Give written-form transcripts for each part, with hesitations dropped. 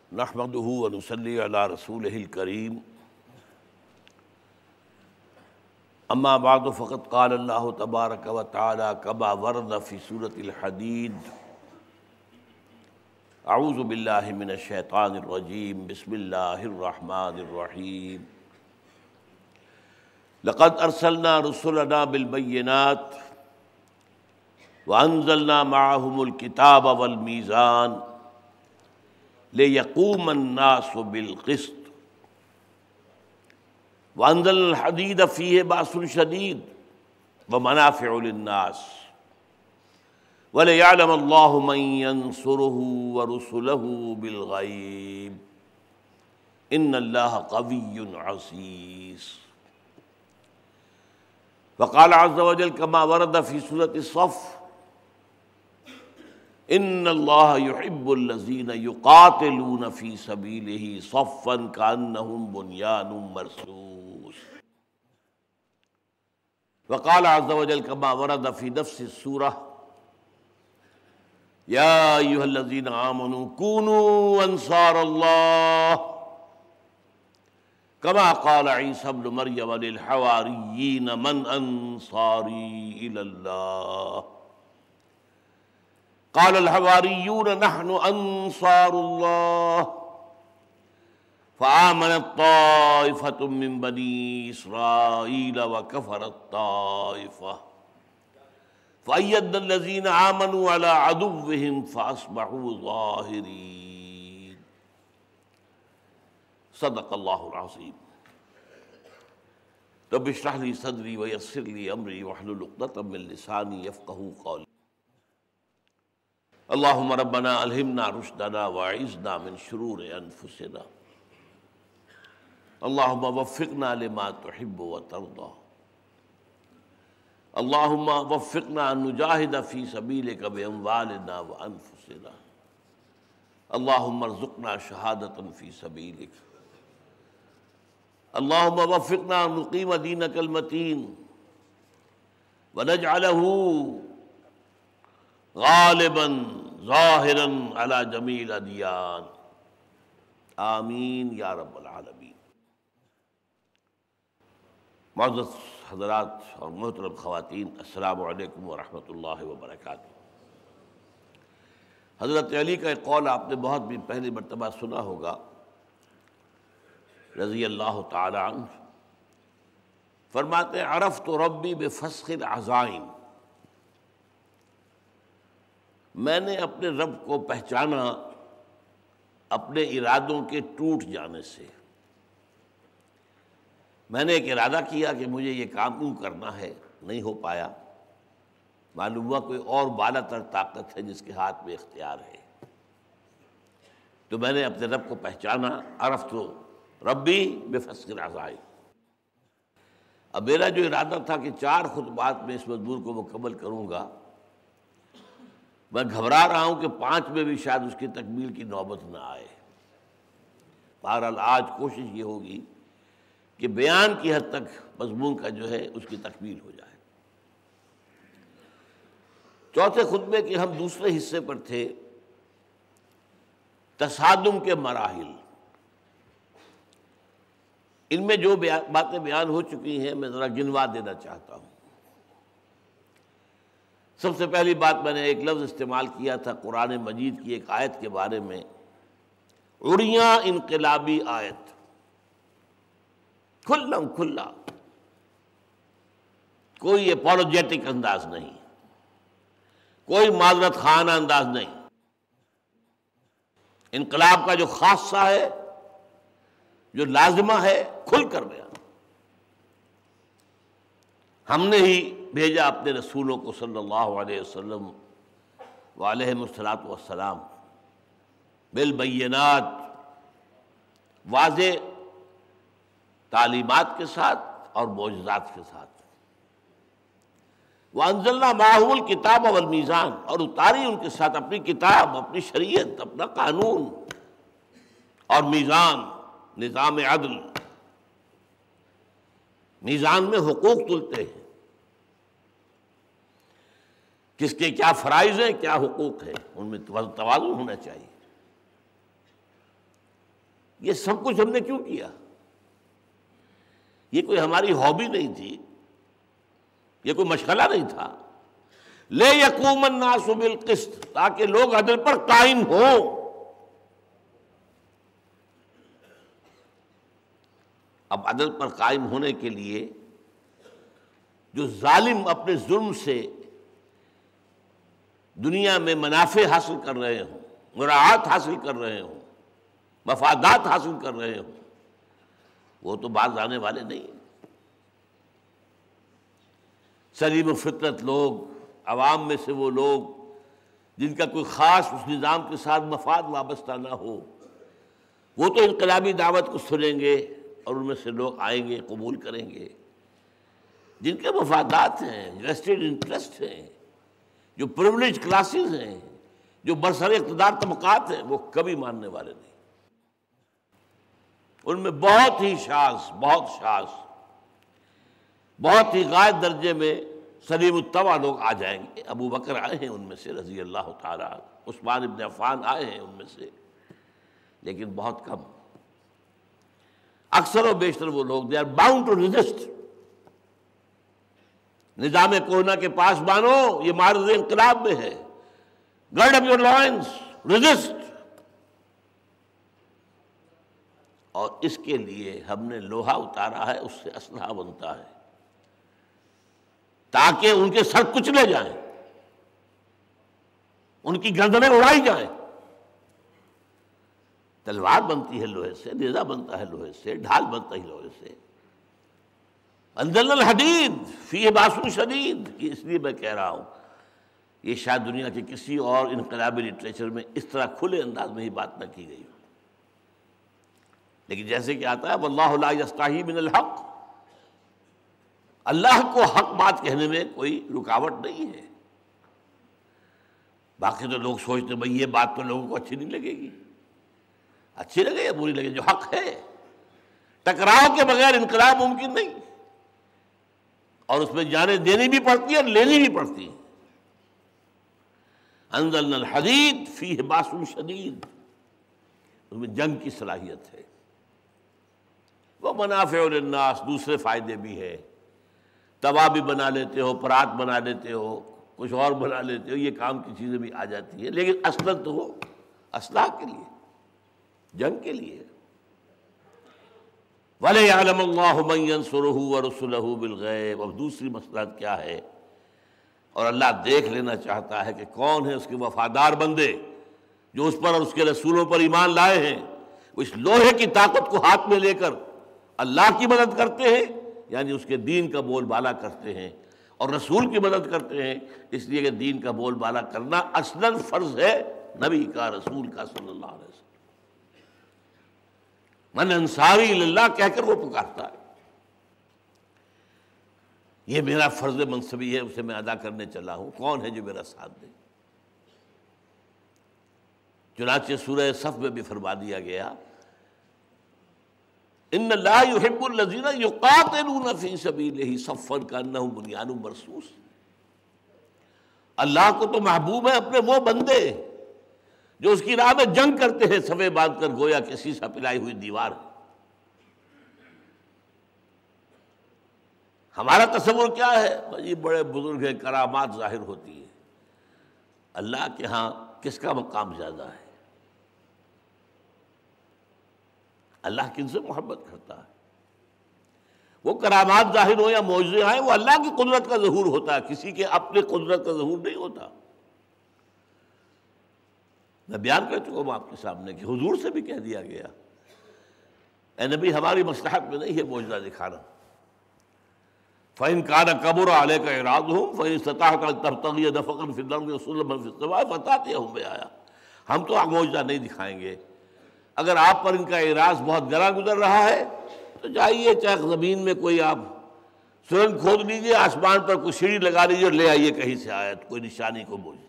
نحمده ونصلي على رسوله الكريم اما بعد فقد قال الله تبارك وتعالى كما ورد في سورة الحديد اعوذ بالله من الشيطان الرجيم بسم الله الرحمن الرحيم لقد ارسلنا رسلنا بالبينات وانزلنا معهم الكتاب والميزان ليقوم الناس بالقسط وانزلنا الحديد فيه بأس شديد ومنافع للناس وليعلم الله من ينصره ورسله بالغيب ان الله قوي عزيز. وقال عز وجل كما ورد في سورة الصف ان اللہ يحب الذین یقاتلون فی سبیلہ صفا کأنہم بنیان مرصوص. وقال عز وجل كما ورد في نفس السورة یا ایھا الذین آمنوا كونوا انصار اللہ كما قال عیسی ابن مریم للحواریین من انصاری الی اللہ قال الحواریون نحن انصار اللہ فآمنت طائفة من بنی اسرائیل وکفرت طائفة فأیدنا الذین آمنوا علی عدوهم فأصبحوا ظاہرین. صدق اللہ العظیم. رب اشرح لی صدری ویسر لی امری واحلل عقدۃ من لسانی یفقہوا قولی. اللہم ربنا الہمنا رشدنا واعذنا من شرور انفسنا اللہم وفقنا لما تحب وترضى اللہم وفقنا ان نجاہد فی سبیلک باموالنا وانفسنا اللہم ارزقنا شہادۃ فی سبیلک اللہم وفقنا ان نقیم دینک المتین ونجعلہ غالباً ظاہراً علی جمیع الادیان آمین یا رب العالمین. معزز حضرات اور محترم خواتین، السلام علیکم ورحمۃ اللہ وبرکاتہ. حضرت علی کا ایک قول آپ نے بہت بھی پہلی مرتبہ سنا ہوگا رضی اللہ تعالی عنہ. فرماتے ہیں عرفت ربی بفسخ العزائم، میں نے اپنے رب کو پہچانا اپنے ارادوں کے ٹوٹ جانے سے. میں نے ایک ارادہ کیا کہ مجھے یہ کام یوں کرنا ہے، نہیں ہو پایا. معلوم ہوا کوئی اور بالا تر طاقت ہے جس کے ہاتھ میں اختیار ہے. تو میں نے اپنے رب کو پہچانا. عرفت ربی بفسخ العزائم. اب میرا جو ارادہ تھا کہ 4 خطبات میں اس مضمون کو مکمل کروں گا، میں گھبرا رہا ہوں کہ 5 میں بھی شاید اس کی تکمیل کی نوبت نہ آئے. بہرحال آج کوشش یہ ہوگی کہ بیان کی حد تک مضمون کا جو ہے اس کی تکمیل ہو جائے. چوتھے خطبے کے ہم دوسرے حصے پر تھے، تصادم کے مراحل. ان میں جو باتیں بیان ہو چکی ہیں میں ذرا گنوا دینا چاہتا ہوں. سب سے پہلی بات میں نے ایک لفظ استعمال کیا تھا قرآن مجید کی ایک آیت کے بارے میں، عریاں انقلابی آیت، کھلم کھلا، کوئی اپولوجیٹک انداز نہیں، کوئی معذرت خانہ انداز نہیں. انقلاب کا جو خاصہ ہے، جو لازمہ ہے، کھل کر بیان. ہم نے ہی بھیجا اپنے رسولوں کو صلی اللہ علیہ وسلم وعلیہم الصلاۃ والسلام بالبینات، واضح تعلیمات کے ساتھ اور معجزات کے ساتھ. وانزلنا معہم الکتاب والمیزان، اور اتاری ان کے ساتھ اپنی کتاب، اپنی شریعت، اپنا قانون اور میزان، نظام عدل. میزان میں حقوق تلتے ہیں، کس کے کیا فرائض ہیں، کیا حقوق ہیں، ان میں توازن ہونا چاہیے. یہ سب کچھ ہم نے کیوں کیا؟ یہ کوئی ہماری ہابی نہیں تھی، یہ کوئی مشغلہ نہیں تھا۔ لے یقوم الناس بالقسط، تاکہ لوگ عدل پر قائم ہوں۔ اب عدل پر قائم ہونے کے لیے جو ظالم اپنے ظلم سے دنیا میں منافع حاصل کر رہے ہوں، مراعات حاصل کر رہے ہوں، مفادات حاصل کر رہے ہوں، وہ تو باز آنے والے نہیں۔ سلیم و فطرت لوگ، عوام میں سے وہ لوگ جن کا کوئی خاص اس نظام کے ساتھ مفاد وابستہ نہ ہو، وہ تو انقلابی دعوت کو سنیں گے اور ان میں سے لوگ آئیں گے، قبول کریں گے۔ جن کے مفادات ہیں، ویسٹڈ انٹرسٹ ہیں، جو پریولیج کلاسز ہیں، جو برسر اقتدار طبقات ہیں، وہ کبھی ماننے والے نہیں۔ ان میں بہت ہی شاذ، بہت ہی غائب درجے میں سلیم الطبع لوگ آ جائیں گے۔ ابو بکر آئے ہیں ان میں سے رضی اللہ تعالیٰ، عثمان ابن عفان آئے ہیں ان میں سے، لیکن بہت کم۔ اکثر و بیشتر وہ لوگ they are bound to resist. نظام کوہنا کے پاس بانو، یہ معرض انقلاب میں ہے، guard up your lines, resist. اور اس کے لیے ہم نے لوہا اتارا ہے، اس سے اسلحہ بنتا ہے تاکہ ان کے سر کچلے جائیں، ان کی گردنیں اڑائی جائیں۔ تلوار بنتی ہے لوہے سے، نیزہ بنتا ہے لوہے سے، ڈھال بنتا ہے لوہے سے۔ انزلنا الحدید فیہ باس شدید، یہ اس لیے میں کہہ رہا ہوں، یہ شاید دنیا کے کسی اور انقلابی لٹریچر میں اس طرح کھلے انداز میں ہی بات نہ کی گئی ہو، لیکن جیسے کہ آتا ہے واللہ لا یستحی من الحق، اللہ کو حق بات کہنے میں کوئی رکاوٹ نہیں ہے۔ باقی تو لوگ سوچتے ہیں بھئی یہ بات تو لوگوں کو اچھی نہیں لگے گی، اچھی لگے یا بری لگے، جو حق ہے۔ ٹکراؤ کے بغیر انقلاب ممکن نہیں، اور اس میں جانیں دینی بھی پڑتی ہے اور لینی بھی پڑتی ہے۔ انزلنا الحدید فیہ باس شدید، اس میں جنگ کی صلاحیت ہے۔ وہ منافع للناس، دوسرے فائدے بھی ہے، توا بھی بنا لیتے ہو، پرات بنا لیتے ہو، کچھ اور بنا لیتے ہو، یہ کام کی چیزیں بھی آ جاتی ہیں، لیکن اصلاً تو وہ اصلاح کے لیے، جنگ کے لیے۔ وَلِيَعْلَمَ اللَّهُ مَن يَنصُرُهُ وَرُسُلَهُ بِالْغَيْبِ۔ اب دوسری مصلحت کیا ہے، اور اللہ دیکھ لینا چاہتا ہے کہ کون ہے اس کے وفادار بندے جو اس پر اور اس کے رسولوں پر ایمان لائے ہیں، وہ اس لوہے کی طاقت کو ہاتھ میں لے کر اللہ کی مدد کرتے ہیں، یعنی اس کے دین کا بول بالا کرتے ہیں، اور رسول کی مدد کرتے ہیں، اس لیے کہ دین کا بول بالا کرنا اصلاً فرض ہے نبی کا، رسول کا صلی اللہ علیہ وسلم۔ من انصاری اللہ کہہ کر وہ پکارتا ہے، یہ میرا فرض منصبی ہے، اسے میں ادا کرنے چلا ہوں، کون ہے جو میرا ساتھ دے؟ چنانچہ سورہ صف میں بھی فرما دیا گیا ان لا يحب الذين يقاتلون في سبيله صفا كانهم بنيان مرصوص۔ اللہ کو تو محبوب ہے اپنے وہ بندے جو اس کی راہ میں جنگ کرتے ہیں صفیں باندھ کر، گویا کہ سیسا پلائی ہوئی دیوار ہے۔ ہمارا تصور کیا ہے، یہ بڑے بزرگ ہیں، کرامات ظاہر ہوتی ہے۔ اللہ کے ہاں کس کا مقام زیادہ ہے؟ اللہ کن سے محبت کرتا ہے؟ وہ کرامات ظاہر ہو یا معجزے آئیں، وہ اللہ کی قدرت کا ظہور ہوتا ہے، کسی کے اپنے قدرت کا ظہور نہیں ہوتا۔ میں بیان کر چکا ہوں آپ کے سامنے کہ حضور سے بھی کہہ دیا گیا، اے نبی ہماری مصلحت میں نہیں ہے معجزہ دکھانا۔ فَإِن كَانَ كَبُرَ عَلَيْكَ إِعْرَاضُهُمْ فَإِنِ اسْتَطَعْتَ أَن تَبْتَغِيَ نَفَقًا فِي الْأَرْضِ وَسُلَمًا فِي السَّمَاءِ فَتَأْتِيَهُم بِآيَةٍ۔ ہم تو معجزہ نہیں دکھائیں گے، اگر آپ پر ان کا اعراض بہت گراں گزر رہا ہے تو جائیے چاہے زمین میں کوئی آپ سرنگ کھود لیجیے، آسمان پر کوئی سیڑھی لگا لیجیے اور لے آئیے کہیں سے آیت، کوئی نشانی کو معجزہ۔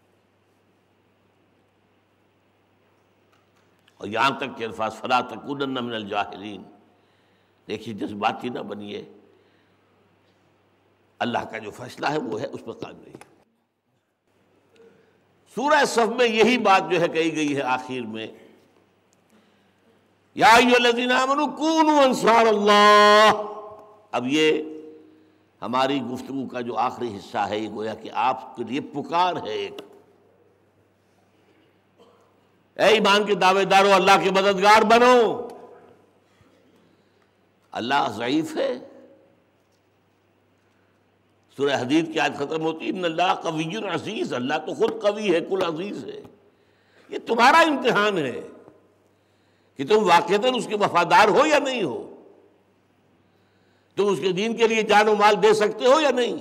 اور یہاں تک کہ الفاظ فَلَا تَكُونَنَّ مِنَ الْجَاهِلِينَ، دیکھیے جذباتی نہ بنیے، اللہ کا جو فیصلہ ہے وہ ہے، اس پر قائم رہیے۔ سورہ صف میں یہی بات جو ہے کہی گئی ہے آخر میں، یا ایھا الذین آمنوا کونوا انصار اللہ. اب یہ ہماری گفتگو کا جو آخری حصہ ہے، یہ گویا کہ آپ کے لیے پکار ہے ایک. اے ایمان کے دعوے دارو، اللہ کے مددگار بنو. اللہ ضعیف ہے؟ سورہ حدید کی آیت ختم ہوتی ہے ان اللہ قوی عزیز. اللہ تو خود قوی ہے، کل عزیز ہے. یہ تمہارا امتحان ہے کہ تم واقعتاً اس کے وفادار ہو یا نہیں ہو، تم اس کے دین کے لیے جان و مال دے سکتے ہو یا نہیں.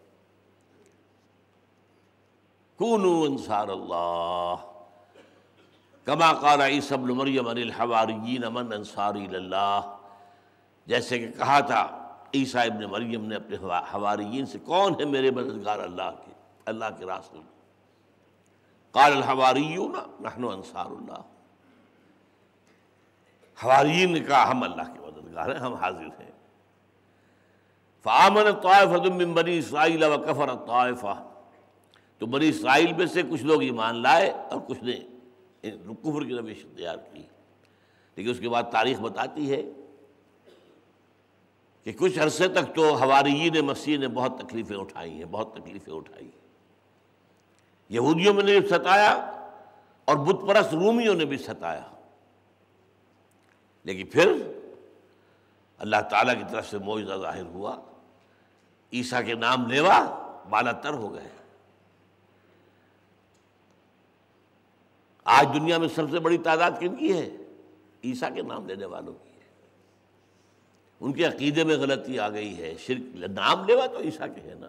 کونوا انصار اللہ کما قال عیسی ابن مریم للحواریین من انصاری اللہ. جیسے کہ کہا تھا عیسیٰ ابن مریم نے اپنے حواریین سے، کون ہے میرے مددگار اللہ کے راستے میں. قال الحواریون نحن انصار اللہ. حواریین نے کہا ہم اللہ کے مددگار ہیں، ہم حاضر ہیں. فآمنت طائفۃ من بنی اسرائیل وکفرت طائفہ. تو بنی اسرائیل میں سے کچھ لوگ ایمان لائے اور کچھ نے کفر کی روش اختیار کی. لیکن اس کے بعد تاریخ بتاتی ہے کہ کچھ عرصے تک تو حواریین مسیح نے بہت تکلیفیں اٹھائی ہیں، بہت تکلیفیں اٹھائی ہیں. یہودیوں میں نے بھی ستایا اور بت پرست رومیوں نے بھی ستایا. لیکن پھر اللہ تعالیٰ کی طرف سے معجزہ ظاہر ہوا، عیسیٰ کے نام لیوا بالا تر ہو گئے. آج دنیا میں سب سے بڑی تعداد کن کی ہے؟ عیسیٰ کے نام لینے والوں کی ہے. ان کے عقیدے میں غلطی آ گئی ہے، شرک. نام لیوا تو عیسیٰ کے ہے نا.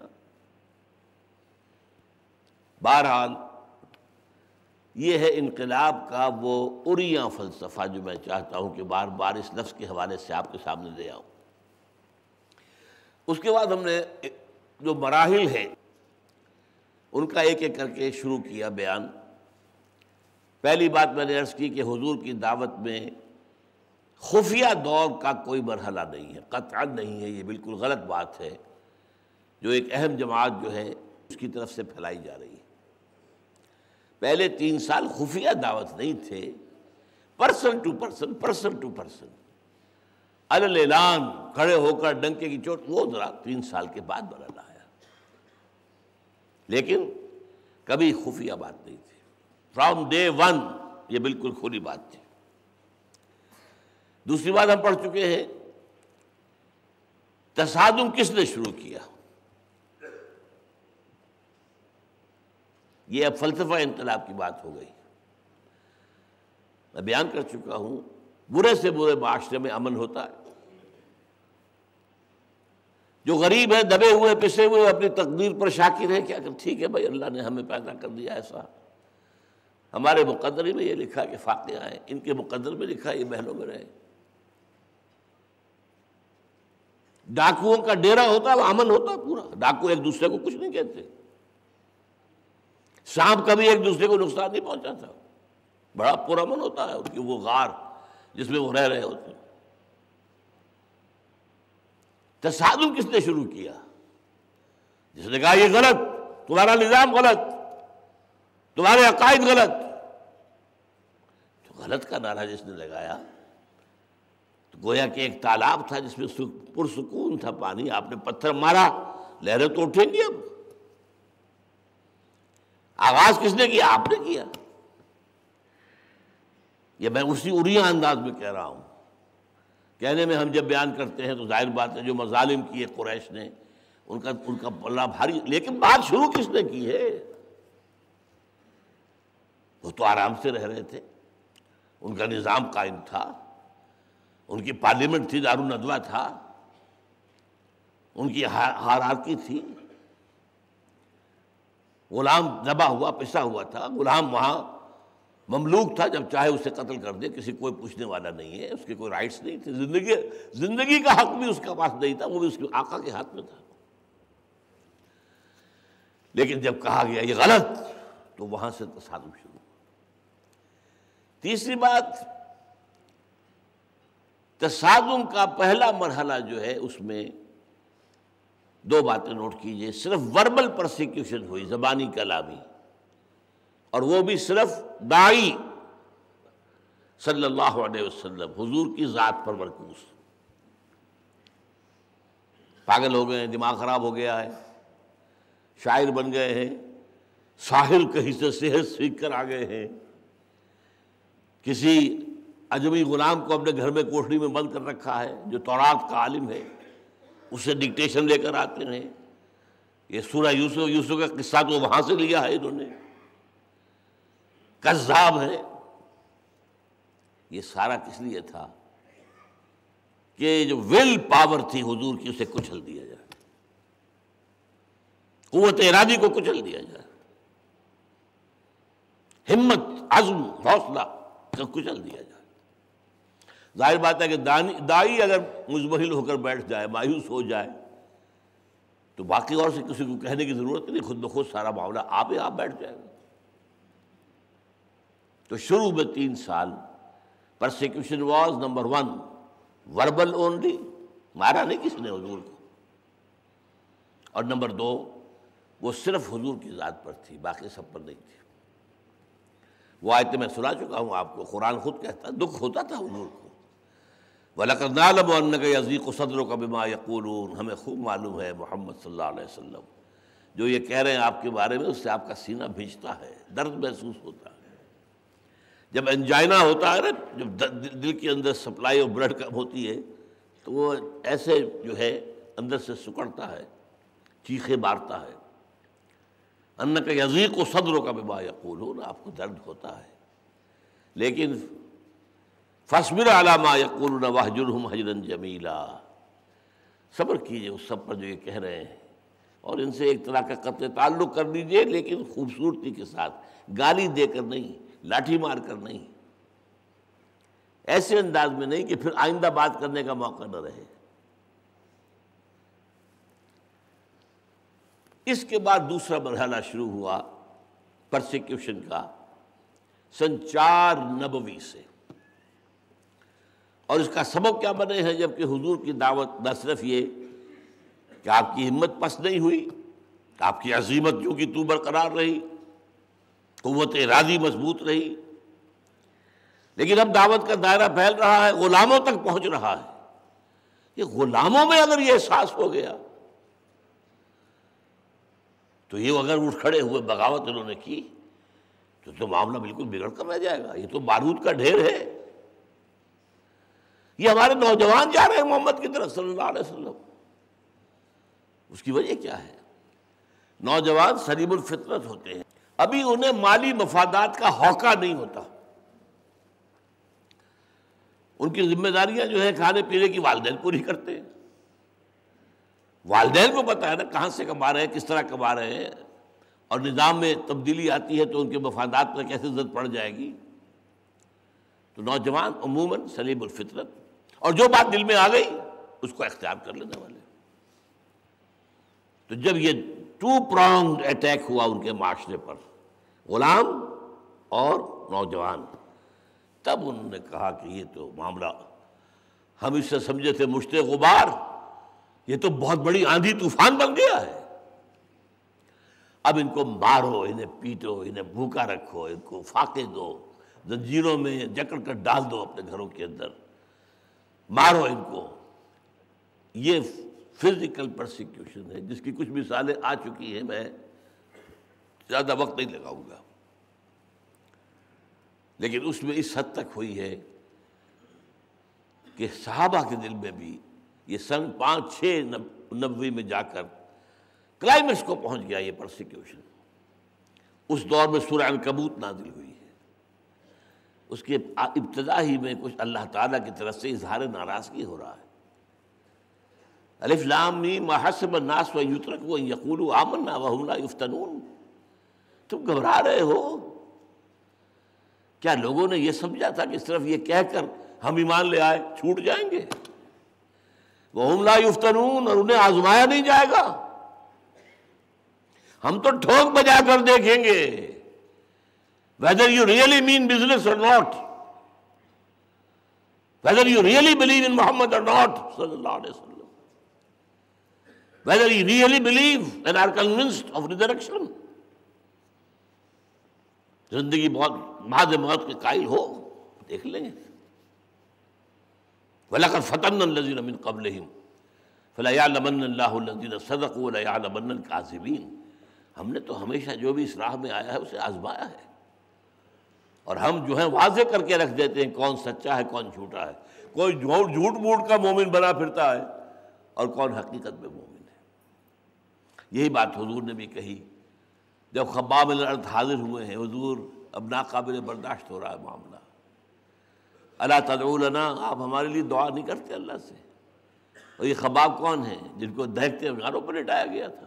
بہرحال یہ ہے انقلاب کا وہ اریاں فلسفہ جو میں چاہتا ہوں کہ بار بار اس لفظ کے حوالے سے آپ کے سامنے لے آؤں. اس کے بعد ہم نے جو مراحل ہیں ان کا ایک ایک کر کے شروع کیا بیان. پہلی بات میں نے عرض کی کہ حضور کی دعوت میں خفیہ دور کا کوئی مرحلہ نہیں ہے، قطعا نہیں ہے. یہ بالکل غلط بات ہے جو ایک اہم جماعت جو ہے اس کی طرف سے پھیلائی جا رہی ہے. پہلے 3 سال خفیہ دعوت نہیں تھے، پرسن ٹو پرسن علی اعلان کھڑے ہو کر ڈنکے کی چوٹ. وہ ذرا 3 سال کے بعد مرحلہ آیا، لیکن کبھی خفیہ بات نہیں تھی. فرام ڈے 1 یہ بالکل کھلی بات تھی. دوسری بات ہم پڑھ چکے ہیں، تصادم کس نے شروع کیا. یہ اب فلسفہ انقلاب کی بات ہو گئی. میں بیان کر چکا ہوں برے سے برے معاشرے میں امن ہوتا ہے. جو غریب ہیں، دبے ہوئے پسے ہوئے، اپنی تقدیر پر شاکر ہیں. کیا کہ ٹھیک ہے بھائی، اللہ نے ہمیں پیدا کر دیا ایسا. ہمارے مقدر میں یہ لکھا کہ فاقے آئے، ان کے مقدر میں لکھا یہ محلوں میں رہے. ڈاکوؤں کا ڈیرا ہوتا ہے، وہ امن ہوتا ہے پورا. ڈاکو ایک دوسرے کو کچھ نہیں کہتے. سانپ کبھی ایک دوسرے کو نقصان نہیں پہنچاتا. بڑا پرامن ہوتا ہے ان کی وہ غار جس میں وہ رہ رہے ہوتے ہیں. تصادم کس نے شروع کیا؟ جس نے کہا یہ غلط، تمہارا نظام غلط، تمہارے عقائد غلط. تو غلط کا نعرہ جس نے لگایا تو گویا کہ ایک تالاب تھا جس میں پرسکون تھا پانی. آپ نے پتھر مارا، لہریں تو اٹھیں گی. اب آغاز کس نے کیا؟ آپ نے کیا. یہ میں اسی اریاں انداز میں کہہ رہا ہوں. کہنے میں ہم جب بیان کرتے ہیں تو ظاہر بات ہے جو مظالم کیے قریش نے ان کا پلہ بھاری. لیکن بات شروع کس نے کی ہے؟ وہ تو آرام سے رہ رہے تھے، ان کا نظام قائم تھا، ان کی پارلیمنٹ تھی، دارالندوہ تھا، ان کی ہائرارکی تھی. غلام ذبح ہوا، پسا ہوا تھا. غلام وہاں مملوک تھا، جب چاہے اسے قتل کر دے، کسی کوئی پوچھنے والا نہیں ہے. اس کے کوئی رائٹس نہیں تھے. زندگی کا حق بھی اس کے پاس نہیں تھا، وہ بھی اس کے آقا کے ہاتھ میں تھا. لیکن جب کہا گیا یہ غلط تو وہاں سے تصادم شروع. تیسری بات، تصادم کا پہلا مرحلہ جو ہے اس میں 2 باتیں نوٹ کیجئے. صرف وربل پرسیکیوشن ہوئی، زبانی کلامی، اور وہ بھی صرف داعی صلی اللہ علیہ وسلم، حضور کی ذات پر مرکوز۔ پاگل ہو گئے ہیں، دماغ خراب ہو گیا ہے، شاعر بن گئے ہیں، ساحر کہیں سے سحر سیکھ کر آ گئے ہیں، کسی اجمی غلام کو اپنے گھر میں کوٹھری میں بند کر رکھا ہے جو تورات کا عالم ہے، اس سے ڈکٹیشن لے کر آتے ہیں۔ یہ سورہ یوسف کا قصہ تو وہاں سے لیا ہے انہوں نے، کذاب ہے۔ یہ سارا کس لیے تھا کہ جو ول پاور تھی حضور کی اسے کچل دیا جائے، قوت ارادی کو کچل دیا جائے، ہمت، عزم، حوصلہ کو کچل دیا جائے۔ ظاہر بات ہے کہ دائی اگر مزمحل ہو کر بیٹھ جائے، مایوس ہو جائے، تو باقی اور سے کسی کو کہنے کی ضرورت نہیں، خود بخود سارا معاملہ آپ ہی آپ بیٹھ جائے گا۔ تو شروع میں 3 سال persecution was number 1 verbal only, مارا نہیں کسی نے حضور کو، اور نمبر 2 وہ صرف حضور کی ذات پر تھی، باقی سب پر نہیں تھی۔ وہ آیتیں میں سنا چکا ہوں آپ کو، قرآن خود کہتا ہے دکھ ہوتا تھا حضور کو۔ وَلَقَدْ نَعْلَمُ أَنَّكَ يَضِيقُ صَدْرُكَ بِمَا يَقُولُونَ، ہمیں خوب معلوم ہے محمد صلی اللہ علیہ وسلم جو یہ کہہ رہے ہیں آپ کے بارے میں، اس سے آپ کا سینہ بھیجتا ہے، درد محسوس ہوتا ہے۔ جب انجائنا ہوتا ہے نا، جب دل کے اندر سپلائی آف بلڈ کم ہوتی ہے تو وہ ایسے جو ہے اندر سے سکڑتا ہے، چیخے مارتا ہے۔ انک یضیق صدرک بما یقولون، آپ کو درد ہوتا ہے، لیکن فاصبر علی ما یقولون واہجرہم ہجرا جمیلا، صبر کیجئے اس سب پر جو یہ کہہ رہے ہیں، اور ان سے ایک طرح کا قطع تعلق کر دیجئے، لیکن خوبصورتی کے ساتھ، گالی دے کر نہیں، لاٹھی مار کر نہیں، ایسے انداز میں نہیں کہ پھر آئندہ بات کرنے کا موقع نہ رہے۔ اس کے بعد دوسرا مرحلہ شروع ہوا پرسیکیوشن کا سن 4 نبوی سے، اور اس کا سبب کیا بنے ہیں؟ جبکہ حضور کی دعوت نہ صرف یہ کہ آپ کی ہمت پست نہیں ہوئی، آپ کی عزیمت جو کہ تو برقرار رہی، قوت ارادی مضبوط رہی، لیکن اب دعوت کا دائرہ پھیل رہا ہے، غلاموں تک پہنچ رہا ہے۔ یہ غلاموں میں اگر یہ احساس ہو گیا تو یہ اگر اٹھ کھڑے ہوئے بغاوت انہوں نے کی تو معاملہ بالکل بگڑ کر رہ جائے گا۔ یہ تو بارود کا ڈھیر ہے، یہ ہمارے نوجوان جا رہے ہیں محمد کی طرف صلی اللہ علیہ وسلم۔ اس کی وجہ کیا ہے؟ نوجوان سلیم الفطرت ہوتے ہیں، ابھی انہیں مالی مفادات کا ہوکا نہیں ہوتا، ان کی ذمہ داریاں جو ہیں کھانے پینے کی والدین پوری کرتے ہیں، والدین کو پتہ ہے نا کہاں سے کما رہے ہیں، کس طرح کما رہے ہیں، اور نظام میں تبدیلی آتی ہے تو ان کے مفادات پر کیسے زد پڑ جائے گی۔ تو نوجوان عموماً سلیم الفطرت، اور جو بات دل میں آ گئی اس کو اختیار کر لینے والے۔ تو جب یہ 2 pronged اٹیک ہوا ان کے معاشرے پر، غلام اور نوجوان، تب انہوں نے کہا کہ یہ تو معاملہ ہم اس سے سمجھے تھے مشت غبار، یہ تو بہت بڑی آندھی طوفان بن گیا ہے۔ اب ان کو مارو، انہیں پیٹو، انہیں بھوکا رکھو، ان کو فاقے دو، زنجیروں میں جکڑ کر ڈال دو اپنے گھروں کے اندر، مارو ان کو۔ یہ فزیکل پرسیکیوشن ہے جس کی کچھ مثالیں آ چکی ہیں، میں زیادہ وقت نہیں لگاؤں گا، لیکن اس میں اس حد تک ہوئی ہے کہ صحابہ کے دل میں بھی یہ سن 5-6 نبوی میں جا کر کلائمیکس کو پہنچ گیا یہ پرسیکیوشن۔ اس دور میں سورہ عنکبوت نازل ہوئی ہے، اس کے ابتدا ہی میں کچھ اللہ تعالیٰ کی طرف سے اظہار ناراضگی ہو رہا ہے۔ الف لام میم ما حسب الناس ان یترکوا ان یقولوا آمنا وهم لا یفتنون، تم گھبرا رہے ہو؟ کیا لوگوں نے یہ سمجھا تھا کہ صرف یہ کہہ کر ہم ایمان لے آئے چھوٹ جائیں گے؟ وهم لا یفتنون، اور انہیں آزمایا نہیں جائے گا، ہم تو ٹھوک بجا کر دیکھیں گے whether you really mean business or not, whether you really believe in Muhammad or not صلی اللہ علیہ وسلم، whether you really believe and are convinced of resurrection، زندگی بہت بعد موت کے قائل ہو، دیکھ لیں گے. وَلَقَدْ فَتَنَّا الَّذِينَ مِن قَبْلِهِمْ فَلَيَعْلَمَنَّ اللَّهُ الَّذِينَ صَدَقُوا وَلَيَعْلَمَنَّ الْكَاذِبِينَ. ہم نے تو ہمیشہ جو بھی اس راہ میں آیا ہے اسے آزمایا ہے، اور ہم جو ہیں واضح کر کے رکھ دیتے ہیں کون سچا ہے کون جھوٹا ہے. کوئی جھوٹ موٹ کا مومن بنا پھرتا ہے اور کون حقیقت میں مومن ہے. یہی بات حضور نے بھی کہی جب خباب بن الارت حاضر ہوئے ہیں. حضور اب ناقابل برداشت ہو رہا ہے معاملہ، الا تدعو لنا، آپ ہمارے لیے دعا نہیں کرتے اللہ سے. اور یہ خباب کون ہیں؟ جن کو دیکھتے انگاروں پر لٹایا گیا تھا.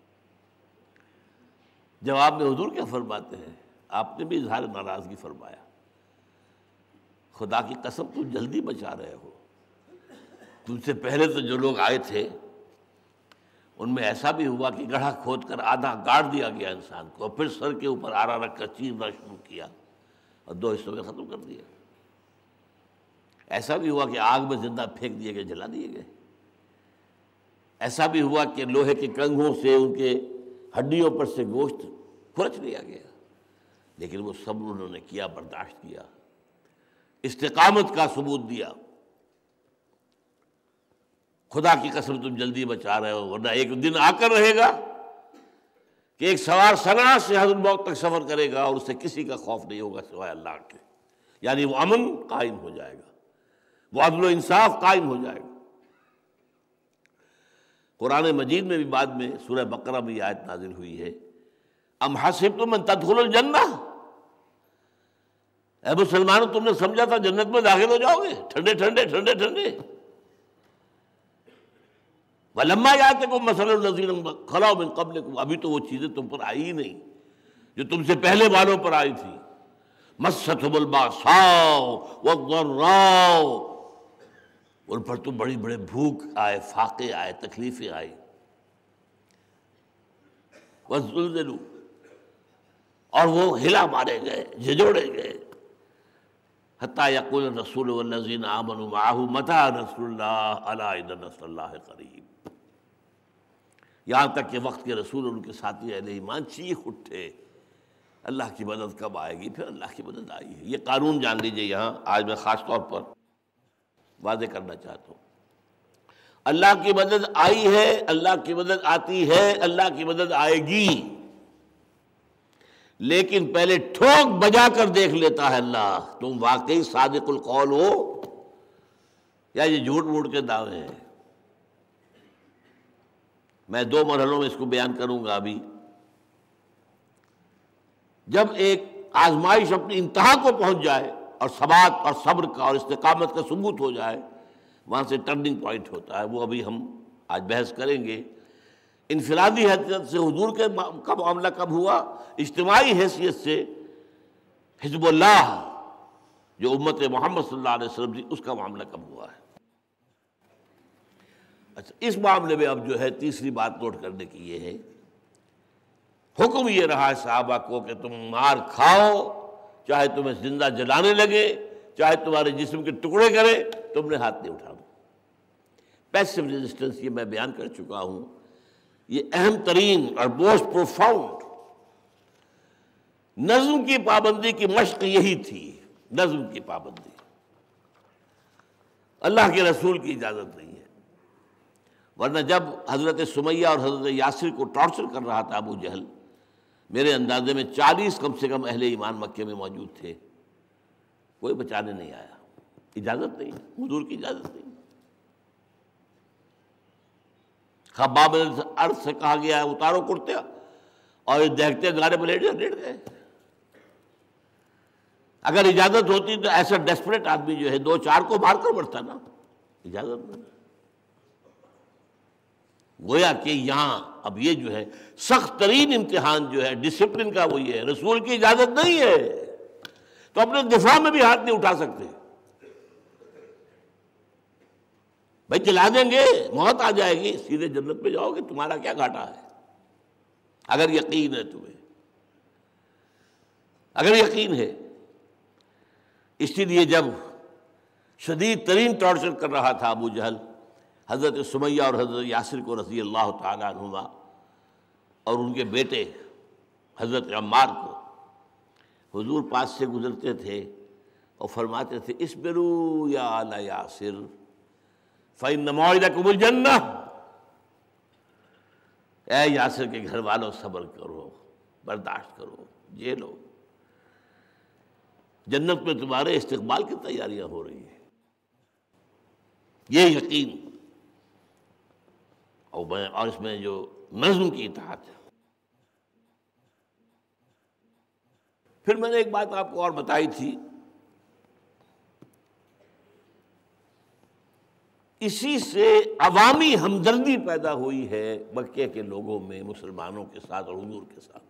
جواب میں حضور کیا فرماتے ہیں؟ آپ نے بھی اظہار ناراضگی فرمایا، خدا کی قسم تم جلدی بچا رہے ہو. تم سے پہلے تو جو لوگ آئے تھے ان میں ایسا بھی ہوا کہ گڑھا کھود کر آدھا گاڑ دیا گیا انسان کو، اور پھر سر کے اوپر آرا رکھ کر چیرنا شروع کیا اور 2 حصوں میں ختم کر دیا. ایسا بھی ہوا کہ آگ میں زندہ پھینک دیے گئے، جلا دیے گئے. ایسا بھی ہوا کہ لوہے کے کنگھوں سے ان کے ہڈیوں پر سے گوشت کھرچ لیا گیا. لیکن وہ صبر انہوں نے کیا، برداشت کیا، استقامت کا ثبوت دیا. خدا کی قسم تم جلدی بچا رہے ہو، ورنہ ایک دن آ کر رہے گا کہ ایک سوار صنعاء سے حضرت موت تک سفر کرے گا اور اسے کسی کا خوف نہیں ہوگا سوائے اللہ کے. یعنی وہ امن قائم ہو جائے گا، وہ عدل و انصاف قائم ہو جائے گا. قرآن مجید میں بھی بعد میں سورہ بقرہ میں یہ آیت نازل ہوئی ہے، ام حسبتم ان تدخلوا الجنہ. اے مسلمانوں، تم نے سمجھا تھا جنت میں داخل ہو جاؤ گے ٹھنڈے ٹھنڈے ٹھنڈے ٹھنڈے. وَلَمَّا يَأْتِكُم مَّثَلُ الَّذِينَ خَلَوْا مِن قَبْلِكُم. ابھی تو وہ چیزیں تم پر آئی ہی نہیں جو تم سے پہلے والوں پر آئی تھی. مَسَّتْهُمُ الْبَأْسَاءُ وَالضَّرَّاءُ. ان پر تو بڑی بڑے بھوک آئے، فاقے آئے، تکلیفیں آئی. وَزُلْزِلُوا، اور وہ ہلا مارے گئے، جھنجھوڑے گئے. حتیٰ یقول الرسول والذین آمنوا معہ متی نصر اللہ الا ان نصر اللہ قریب. یہاں تک کہ وقت کے رسول اور ان کے ساتھی اہل ایمان چیخ اٹھے اللہ کی مدد کب آئے گی. پھر اللہ کی مدد آئی ہے. یہ قانون جان لیجئے. یہاں آج میں خاص طور پر واضح کرنا چاہتا ہوں، اللہ کی مدد آئی ہے، اللہ کی مدد آتی ہے، اللہ کی مدد آئے گی. لیکن پہلے ٹھوک بجا کر دیکھ لیتا ہے اللہ تم واقعی صادق القول ہو یا یہ جھوٹ موٹ کے دعوے ہیں. میں 2 مرحلوں میں اس کو بیان کروں گا. ابھی جب ایک آزمائش اپنی انتہا کو پہنچ جائے اور ثبات اور صبر کا اور استقامت کا ثبوت ہو جائے، وہاں سے ٹرننگ پوائنٹ ہوتا ہے. وہ ابھی ہم آج بحث کریں گے. انفرادی حیثیت سے حضور کا معاملہ کب ہوا، اجتماعی حیثیت سے حزب اللہ جو امت محمد صلی اللہ علیہ وسلم تھی اس کا معاملہ کب ہوا ہے. اچھا، اس معاملے میں اب جو ہے تیسری بات نوٹ کرنے کی یہ ہے، حکم یہ رہا ہے صحابہ کو کہ تم مار کھاؤ، چاہے تمہیں زندہ جلانے لگے، چاہے تمہارے جسم کے ٹکڑے کرے، تم نے ہاتھ نہیں اٹھانا. پیسو ریزسٹنس یہ میں بیان کر چکا ہوں. یہ اہم ترین اور موسٹ پروفاؤنڈ نظم کی پابندی کی مشق یہی تھی. نظم کی پابندی اللہ کے رسول کی اجازت نہیں ہے. ورنہ جب حضرت سمیہ اور حضرت یاسر کو ٹارچر کر رہا تھا ابو جہل، میرے اندازے میں 40 کم سے کم اہل ایمان مکے میں موجود تھے، کوئی بچانے نہیں آیا. اجازت نہیں، حضور کی اجازت نہیں. خباب ارض سے کہا گیا ہے اتارو کرتے، اور دیکھتے گاڑے میں لیٹ گئے. اگر اجازت ہوتی تو ایسا ڈیسپریٹ آدمی جو ہے 2-4 کو مار کر مرتا نا. اجازت نہیں. گویا کہ یہاں اب یہ جو ہے سخت ترین امتحان جو ہے ڈسپلن کا وہ یہ ہے، رسول کی اجازت نہیں ہے تو اپنے دفاع میں بھی ہاتھ نہیں اٹھا سکتے. بھائی چلا دیں گے، موت آ جائے گی، سیدھے جنت میں جاؤ گے، تمہارا کیا گھاٹا ہے اگر یقین ہے تمہیں، اگر یقین ہے. اسی لیے جب شدید ترین ٹارچر کر رہا تھا ابو جہل حضرت سمیہ اور حضرت یاسر کو رضی اللہ تعالیٰ عنہما اور ان کے بیٹے حضرت عمار کو، حضور پاس سے گزرتے تھے اور فرماتے تھے اصبروا یا آل یاسر فإن موعدکم الجنہ، اے یاسر کے گھر والوں صبر کرو، برداشت کرو، جھیلو، جنت میں تمہارے استقبال کی تیاریاں ہو رہی ہیں، یہ یقین اور اس میں جو نظم کی اطاعت ہے۔ پھر میں نے ایک بات آپ کو اور بتائی تھی، اسی سے عوامی ہمدردی پیدا ہوئی ہے مکے کے لوگوں میں مسلمانوں کے ساتھ اور حضور کے ساتھ۔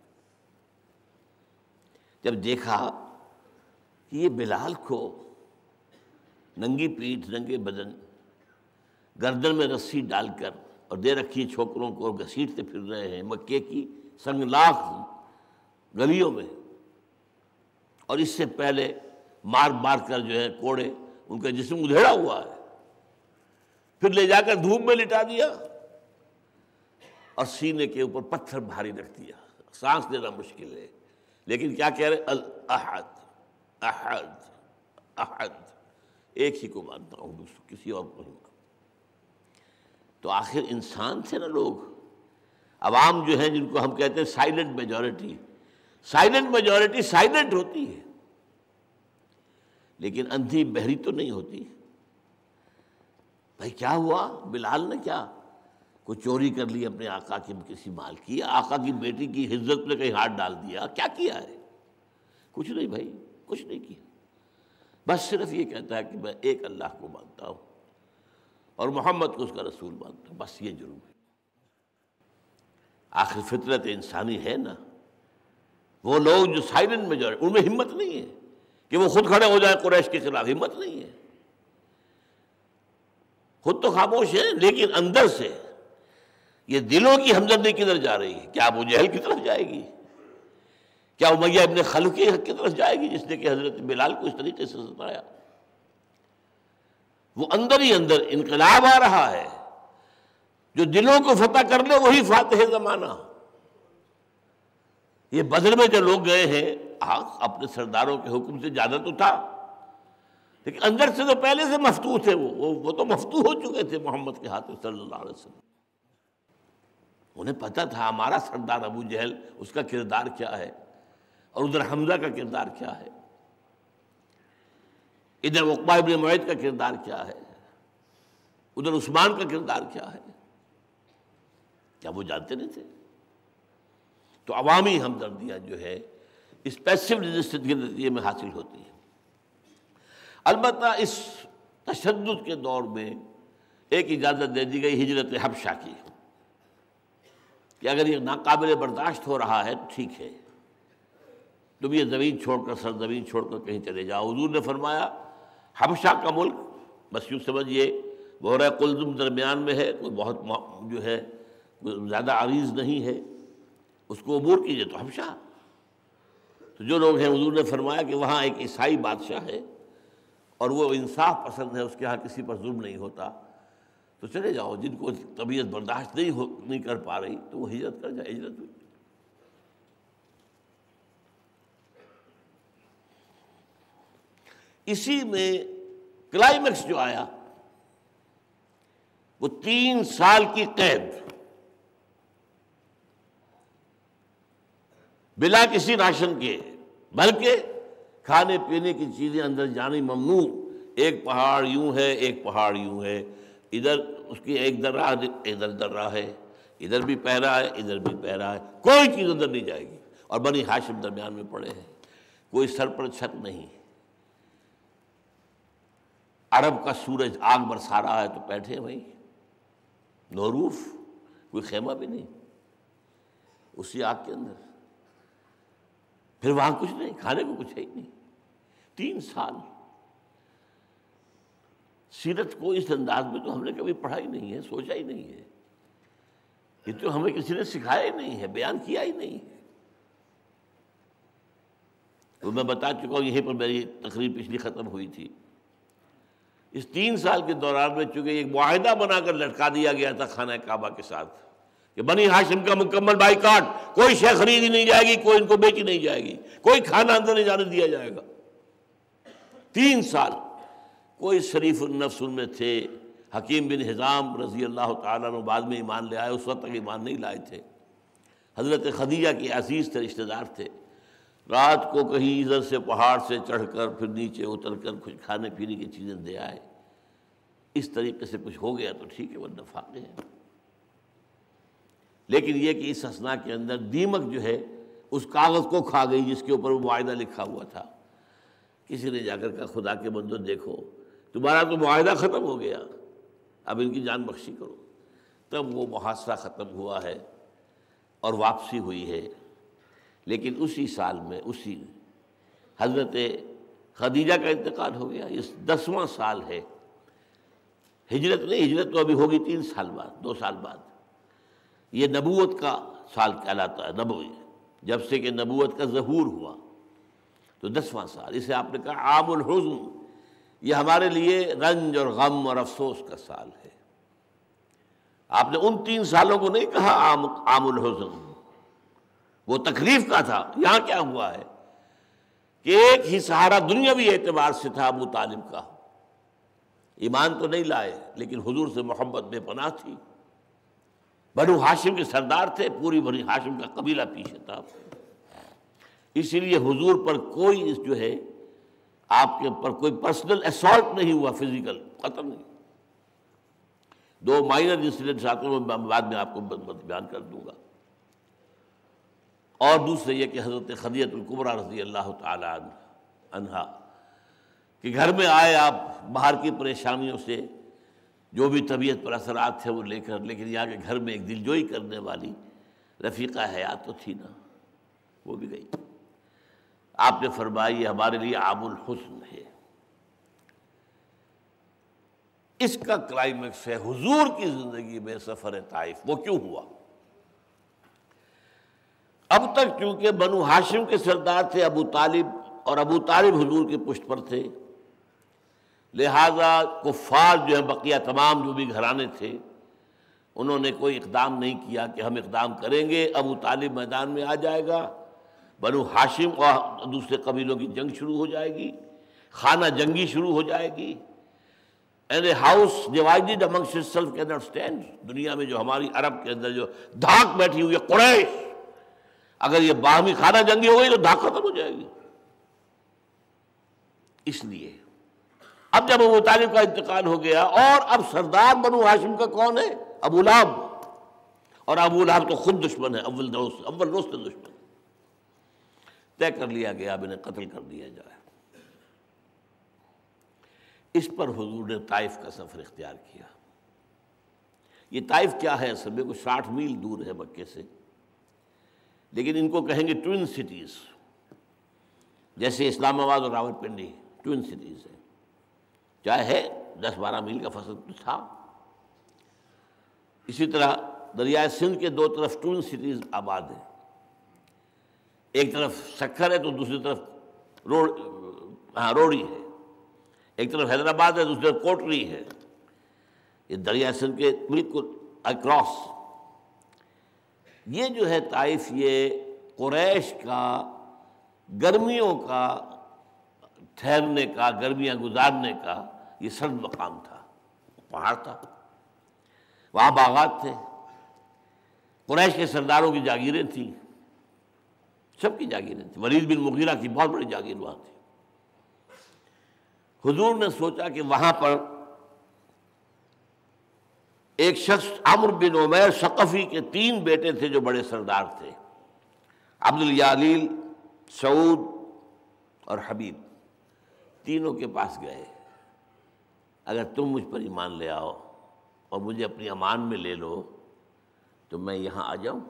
جب دیکھا کہ یہ بلال کو ننگی پیٹھ، ننگے بدن، گردن میں رسی ڈال کر اور دے رکھی چھوکروں کو گھسیٹتے پھر رہے ہیں مکے کی سنگلاخ گلیوں میں، اور اس سے پہلے مار مار کر جو ہے کوڑے ان کا جسم ادھیڑا ہوا ہے، پھر لے جا کر دھوپ میں لٹا دیا اور سینے کے اوپر پتھر بھاری رکھ دیا، سانس لینا مشکل ہے، لیکن کیا کہہ رہے الاحد احد احد، ایک ہی کو مانتا ہوں، دوسرے کسی اور کو نہیں مانتا۔ تو آخر انسان تھے نا لوگ، عوام جو ہیں جن کو ہم کہتے ہیں silent majority, silent majority silent ہوتی ہے لیکن اندھی بہری تو نہیں ہوتی۔ بھائی کیا ہوا؟ بلال نے کیا کوئی چوری کر لی اپنے آقا کے کسی مال کی، آقا کی بیٹی کی عزت میں کہیں ہاتھ ڈال دیا، کیا کیا ہے؟ کچھ نہیں بھائی، کچھ نہیں کیا، بس صرف یہ کہتا ہے کہ میں ایک اللہ کو مانتا ہوں اور محمد کو اس کا رسول مانتا ہوں، بس یہ جرم ہے۔ آخر فطرت انسانی ہے نا، وہ لوگ جو سائلنٹ میجورٹی، ان میں ہمت نہیں ہے کہ وہ خود کھڑے ہو جائیں قریش کے خلاف، ہمت نہیں ہے، خود تو خاموش ہے لیکن اندر سے یہ دلوں کی ہمدردی کدھر جا رہی ہے؟ کیا ابو جہل کی طرف جائے گی؟ کیا امیہ ابن خلف کی طرف جائے گی جس نے کہ حضرت بلال کو اس طریقے سے ستایا؟ وہ اندر ہی اندر انقلاب آ رہا ہے، جو دلوں کو فتح کر لے وہی فاتح زمانہ۔ یہ بدر میں جو لوگ گئے ہیں اپنے سرداروں کے حکم سے زیادہ تو تھا، لیکن اندر سے تو پہلے سے مفتوح تھے، وہ تو مفتوح ہو چکے تھے محمد کے ہاتھ میں صلی اللہ علیہ وسلم۔ انہیں پتہ تھا ہمارا سردار ابو جہل، اس کا کردار کیا ہے، اور ادھر حمزہ کا کردار کیا ہے، ادھر عقبہ ابن معیط کا کردار کیا ہے، ادھر عثمان کا کردار کیا ہے، کیا وہ جانتے نہیں تھے؟ تو عوامی ہمدردیاں جو ہے اس پیسو ریزسٹنس کے نتیجے میں حاصل ہوتی ہیں۔ البتہ اس تشدد کے دور میں ایک اجازت دے دی گئی ہجرت حبشہ کی، کہ اگر یہ ناقابل برداشت ہو رہا ہے تو ٹھیک ہے، تم یہ زمین چھوڑ کر، سرزمین چھوڑ کر کہیں چلے جاؤ۔ حضور نے فرمایا حبشہ کا ملک بس یوں سمجھیے بحیرہ قلزم درمیان میں ہے، کوئی بہت جو ہے زیادہ عریض نہیں ہے، اس کو عبور کیجئے تو حبشہ۔ تو جو لوگ ہیں، حضور نے فرمایا کہ وہاں ایک عیسائی بادشاہ ہے اور وہ انصاف پسند ہے، اس کے ہاں کسی پر ظلم نہیں ہوتا، تو چلے جاؤ۔ جن کو طبیعت برداشت نہیں کر پا رہی تو وہ ہجرت کر جائے، ہجرت ہوئی۔ اسی میں کلائمیکس جو آیا وہ 3 سال کی قید، بلا کسی راشن کے، بلکہ کھانے پینے کی چیزیں اندر جانی ممنوع۔ ایک پہاڑ یوں ہے، ایک پہاڑ یوں ہے، ادھر اس کی ایک درہ، ادھر درہ ہے، ادھر بھی پہرا ہے، ادھر بھی پہرا ہے، کوئی چیز اندر نہیں جائے گی۔ اور بنی ہاشم درمیان میں پڑے ہیں، کوئی سر پر چھت نہیں، عرب کا سورج آگ برسا رہا ہے تو بیٹھے وہیں، نوروف، کوئی خیمہ بھی نہیں، اسی آگ کے اندر، پھر وہاں کچھ نہیں، کھانے کو کچھ ہے ہی نہیں۔ 3 سال سیرت کو اس انداز میں تو ہم نے کبھی پڑھا ہی نہیں ہے، سوچا ہی نہیں ہے، یہ تو ہمیں کسی نے سکھایا ہی نہیں ہے، بیان کیا ہی نہیں ہے۔ تو میں بتا چکا ہوں، یہیں پر میری تقریر پچھلی ختم ہوئی تھی۔ اس 3 سال کے دوران میں چونکہ ایک معاہدہ بنا کر لٹکا دیا گیا تھا خانہ کعبہ کے ساتھ کہ بنی ہاشم کا مکمل بائیکاٹ، کوئی شے خریدی نہیں جائے گی، کوئی ان کو بیچی نہیں جائے گی، کوئی کھانا اندر نہیں جانے دیا جائے گا۔ 3 سال کوئی شریف النفس ان میں تھے. حکیم بن حزام رضی اللہ تعالیٰ عنہ بعد میں ایمان لے آئے، اس وقت تک ایمان نہیں لائے تھے. حضرت خدیجہ کے عزیز تھے، رشتہ دار تھے. رات کو کہیں ادھر سے پہاڑ سے چڑھ کر پھر نیچے اتر کر کچھ کھانے پینے کی چیزیں دے آئے. اس طریقے سے کچھ ہو گیا تو ٹھیک ہے، ورنہ فاقے ہے. لیکن یہ کہ اس اثنا کے اندر دیمک جو ہے اس کاغذ کو کھا گئی جس کے اوپر وہ معاہدہ لکھا ہوا تھا. کسی نے جا کر کہا خدا کے بندو دیکھو تمہارا تو معاہدہ ختم ہو گیا، اب ان کی جان بخشی کرو. تب وہ محاصرہ ختم ہوا ہے اور واپسی ہوئی ہے. لیکن اسی سال میں اسی حضرت خدیجہ کا انتقال ہو گیا. اس 10واں سال ہے، ہجرت نہیں، ہجرت تو ابھی ہوگی 3 سال بعد، 2 سال بعد. یہ نبوت کا سال کہلاتا ہے، نبوی، جب سے کہ نبوت کا ظہور ہوا تو 10واں سال. اسے آپ نے کہا عام الحزن، یہ ہمارے لیے رنج اور غم اور افسوس کا سال ہے. آپ نے ان 3 سالوں کو نہیں کہا عام الحزن، وہ تکلیف کا تھا. یہاں کیا ہوا ہے کہ ایک ہی سہارا دنیاوی اعتبار سے تھا ابو طالب کا. ایمان تو نہیں لائے لیکن حضور سے محبت بے پناہ تھی. بنو ہاشم کے سردار تھے، پوری بنی ہاشم کا قبیلہ پیچھے تھا. اسی لیے حضور پر کوئی جو ہے آپ کے پر کوئی پرسنل اسالٹ نہیں ہوا، فزیکل قتل نہیں. 2 مائنر انسیڈنٹس آتے ہیں، میں بعد میں آپ کو بیان کر دوں گا. اور دوسرے یہ کہ حضرت خدیجہ الکبریٰ رضی اللہ تعالی عنہا کہ گھر میں آئے آپ باہر کی پریشانیوں سے، جو بھی طبیعت پر اثرات تھے وہ لے کر، لیکن یہاں کے گھر میں ایک دلجوئی کرنے والی رفیقہ حیات تو تھی نا، وہ بھی گئی. آپ نے فرمایا یہ ہمارے لیے عام الحزن ہے. اس کا کلائمیکس ہے حضور کی زندگی میں سفر طائف. وہ کیوں ہوا؟ اب تک چونکہ بنو ہاشم کے سردار تھے ابو طالب، اور ابو طالب حضور کے پشت پر تھے، لہذا کفار جو ہیں بقیہ تمام جو بھی گھرانے تھے انہوں نے کوئی اقدام نہیں کیا کہ ہم اقدام کریں گے. ابو طالب میدان میں آ جائے گا، بنو ہاشم اور دوسرے قبیلوں کی جنگ شروع ہو جائے گی، خانہ جنگی شروع ہو جائے گی. And a house divided amongst itself cannot stand. دنیا میں جو ہماری عرب کے اندر جو دھاک بیٹھی ہوئی ہے قریش، اگر یہ باہمی خانہ جنگی ہو گئی تو دھاک ختم ہو جائے گی. اس لیے اب جب ابو طالب کا انتقال ہو گیا، اور اب سردار بنو ہاشم کا کون ہے؟ ابو لہب. اور ابو لہب تو خود دشمن ہے، اول روز سے دشمن. طے کر لیا گیا اب انہیں قتل کر دیا جائے. اس پر حضور نے طائف کا سفر اختیار کیا. یہ طائف کیا ہے؟ اصل میں کوئی 60 میل دور ہے مکے سے، لیکن ان کو کہیں گے ٹوئن سٹیز. جیسے اسلام آباد اور راول پنڈی ٹوئن سٹیز ہیں، چاہے ہے 10-12 میل کا فاصلہ تو تھا. اسی طرح دریائے سندھ کے 2 طرف ٹوئن سٹیز آباد ہیں. ایک طرف سکھر ہے تو دوسری طرف روڑی ہے. ایک طرف حیدرآباد ہے، دوسری طرف کوٹری ہے. یہ دریائے سندھ کے بالکل اکراس. یہ جو ہے طائف، یہ قریش کا گرمیوں کا ٹھہرنے کا، گرمیاں گزارنے کا یہ سرد مقام تھا. پہاڑ تھا، وہاں باغات تھے، قریش کے سرداروں کی جاگیریں تھیں، سب کی جاگیریں تھیں. ولید بن مغیرہ کی بہت بڑی جاگیر وہاں تھی. حضور نے سوچا کہ وہاں پر ایک شخص عمرو بن عمیر ثقفی کے 3 بیٹے تھے جو بڑے سردار تھے، عبد الیالیل، سعود اور حبیب. تینوں کے پاس گئے، اگر تم مجھ پر ایمان لے آؤ اور مجھے اپنی امان میں لے لو تو میں یہاں آ جاؤں.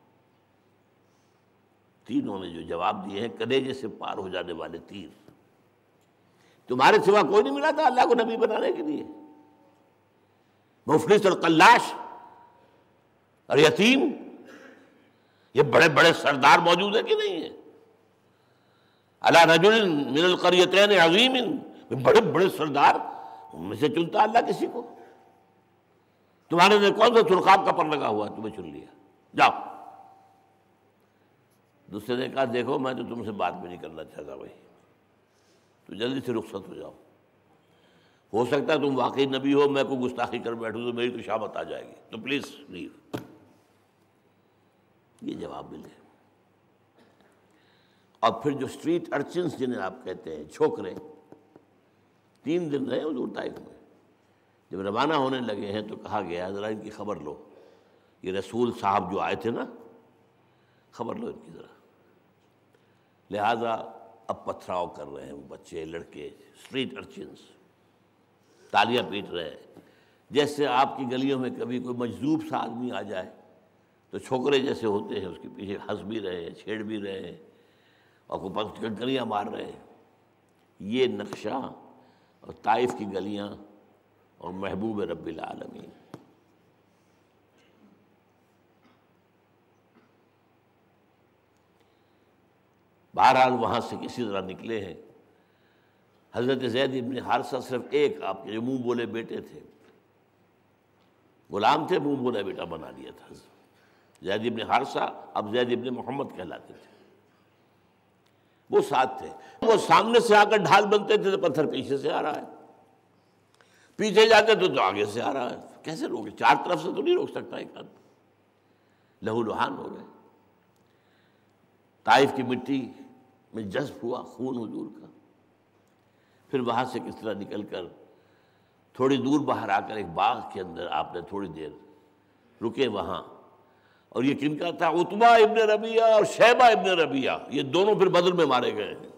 تینوں نے جو جواب دیے ہیں کلیجے سے پار ہو جانے والے تیر. تمہارے سوا کوئی نہیں ملا تھا اللہ کو نبی بنانے کے لیے؟ مفلس اور قلاش اور یتیم، یہ بڑے بڑے سردار موجود ہیں کہ نہیں ہیں؟ علی رجل من القریتین عظیم، بڑے بڑے سردار، ان میں سے چنتا اللہ کسی کو. تمہارے نے کون سا سرخاب کا پر لگا ہوا، تمہیں چن لیا، جاؤ. دوسرے نے کہا دیکھو میں تو تم سے بات بھی نہیں کرنا چاہتا بھائی، تو جلدی سے رخصت ہو جاؤ، ہو سکتا ہے تم واقعی نبی ہو، میں کوئی گستاخی کر بیٹھوں تو میری تو شامت آ جائے گی، تو پلیز لیو۔ یہ جواب ملے۔ اور پھر جو اسٹریٹ ارچنس جنہیں آپ کہتے ہیں، چھوکرے، 3 دن رہے حضور طائف میں۔ جب روانہ ہونے لگے ہیں تو کہا گیا ذرا ان کی خبر لو، یہ رسول صاحب جو آئے تھے نا، خبر لو ان کی ذرا۔ لہٰذا اب پتھراؤ کر رہے ہیں وہ بچے، لڑکے، اسٹریٹ ارچنس، تالیاں پیٹ رہے ہیں۔ جیسے آپ کی گلیوں میں کبھی کوئی مجذوب سا آدمی آ جائے تو چھوکرے جیسے ہوتے ہیں اس کے پیچھے ہنس بھی رہے ہیں، چھیڑ بھی رہے ہیں اور کوئی کنکریاں مار رہے ہیں۔ یہ نقشہ اور طائف کی گلیاں اور محبوب رب العالمین۔ بہرحال وہاں سے کسی طرح نکلے ہیں۔ حضرت زید ابن حارثہ صرف ایک آپ کے جو منہ بولے بیٹے تھے، غلام تھے، منہ بولا بیٹا بنا لیا تھا زید ابن حارثہ، اب زید ابن محمد کہلاتے تھے۔ وہ ساتھ تھے، وہ سامنے سے آ کر ڈھال بنتے تھے تو پتھر پیچھے سے آ رہا ہے، پیچھے جاتے تو آگے سے آ رہا ہے، کیسے روکے؟ 4 طرف سے تو نہیں روک سکتا ایک آدمی۔ لہو لہان ہو گئے۔ طائف کی مٹی میں جذب ہوا خون حضور کا۔ پھر وہاں سے کس طرح نکل کر تھوڑی دور باہر آ کر ایک باغ کے اندر آپ نے تھوڑی دیر رکے وہاں، اور یہ کن کا تھا؟ عتبہ ابن ربیعہ اور شیبہ ابن ربیعہ، یہ دونوں پھر بدر میں مارے گئے ہیں،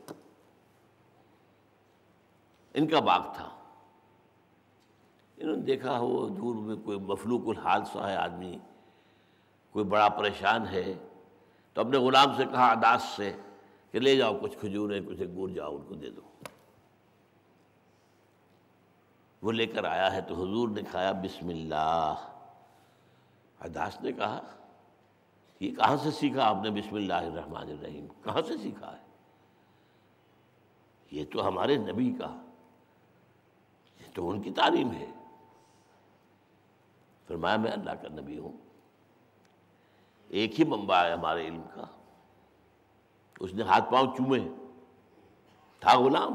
ان کا باغ تھا۔ انہوں نے دیکھا ہو دور میں کوئی مفلوق الحال سا ہے آدمی، کوئی بڑا پریشان ہے، تو اپنے غلام سے کہا عداس سے کہ لے جاؤ کچھ کھجوریں، کچھ انگور، جاؤ ان کو دے دو۔ وہ لے کر آیا ہے تو حضور نے کھایا، بسم اللہ۔ عداس نے کہا یہ کہاں سے سیکھا آپ نے بسم اللہ الرحمن الرحیم؟ کہاں سے سیکھا ہے؟ یہ تو ہمارے نبی کا، یہ تو ان کی تعلیم ہے۔ فرمایا میں اللہ کا نبی ہوں، ایک ہی منبع ہے ہمارے علم کا۔ اس نے ہاتھ پاؤں چومے، تھا غلام،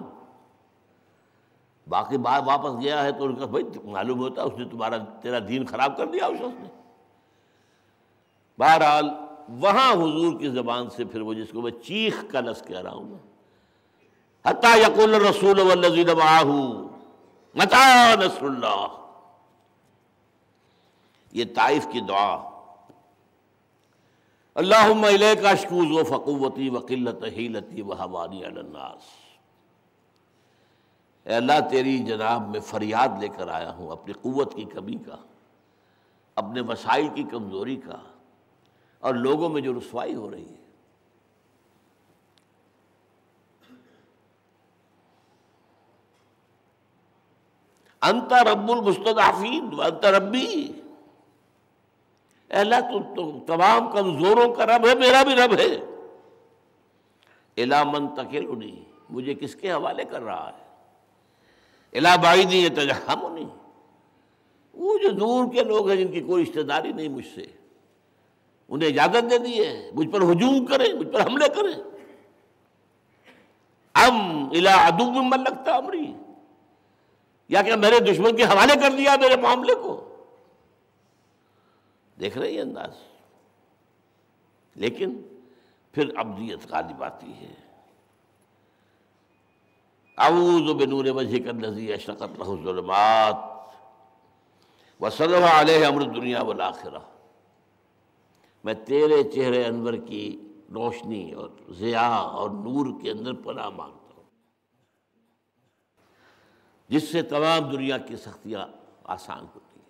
باقی بات واپس گیا ہے تو ان کا بھائی معلوم ہوتا اس نے تیرا دین خراب کر دیا اس شخص نے۔ بہرحال وہاں حضور کی زبان سے پھر وہ جس کو میں چیخ کا لفظ کہہ رہا ہوں نا، حتی یقول الرسول والذین معہ متی نصر اللہ، یہ طائف کی دعا، اللہم الیک اشکو ضعف قوتی وقلت حیلتی وہوانی علی الناس، اے اللہ تیری جناب میں فریاد لے کر آیا ہوں اپنی قوت کی کمی کا، اپنے وسائل کی کمزوری کا، اور لوگوں میں جو رسوائی ہو رہی ہے۔ انت رب المستضعفین وانت ربی، اے اللہ تو تمام کمزوروں کا رب ہے، میرا بھی رب ہے۔ الی من تکلنی، مجھے کس کے حوالے کر رہا ہے؟ الی بعید یتجہمنی، وہ جو دور کے لوگ ہیں جن کی کوئی رشتہ داری نہیں مجھ سے، انہیں اجازت دے دی ہے مجھ پر ہجوم کریں، مجھ پر حملے کریں۔ ام الی عدو من لگتا امری، یا کہ میرے دشمن کے حوالے کر دیا میرے معاملے کو۔ دیکھ رہے ہیں انداز، لیکن پھر ابدیت غالب آتی ہے۔ اعوذ بنور وجہک الذی اشرقت لہ الظلمات وصلح علیہ امر الدنیا والآخرہ، میں تیرے چہرے انور کی روشنی اور ضیاء اور نور کے اندر پناہ مانگتا ہوں، جس سے تمام دنیا کی سختیاں آسان ہوتی ہیں۔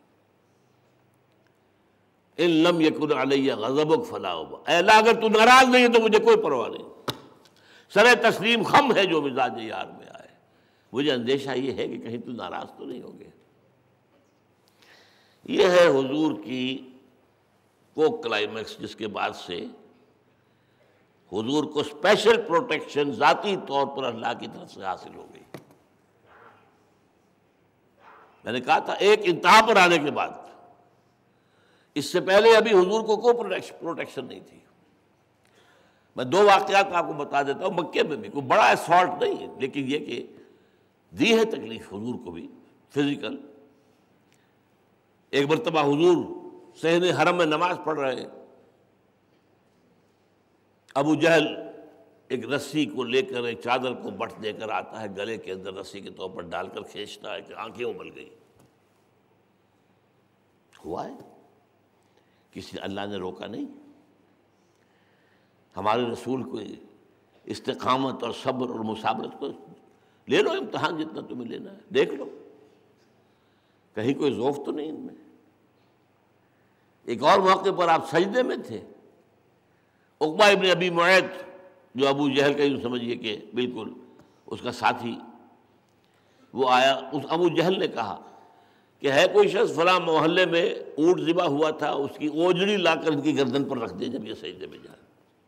ان لم یکن علی غضبک فلا ابا، اے اللہ اگر تو ناراض نہیں ہے تو مجھے کوئی پرواہ نہیں، سر تسلیم خم ہے جو مزاج یار میں آئے، مجھے اندیشہ یہ ہے کہ کہیں تو ناراض تو نہیں ہوگے۔ یہ ہے حضور کی وہ کلائمیکس جس کے بعد سے حضور کو اسپیشل پروٹیکشن ذاتی طور پر اللہ کی طرف سے حاصل ہو گئی۔ میں نے کہا تھا ایک انتہا پر آنے کے بعد، اس سے پہلے ابھی حضور کو کوئی پروٹیکشن نہیں تھی۔ میں دو واقعات آپ کو بتا دیتا ہوں، مکے میں بھی کوئی بڑا اسالٹ نہیں ہے، لیکن یہ کہ دی ہے تکلیف حضور کو بھی فزیکل۔ ایک مرتبہ حضور صحن حرم میں نماز پڑھ رہے ہیں، ابو جہل ایک رسی کو لے کر، ایک چادر کو بٹ دے کر آتا ہے، گلے کے اندر رسی کے طور پر ڈال کر کھینچتا ہے کہ آنکھیں ابل گئی۔ ہوا ہے، کسی اللہ نے روکا نہیں۔ ہمارے رسول کو استقامت اور صبر اور مثابرت کو لے لو امتحان جتنا تمہیں لینا ہے، دیکھ لو کہیں کوئی ضعف تو نہیں ان میں۔ ایک اور موقع پر آپ سجدے میں تھے، عقبہ ابن ابی معیط جو ابو جہل کا یوں سمجھیے کہ بالکل اس کا ساتھی، وہ آیا، اس ابو جہل نے کہا کہ ہے کوئی شخص فلاں محلے میں اونٹ ذبح ہوا تھا، اس کی اوجڑی لا کر ان کی گردن پر رکھ دے جب یہ سجدے میں جائے۔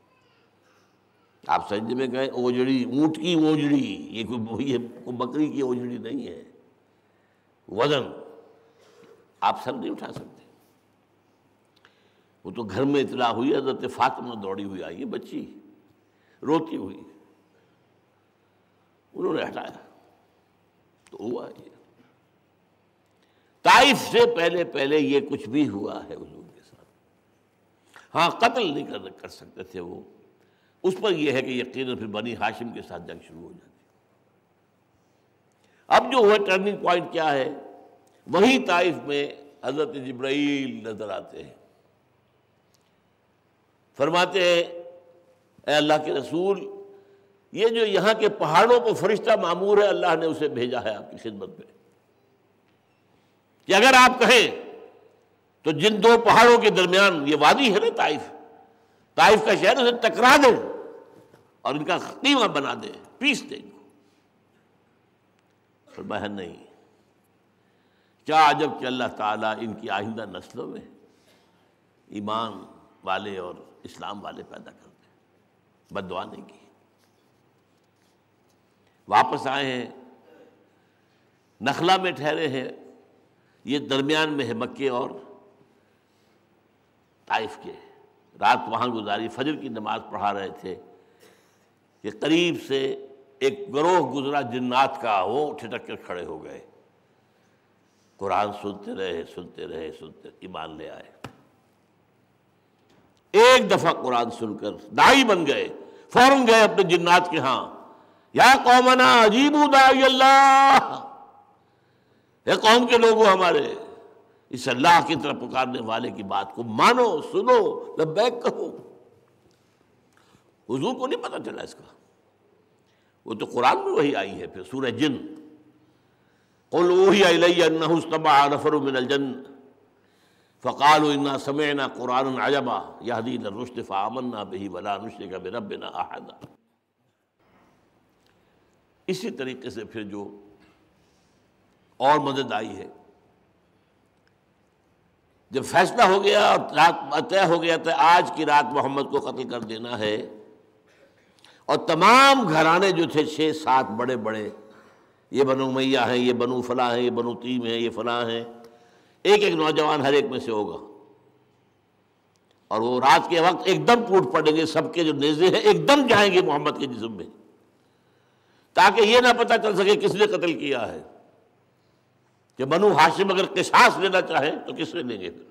آپ سجدے میں گئے، اوجڑی، اونٹ کی اوجڑی، یہ کوئی بکری کی اوجڑی نہیں ہے، وزن آپ سر نہیں اٹھا سکتے۔ وہ تو گھر میں اطلاع ہوئی، حضرت فاطمہ دوڑی ہوئی آئی ہے، بچی روتی ہوئی، انہوں نے ہٹایا تو ہوا یہ۔ طائف سے پہلے یہ کچھ بھی ہوا ہے حضور کے ساتھ۔ ہاں قتل نہیں کر سکتے تھے وہ، اس پر یہ ہے کہ یقیناً پھر بنی ہاشم کے ساتھ جنگ شروع ہو جاتی۔ اب جو ہوا ٹرننگ پوائنٹ کیا ہے، وہی طائف میں حضرت جبرائیل نظر آتے ہیں، فرماتے ہیں اے اللہ کے رسول، یہ جو یہاں کے پہاڑوں پر فرشتہ معمور ہے، اللہ نے اسے بھیجا ہے آپ کی خدمت میں، کہ اگر آپ کہیں تو جن دو پہاڑوں کے درمیان یہ وادی ہے نا طائف کا شہر، اسے ٹکرا دیں اور ان کا قیمہ بنا دیں، پیس دیں ان کو۔ فرمایا نہیں، کیا عجب کہ اللہ تعالیٰ ان کی آئندہ نسلوں میں ایمان والے اور اسلام والے پیدا کر دیں، بد دعا نہیں کی۔ واپس آئے ہیں، نخلا میں ٹھہرے ہیں، یہ درمیان میں ہے مکے اور طائف کے، رات وہاں گزاری، فجر کی نماز پڑھا رہے تھے کہ قریب سے ایک گروہ گزرا جنات کا، وہ ٹھٹک کر کھڑے ہو گئے، قرآن سنتے رہے، ایمان لے آئے۔ ایک دفعہ قرآن سن کر داعی بن گئے، فوراً گئے اپنے جنات کے ہاں، یا قومنا اجیبوا داعی اللہ، اے قوم کے لوگوں ہمارے، اس اللہ کی طرف پکارنے والے کی بات کو مانو، سنو، لبیک کہو۔ حضور کو نہیں پتہ چلا اس کا، وہ تو قرآن میں وہی آئی ہے۔ پھر سورہ جن، قل اوحی الی انہ استمع نفر من الجن فقالوا انا سمعنا قرآنا عجبا یہدی الی الرشد فآمنا بہ ولا نشرک بربنا احدا۔ اسی طریقے سے پھر جو اور مدد آئی ہے، جب فیصلہ ہو گیا اور رات طے ہو گیا تھا آج کی رات محمد کو قتل کر دینا ہے، اور تمام گھرانے جو تھے 6-7 بڑے بڑے، یہ بنو امیہ ہیں، یہ بنو فلاں ہیں، یہ بنو تیم ہیں، یہ فلاں ہیں، ایک ایک نوجوان ہر ایک میں سے ہوگا، اور وہ رات کے وقت ایک دم ٹوٹ پڑیں گے، سب کے جو نیزے ہیں ایک دم جائیں گے محمد کے جسم میں، تاکہ یہ نہ پتہ چل سکے کس نے قتل کیا ہے، کہ بنو ہاشم اگر قصاص لینا چاہیں تو کس نے لیں گے پھر۔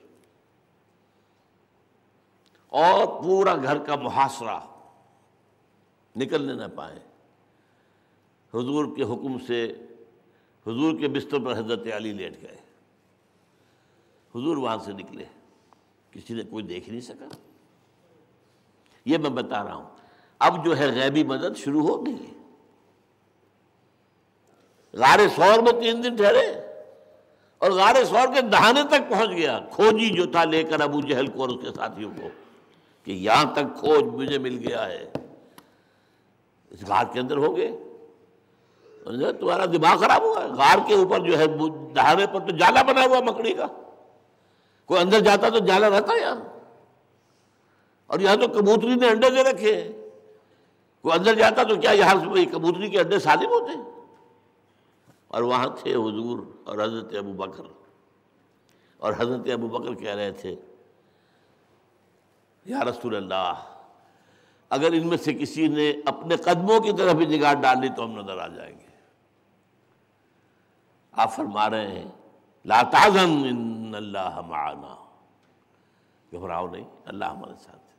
اور پورا گھر کا محاصرہ، نکلنے نہ پائیں۔ حضور کے حکم سے حضور کے بستر پر حضرت علی لیٹ گئے، حضور وہاں سے نکلے، کسی نے کوئی دیکھ نہیں سکا۔ یہ میں بتا رہا ہوں، اب جو ہے غیبی مدد شروع ہو گئی ہے۔ غار ثور میں 3 دن ٹھہرے، اور غار ثور کے دہانے تک پہنچ گیا، کھوجی جو تھا لے کر ابو جہل کو اور اس کے ساتھیوں کو، کہ یہاں تک کھوج مجھے مل گیا ہے، اس غار کے اندر ہو گئے۔ تمہارا دماغ خراب ہوا ہے، غار کے اوپر جو ہے دہانے پر تو جالا بنا ہوا مکڑی کا، کوئی اندر جاتا تو جالا رہتا یہاں، اور یہاں تو کبوتری نے انڈے دے رکھے ہیں، کوئی اندر جاتا تو کیا یہاں سے کبوتری کے انڈے سالم ہوتے ہیں؟ اور وہاں تھے حضور اور حضرت ابو بکر، اور حضرت ابو بکر کہہ رہے تھے یا رسول اللہ اگر ان میں سے کسی نے اپنے قدموں کی طرف بھی نگاہ ڈال لی تو ہم نظر آ جائیں گے۔ آپ فرما رہے ہیں لا تحزن ان اللہ معنا، گھبراؤ نہیں، اللہ ہمارے ساتھ ہے۔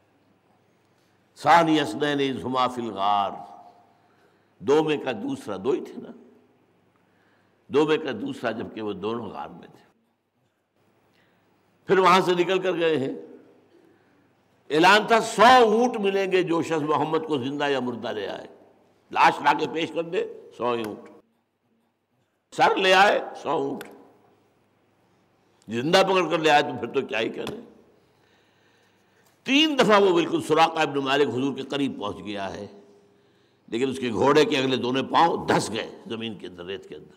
ثانی اثنین اذ ہما فی الغار، دو میں کا دوسرا، دو ہی تھے نا، دو میں کا دوسرا جبکہ وہ دونوں غار میں تھے۔ پھر وہاں سے نکل کر گئے ہیں، اعلان تھا 100 اونٹ ملیں گے جو شخص محمد کو زندہ یا مردہ لے آئے، لاش لا کے پیش کر دے 100 اونٹ، سر لے آئے 100 اونٹ، زندہ پکڑ کر لے آئے تو پھر تو کیا ہی کہنے۔ 3 دفعہ وہ بالکل سراقہ ابن مالک حضور کے قریب پہنچ گیا ہے، لیکن اس کے گھوڑے کے اگلے دونوں پاؤں دھس گئے زمین کے اندر، ریت کے اندر۔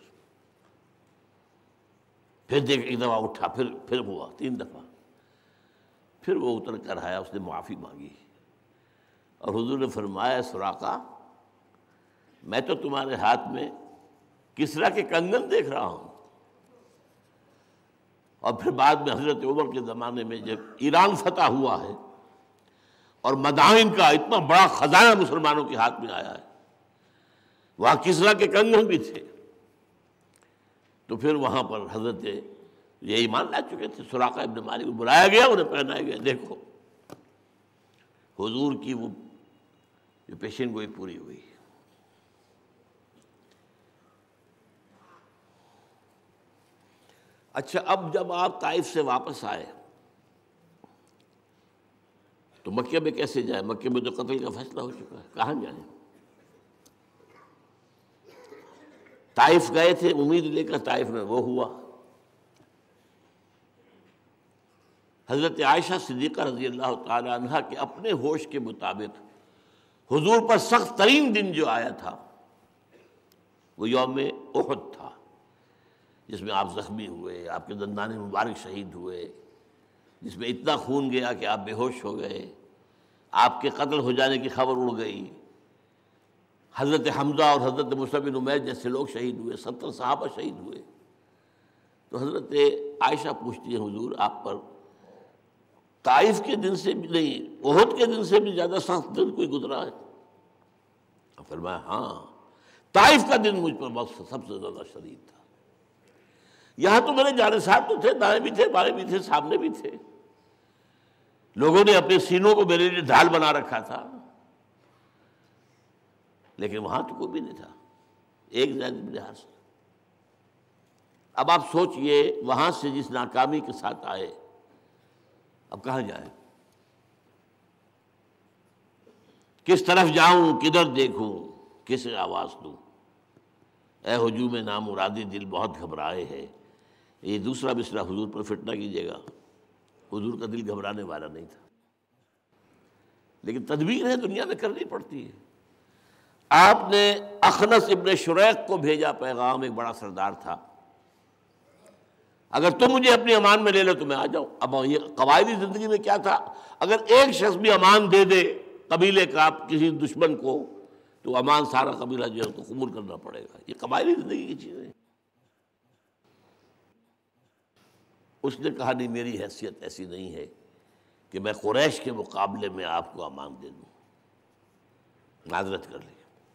پھر دیکھ ایک دفعہ اٹھا، پھر ہوا 3 دفعہ، پھر وہ اتر کر آیا، اس نے معافی مانگی، اور حضور نے فرمایا سراقہ میں تو تمہارے ہاتھ میں کسریٰ کے کنگن دیکھ رہا ہوں۔ اور پھر بعد میں حضرت عمر کے زمانے میں جب ایران فتح ہوا ہے اور مدائن کا اتنا بڑا خزانہ مسلمانوں کے ہاتھ میں آیا ہے، وہاں کسریٰ کے کنگن بھی تھے، تو پھر وہاں پر حضرت یہ ایمان لا چکے تھے، سراقہ ابن مالک کو بلایا گیا، انہیں پہنایا گیا، دیکھو حضور کی وہ جو پیشین گوئی پوری ہوئی۔ اچھا، اب جب آپ طائف سے واپس آئے تو مکے میں کیسے جائیں؟ مکے میں تو قتل کا فیصلہ ہو چکا ہے، کہاں جائیں؟ طائف گئے تھے امید لے کر، طائف میں وہ ہوا۔ حضرت عائشہ صدیقہ رضی اللہ تعالی عنہ کے اپنے ہوش کے مطابق حضور پر سخت ترین دن جو آیا تھا وہ یوم احد تھا، جس میں آپ زخمی ہوئے، آپ کے دندان مبارک شہید ہوئے، جس میں اتنا خون گیا کہ آپ بے ہوش ہو گئے، آپ کے قتل ہو جانے کی خبر اڑ گئی، حضرت حمزہ اور حضرت مصعب بن عمیر جیسے لوگ شہید ہوئے، 70 صحابہ شہید ہوئے۔ تو حضرت عائشہ پوچھتی ہے حضور آپ پر طائف کے دن سے بھی نہیں، احد کے دن سے بھی زیادہ سخت دن کوئی گزرا ہے؟ فرمایا ہاں، طائف کا دن مجھ پر سب سے زیادہ شدید تھا۔ یہاں تو میرے جانثار تو تھے، دائیں بھی تھے، بائیں بھی تھے، سامنے بھی تھے، لوگوں نے اپنے سینوں کو میرے لیے ڈھال بنا رکھا تھا، لیکن وہاں تو کوئی بھی نہیں تھا، ایک زید بن حارثہ۔ اب آپ سوچئے وہاں سے جس ناکامی کے ساتھ آئے، اب کہاں جائیں؟ کس طرف جاؤں، کدھر دیکھوں، کسے آواز دوں؟ اے ہجوم نامرادی دل بہت گھبرائے ہے۔ یہ دوسرا مصرع حضور پر فٹ نہ کیجیے گا، حضور کا دل گھبرانے والا نہیں تھا، لیکن تدبیر ہے دنیا میں کرنی پڑتی ہے۔ آپ نے اخنس ابن شریق کو بھیجا پیغام، ایک بڑا سردار تھا، اگر تم مجھے اپنی امان میں لے لو تو میں آ جاؤں۔ اب یہ قبائلی زندگی میں کیا تھا، اگر ایک شخص بھی امان دے دے قبیلے کا کسی دشمن کو تو امان سارا قبیلہ جو ہے تو قبول کرنا پڑے گا، یہ قبائلی زندگی کی چیزیں۔ اس نے کہا نہیں، میری حیثیت ایسی نہیں ہے کہ میں قریش کے مقابلے میں آپ کو امان دے دوں، معذرت کر لی۔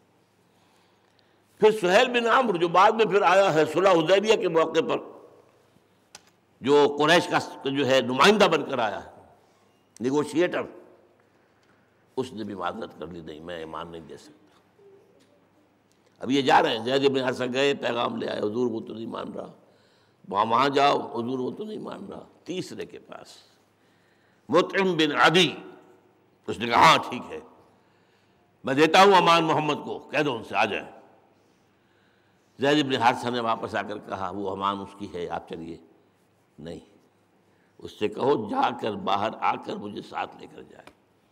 پھر سہیل بن عمرو جو بعد میں پھر آیا ہے صلح حدیبیہ کے موقع پر، جو قریش کا جو ہے نمائندہ بن کر آیا ہے، نیگوشیٹر، اس نے بھی معذرت کر لی، نہیں میں ایمان نہیں دے سکتا۔ اب یہ جا رہے ہیں، زید بن حارثہ گئے، پیغام لے آئے، حضور وہ تو نہیں مان رہا، وہاں جاؤ، حضور وہ تو نہیں مان رہا۔ تیسرے کے پاس مطعم بن عدی، اس نے کہا ہاں ٹھیک ہے، میں دیتا ہوں امان محمد کو، کہہ دو ان سے آ جائیں۔ زید بن حارثہ نے واپس آ کر کہا وہ امان اس کی ہے، آپ چلیے۔ نہیں، اس سے کہو جا کر باہر آ کر مجھے ساتھ لے کر جائے،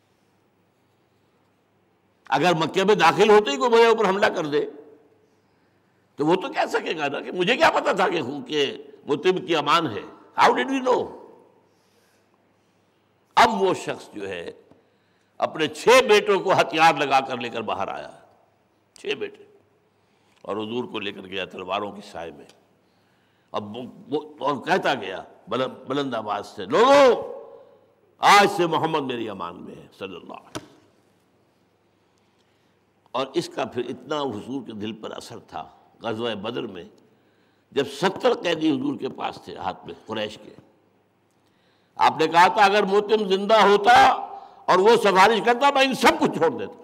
اگر مکے میں داخل ہوتے ہی کوئی میرے اوپر حملہ کر دے تو وہ تو کہہ سکے گا نا کہ مجھے کیا پتا تھا کہ مطعم کی امان ہے، ہاؤ ڈیڈ وی نو۔ اب وہ شخص جو ہے اپنے 6 بیٹوں کو ہتھیار لگا کر لے کر باہر آیا، 6 بیٹے، اور حضور کو لے کر گیا تلواروں کی سائے میں، اب اور کہتا گیا بلند آواز سے، لوگوں آج سے محمد میری امان میں ہے صلی اللہ علیہ وسلم۔ اور اس کا پھر اتنا حضور کے دل پر اثر تھا غزوہ بدر میں، جب 70 قیدی حضور کے پاس تھے ہاتھ میں قریش کے، آپ نے کہا تھا اگر مطعم زندہ ہوتا اور وہ سفارش کرتا میں ان سب کو چھوڑ دیتا.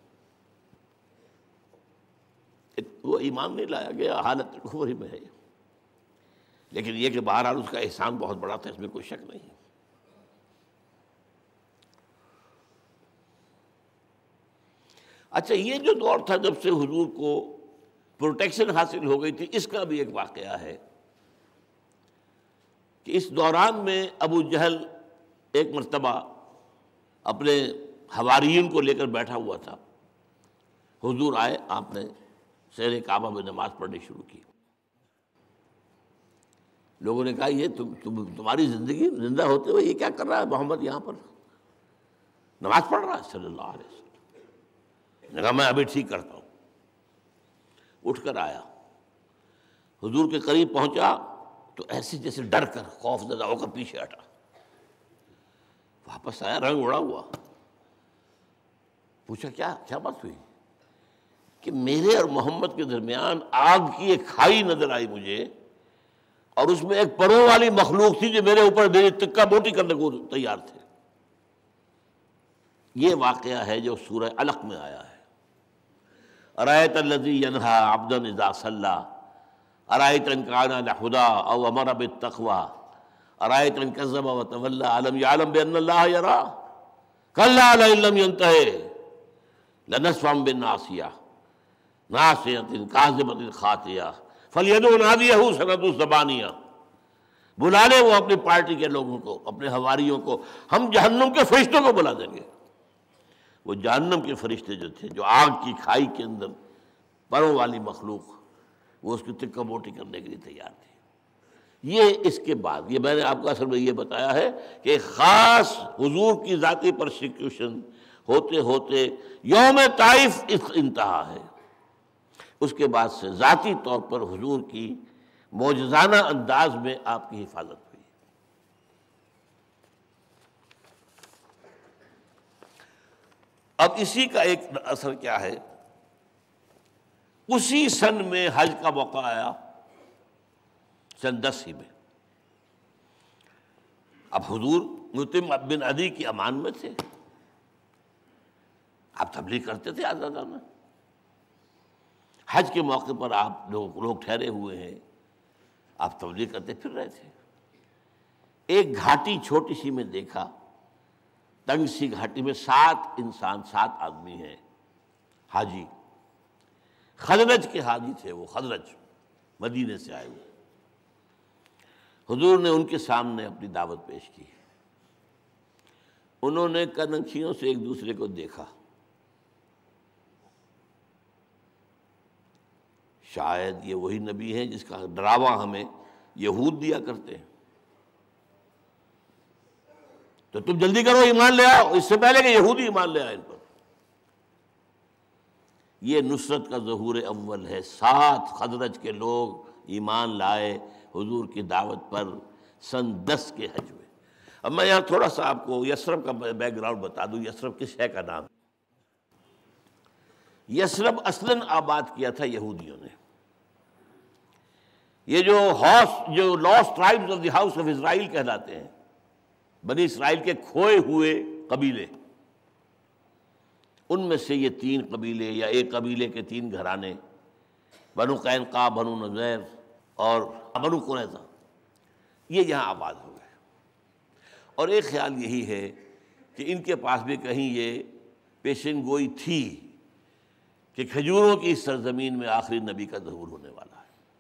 وہ ایمان نہیں لایا گیا، حالت کفر ہی میں ہے. لیکن یہ کہ بہرحال اس کا احسان بہت بڑا تھا، اس میں کوئی شک نہیں. اچھا، یہ جو دور تھا جب سے حضور کو پروٹیکشن حاصل ہو گئی تھی، اس کا بھی ایک واقعہ ہے کہ اس دوران میں ابو جہل ایک مرتبہ اپنے حواریین کو لے کر بیٹھا ہوا تھا. حضور آئے، آپ نے سیر کعبہ میں نماز پڑھنی شروع کی. لوگوں نے کہا یہ تمہاری زندگی زندہ ہوتے ہوئے یہ کیا کر رہا ہے محمد یہاں پر نماز پڑھ رہا ہے صلی اللہ علیہ وسلم. نے کہا میں ابھی ٹھیک کرتا ہوں. اٹھ کر آیا، حضور کے قریب پہنچا تو ایسے جیسے ڈر کر خوف زدہ ہو کر پیچھے ہٹا. واپس آیا رنگ اڑا ہوا. پوچھا کیا بات ہوئی؟ کہ میرے اور محمد کے درمیان آگ کی ایک کھائی نظر آئی مجھے، اور اس میں ایک پروں والی مخلوق تھی جو میرے اوپر میری تکہ موٹی کرنے کو تیار تھے. یہ واقعہ ہے جو سورہ علق میں آیا ہے. ارأیت الذی ینہی عبدا اذا صلی ارأیت ان کان علی ہدی او امر بالتقوی ارأیت ان کذب وتولی الم یعلم بان اللہ یری کلا لئن لم ینتہ لنسفعا بالناصیہ ناصیۃ کاذبۃ خاطیہ فلیدع نادیہ سندع الزبانیہ. بلا لے وہ اپنی پارٹی کے لوگوں کو، اپنے حواریوں کو، ہم جہنم کے فرشتوں کو بلا دیں گے. وہ جہنم کے فرشتے جو تھے، جو آگ کی کھائی کے اندر پروں والی مخلوق، وہ اس کی تکہ موٹی کرنے کے لیے تیار تھی. یہ اس کے بعد یہ میں نے آپ کو اصل میں یہ بتایا ہے کہ خاص حضور کی ذاتی پرسیکیوشن ہوتے ہوتے یوم طائف اس انتہا ہے. اس کے بعد سے ذاتی طور پر حضور کی معجزانہ انداز میں آپ کی حفاظت ہوئی. اب اسی کا ایک اثر کیا ہے، اسی سن میں حج کا موقع آیا، سن 10 ہی میں. اب حضور مطعم بن عدی کی امان میں تھے، آپ تبلیغ کرتے تھے آزادانہ. حج کے موقع پر آپ لوگ ٹھہرے ہوئے ہیں، آپ تبلیغ کرتے پھر رہے تھے. ایک گھاٹی چھوٹی سی میں دیکھا، تنگ سی گھاٹی میں 7 آدمی ہیں حاجی. خزرج کے حاجی تھے وہ، خزرج مدینے سے آئے ہوئے. حضور نے ان کے سامنے اپنی دعوت پیش کی. انہوں نے کنکھیوں سے ایک دوسرے کو دیکھا. شاید یہ وہی نبی ہیں جس کا ڈراوا ہمیں یہود دیا کرتے ہیں، تو تم جلدی کرو ایمان لے آؤ، اس سے پہلے کہ یہودی ایمان لے آئے ان پر. یہ نصرت کا ظہور اول ہے. 7 خزرج کے لوگ ایمان لائے حضور کی دعوت پر سن 10 کے حج میں. اب میں یہاں تھوڑا سا آپ کو یثرب کا بیک گراؤنڈ بتا دوں. یثرب کس شے کا نام؟ یثرب اصلاً آباد کیا تھا یہودیوں نے. یہ جو lost tribes of the house of Israel کہلاتے ہیں، بنی اسرائیل کے کھوئے ہوئے قبیلے، ان میں سے یہ 3 قبیلے یا ایک قبیلے کے 3 گھرانے، بنو قینقاع، بنو نذیر اور بنو قریظہ، یہ یہاں آباد ہو گئے. اور ایک خیال یہی ہے کہ ان کے پاس بھی کہیں یہ پیشن گوئی تھی کہ کھجوروں کی اس سرزمین میں آخری نبی کا ظہور ہونے والا ہے.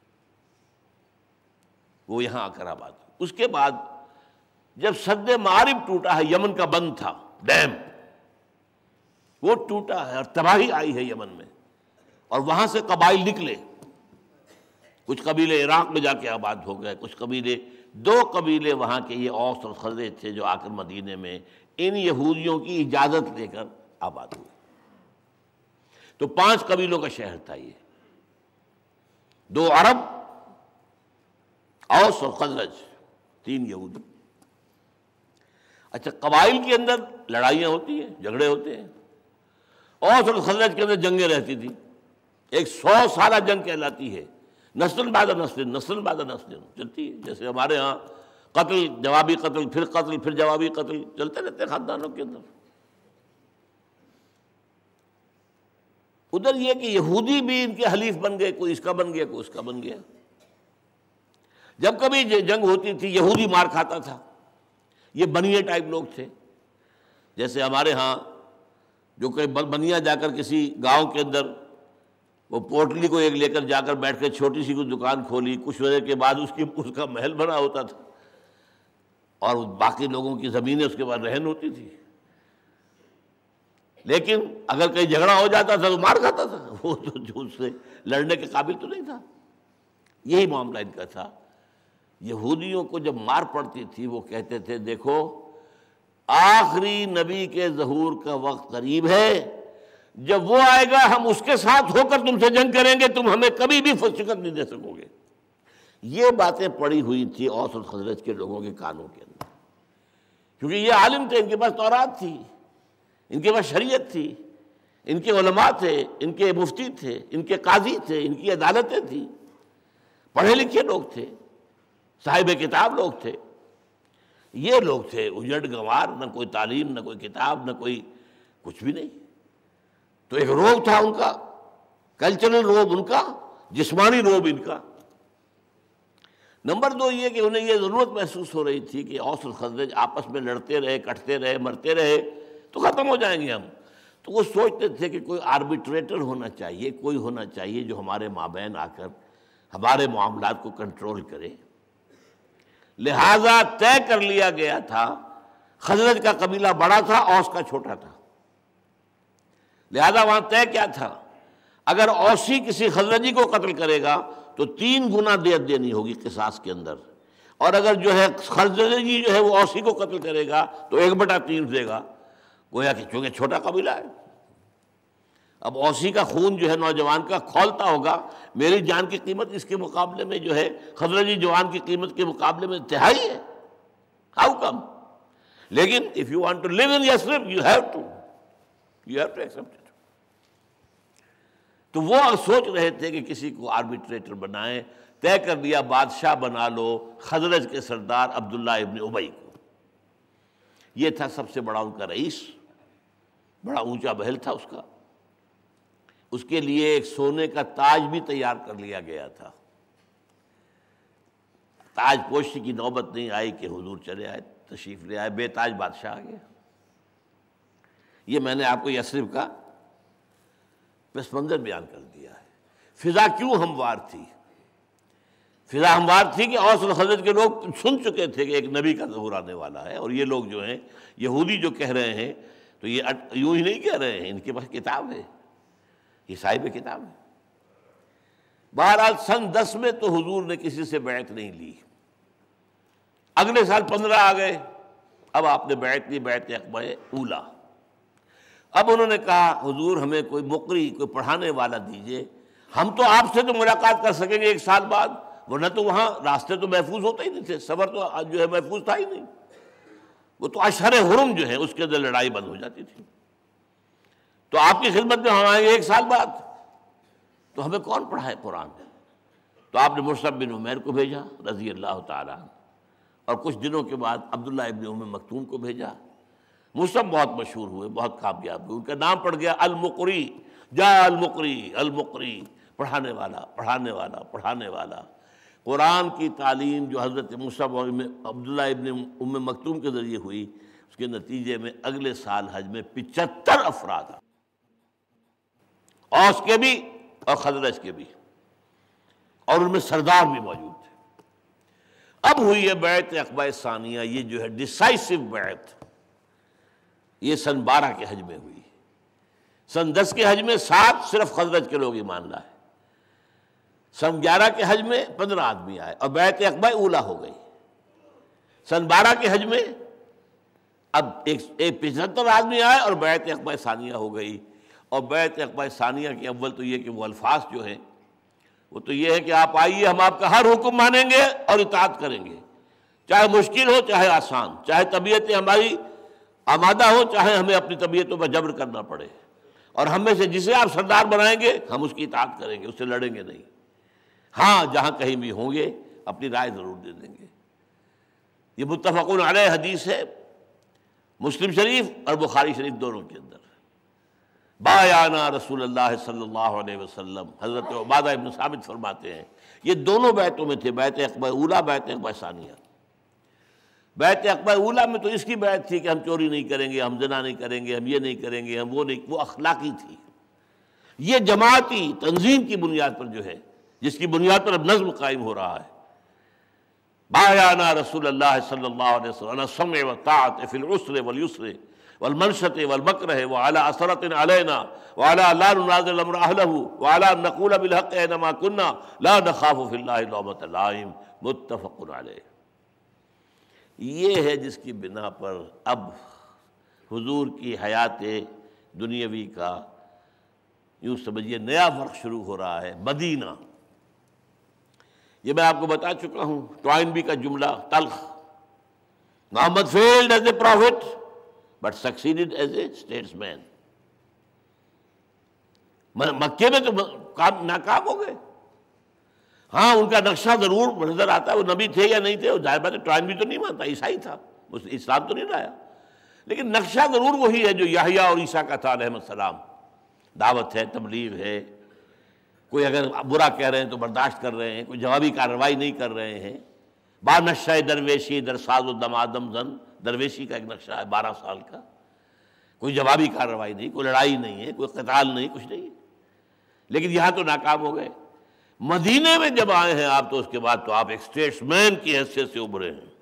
وہ یہاں آ کر آباد ہو. اس کے بعد جب سد معارب ٹوٹا ہے، یمن کا بند تھا ڈیم، وہ ٹوٹا ہے اور تباہی آئی ہے یمن میں، اور وہاں سے قبائل نکلے. کچھ قبیلے عراق میں جا کے آباد ہو گئے، کچھ قبیلے 2 قبیلے وہاں کے یہ اوس اور خزرج تھے جو آ کر مدینے میں ان یہودیوں کی اجازت لے کر آباد ہوئے. تو 5 قبیلوں کا شہر تھا یہ، 2 عرب، اوس اور خزرج، 3 یہود. اچھا، قبائل کے اندر لڑائیاں ہوتی ہیں، جھگڑے ہوتے ہیں. اوس اور خزرج کے اندر جنگیں رہتی تھی، ایک 100 سالہ جنگ کہلاتی ہے، نسل بعد نسل، نسل بعد نسل چلتی ہے. جیسے ہمارے ہاں قتل، جوابی قتل، پھر جوابی قتل چلتے رہتے خاندانوں کے اندر. ادھر یہ کہ یہودی بھی ان کے حلیف بن گئے، کوئی اس کا بن گیا، کوئی اس کا بن گیا. جب کبھی جنگ ہوتی تھی یہودی مار کھاتا تھا. یہ بنیے ٹائپ لوگ تھے، جیسے ہمارے ہاں جو کہ بنیا جا کر کسی گاؤں کے اندر وہ پوٹلی کو ایک لے کر جا کر بیٹھ کے چھوٹی سی کوئی دکان کھولی، کچھ وجہ کے بعد اس کا محل بنا ہوتا تھا اور باقی لوگوں کی زمینیں اس کے بعد رہن ہوتی تھی. لیکن اگر کہیں جھگڑا ہو جاتا تھا تو مار کھاتا تھا، وہ تو جو اس سے لڑنے کے قابل تو نہیں تھا. یہی معاملہ ان کا تھا. یہودیوں کو جب مار پڑتی تھی وہ کہتے تھے دیکھو آخری نبی کے ظہور کا وقت قریب ہے، جب وہ آئے گا ہم اس کے ساتھ ہو کر تم سے جنگ کریں گے، تم ہمیں کبھی بھی شکست نہیں دے سکو گے. یہ باتیں پڑی ہوئی تھی اوس اور خزرج کے لوگوں کے کانوں کے اندر، کیونکہ یہ عالم تھے، ان کے پاس تورات تھی، ان کے پاس شریعت تھی، ان کے علماء تھے، ان کے مفتی تھے، ان کے قاضی تھے، ان کی عدالتیں تھیں، پڑھے لکھے لوگ تھے، صاحب کتاب لوگ تھے. یہ لوگ تھے اجڑ گنوار، نہ کوئی تعلیم، نہ کوئی کتاب، نہ کوئی کچھ بھی نہیں. تو ایک روب تھا ان کا، کلچرل روب ان کا، جسمانی روب ان کا. نمبر 2 یہ کہ انہیں یہ ضرورت محسوس ہو رہی تھی کہ اوس اور خزرج آپس میں لڑتے رہے، کٹتے رہے، مرتے رہے تو ختم ہو جائیں گے ہم. تو وہ سوچتے تھے کہ کوئی آربیٹریٹر ہونا چاہیے، کوئی ہونا چاہیے جو ہمارے مابین آ کر ہمارے معاملات کو کنٹرول کرے. لہذا طے کر لیا گیا تھا، خزرج کا قبیلہ بڑا تھا، اوس کا چھوٹا تھا. لہذا وہاں طے کیا تھا، اگر اوسی کسی خزرجی کو قتل کرے گا تو 3 گنا دیت دینی ہوگی قصاص کے اندر، اور اگر جو ہے خزرجی جو ہے وہ اوسی کو قتل کرے گا تو 1/3 دے گا. گویا کہ چونکہ چھوٹا قبیلہ ہے، اب اوسی کا خون جو ہے نوجوان کا کھولتا ہوگا، میری جان کی قیمت اس کے مقابلے میں جو ہے خزرجی جوان کی قیمت کے مقابلے میں تہائی ہے. How come? لیکن if you want to live in Yathrib you have to accept it. تو وہ سوچ رہے تھے کہ کسی کو آربیٹریٹر بنائیں. طے کر لیا بادشاہ بنا لو خزرج کے سردار عبداللہ ابن ابی کو. یہ تھا سب سے بڑا ان کا رئیس، بڑا اونچا محل تھا اس کا. اس کے لیے ایک سونے کا تاج بھی تیار کر لیا گیا تھا. تاج پوشی کی نوبت نہیں آئی کہ حضور چلے آئے، تشریف لے آئے، بے تاج بادشاہ آ گیا. یہ میں نے آپ کو یثرب کا پس منظر بیان کر دیا ہے. فضا کیوں ہموار تھی؟ فضا ہموار تھی کہ اوس اور خزرج کے لوگ سن چکے تھے کہ ایک نبی کا ظہور آنے والا ہے، اور یہ لوگ جو ہیں یہودی جو کہہ رہے ہیں تو یہ یوں ہی نہیں کہہ رہے ہیں، ان کے پاس کتاب ہے، یہ صاحب کتاب ہے. بہرحال سن 10 میں تو حضور نے کسی سے بیعت نہیں لی. اگلے سال 15 آ گئے، اب آپ نے بیعت لی، بیعت عقبہ اولا. اب انہوں نے کہا حضور ہمیں کوئی مقری، کوئی پڑھانے والا دیجئے، ہم تو آپ سے تو ملاقات کر سکیں گے 1 سال بعد، ورنہ تو وہاں راستے تو محفوظ ہوتے ہی نہیں تھے، سفر تو جو ہے محفوظ تھا ہی نہیں. وہ تو اشہر حرم جو ہے اس کے اندر لڑائی بند ہو جاتی تھی. تو آپ کی خدمت میں ہم آئیں گے 1 سال بعد، تو ہمیں کون پڑھائے قرآن؟ تو آپ نے مصعب بن عمیر کو بھیجا رضی اللہ تعالیٰ، اور کچھ دنوں کے بعد عبداللہ ابن ام مکتوم کو بھیجا. مصعب بہت مشہور ہوئے، بہت کامیاب ہوئے، ان کا نام پڑ گیا المقری. جاء المقری، المقری، پڑھانے والا، پڑھانے والا، پڑھانے والا. قرآن کی تعلیم جو حضرت مصعب اور عبداللہ ابن ام مکتوم کے ذریعے ہوئی، اس کے نتیجے میں اگلے سال حج میں 75 افراد، اوس کے بھی اور خزرج کے بھی، اور ان میں سردار بھی موجود تھے. اب ہوئی ہے بیعت عقبہ ثانیہ، یہ جو ہے ڈیسائسو بیعت، یہ سن 12 کے حج میں ہوئی. سن 10 کے حج میں 7 صرف خزرج کے لوگ ایمان لائے. سن 11 کے حج میں 15 آدمی آئے اور بیعت عقبہ اولا ہو گئی. سن 12 کے حج میں اب 75 آدمی آئے اور بیعت عقبہ ثانیہ ہو گئی. اور بیعت عقبہ ثانیہ کے اول تو یہ کہ وہ الفاظ جو ہیں وہ تو یہ ہے کہ آپ آئیے، ہم آپ کا ہر حکم مانیں گے اور اطاعت کریں گے، چاہے مشکل ہو چاہے آسان، چاہے طبیعتیں ہماری آمادہ ہو چاہے ہمیں اپنی طبیعتوں پر جبر کرنا پڑے. اور ہم میں سے جسے آپ سردار بنائیں گے ہم اس کی اطاعت کریں گے، اس سے لڑیں گے نہیں، ہاں جہاں کہیں بھی ہوں گے اپنی رائے ضرور دے دیں گے۔ یہ متفقون علیہ حدیث ہے، مسلم شریف اور بخاری شریف دونوں کے اندر۔ بایعنا رسول اللہ صلی اللہ علیہ وسلم، حضرت عبادہ ابن ثابت فرماتے ہیں یہ دونوں بیعتوں میں تھے، بیعت عقبہ اولیٰ، بیعت عقبہ ثانیہ۔ بیعت عقبہ اولیٰ میں تو اس کی بیعت تھی کہ ہم چوری نہیں کریں گے، ہم زنا نہیں کریں گے، ہم یہ نہیں کریں گے، ہم وہ نہیں، وہ اخلاقی تھی۔ یہ جماعتی تنظیم کی بنیاد پر جو ہے، جس کی بنیاد پر اب نظم قائم ہو رہا ہے، بایعنا رسول اللہ صلی اللہ علیہ وسلم السمع والطاعة فی العسر والیسر والمنشة والمکرہ وعلی اثرۃ علینا وعلی لا ننازع الامر اہلہ وعلی ان نقول بالحق اینما کنا لا نخاف فی اللہ لومۃ لائم، متفق علیہ۔ یہ ہے جس کی بنا پر اب حضور کی حیات دنیاوی کا یوں سمجھیے نیا فرق شروع ہو رہا ہے، مدینہ۔ یہ میں آپ کو بتا چکا ہوں، ٹوائنبی کا جملہ تلخ، محمد failed as a prophet but succeeded as a statesman۔ مکے میں تو ناکام ہو گئے، ہاں ان کا نقشہ ضرور نظر آتا ہے، وہ نبی تھے یا نہیں تھے، ظاہر بات ہے ٹوائنبی تو نہیں مانتا، عیسائی تھا، اس اسلام تو نہیں لایا، لیکن نقشہ ضرور وہی ہے جو یحییٰ اور عیسیٰ کا تھا علیہ السلام۔ دعوت ہے، تبلیغ ہے، کوئی اگر برا کہہ رہے ہیں تو برداشت کر رہے ہیں، کوئی جوابی کارروائی نہیں کر رہے ہیں۔ با نقشہ درویشی در ساز و دمادم زن، درویشی کا ایک نقشہ ہے 12 سال کا، کوئی جوابی کارروائی نہیں، کوئی لڑائی نہیں ہے، کوئی قتال نہیں، کچھ نہیں ہے، لیکن یہاں تو ناکام ہو گئے۔ مدینے میں جب آئے ہیں آپ تو اس کے بعد تو آپ ایک اسٹیٹس مین کی حیثیت سے ابھرے ہیں،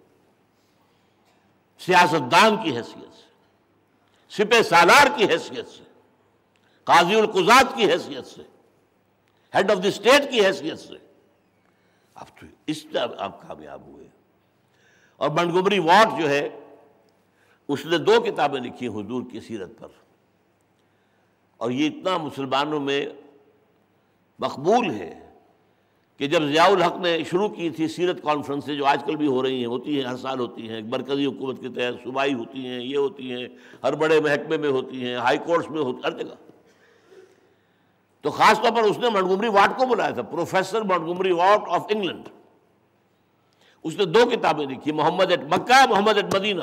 سیاستدان کی حیثیت سے، سپہ سالار کی حیثیت سے، قاضی القضات کی حیثیت سے، ہیڈ آف دی اسٹیٹ کی حیثیت سے، اب تو اس طرح آپ کامیاب ہوئے۔ اور منٹگومری واٹ جو ہے اس نے 2 کتابیں لکھی حضور کی سیرت پر، اور یہ اتنا مسلمانوں میں مقبول ہے کہ جب ضیاء الحق نے شروع کی تھی سیرت کانفرنسیں جو آج کل بھی ہو رہی ہیں، ہوتی ہیں، ہر سال ہوتی ہیں، مرکزی حکومت کے تحت صوبائی ہوتی ہیں، یہ ہوتی ہیں، ہر بڑے محکمے میں ہوتی ہیں، ہائی کورٹس میں ہوتی، ہر جگہ، تو خاص طور پر اس نے منٹگومری واٹ کو بلایا تھا، professor Montgomery Watt of England. اس نے 2 کتابیں لکھی، محمد at Mecca, Muhammad at Medina.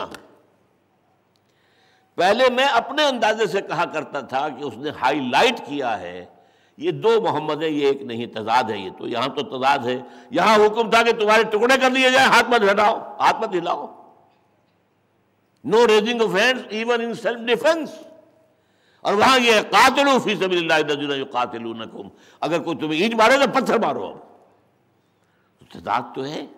پہلے میں اپنے اندازے سے کہا کرتا تھا کہ اس نے ہائی لائٹ کیا ہے یہ 2 محمد ہیں، یہ ایک نہیں، تضاد ہے، یہ تو یہاں تو تضاد ہے، یہاں حکم تھا کہ تمہارے ٹکڑے کر لیے جائیں، ہاتھ مت ہٹاؤ، ہاتھ مت ہلاؤ، no raising of hands even in self defence, اور وہاں یہ قاتلوا فی سبیل اللہ الذین یقاتلونکم، اگر کوئی تمہیں اینٹ مارے تو پتھر مارو۔ تضاد تو ہے،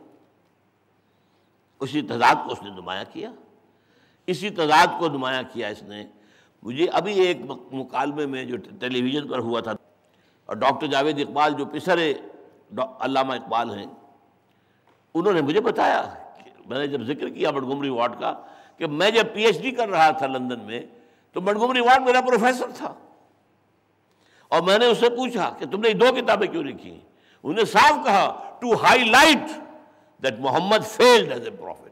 اسی تضاد کو اس نے نمایاں کیا، اسی تضاد کو نمایاں کیا اس نے۔ مجھے ابھی ایک مکالمے میں جو ٹیلی ویژن پر ہوا تھا، اور ڈاکٹر جاوید اقبال جو پسر علامہ اقبال ہیں، انہوں نے مجھے بتایا کہ میں نے جب ذکر کیا منٹگومری واٹ کا کہ میں جب پی ایچ ڈی کر رہا تھا لندن میں تو منٹگومری واٹ میرا پروفیسر تھا، اور میں نے اس سے پوچھا کہ تم نے 2 کتابیں کیوں لکھی؟ انہوں نے صاف کہا to highlight that Muhammad failed as a prophet.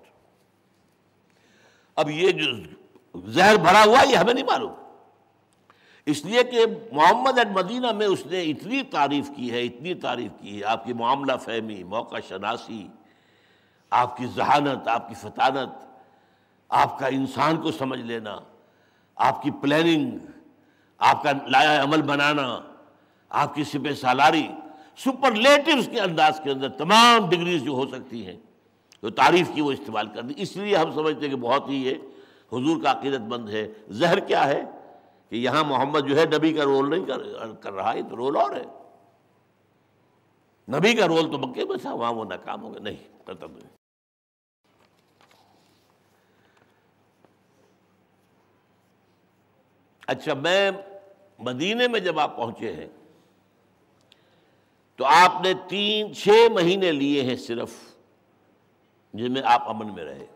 اب یہ جو زہر بھرا ہوا یہ ہمیں نہیں معلوم، اس لیے کہ محمد ایٹ مدینہ میں اس نے اتنی تعریف کی ہے، اتنی تعریف کی ہے، آپ کی معاملہ فہمی، موقع شناسی، آپ کی ذہانت، آپ کی فطانت، آپ کا انسان کو سمجھ لینا، آپ کی پلاننگ، آپ کا لائحہ عمل بنانا، آپ کی سپہ سالاری، سپرلیٹیوز کے انداز کے اندر تمام ڈگریز جو ہو سکتی ہیں جو تعریف کی وہ استعمال کر دی۔ اس لیے ہم سمجھتے ہیں کہ بہت ہی یہ حضور کا عقیدت مند ہے۔ زہر کیا ہے کہ یہاں محمد جو ہے نبی کا رول نہیں کر رہا، یہ تو رول اور ہے، نبی کا رول تو مکے میں تھا، وہاں وہ ناکام ہو گئے، نہیں ختم نہیں۔ اچھا، میں مدینے میں جب آپ پہنچے ہیں تو آپ نے 6 مہینے لیے ہیں صرف، جن میں آپ امن میں رہے،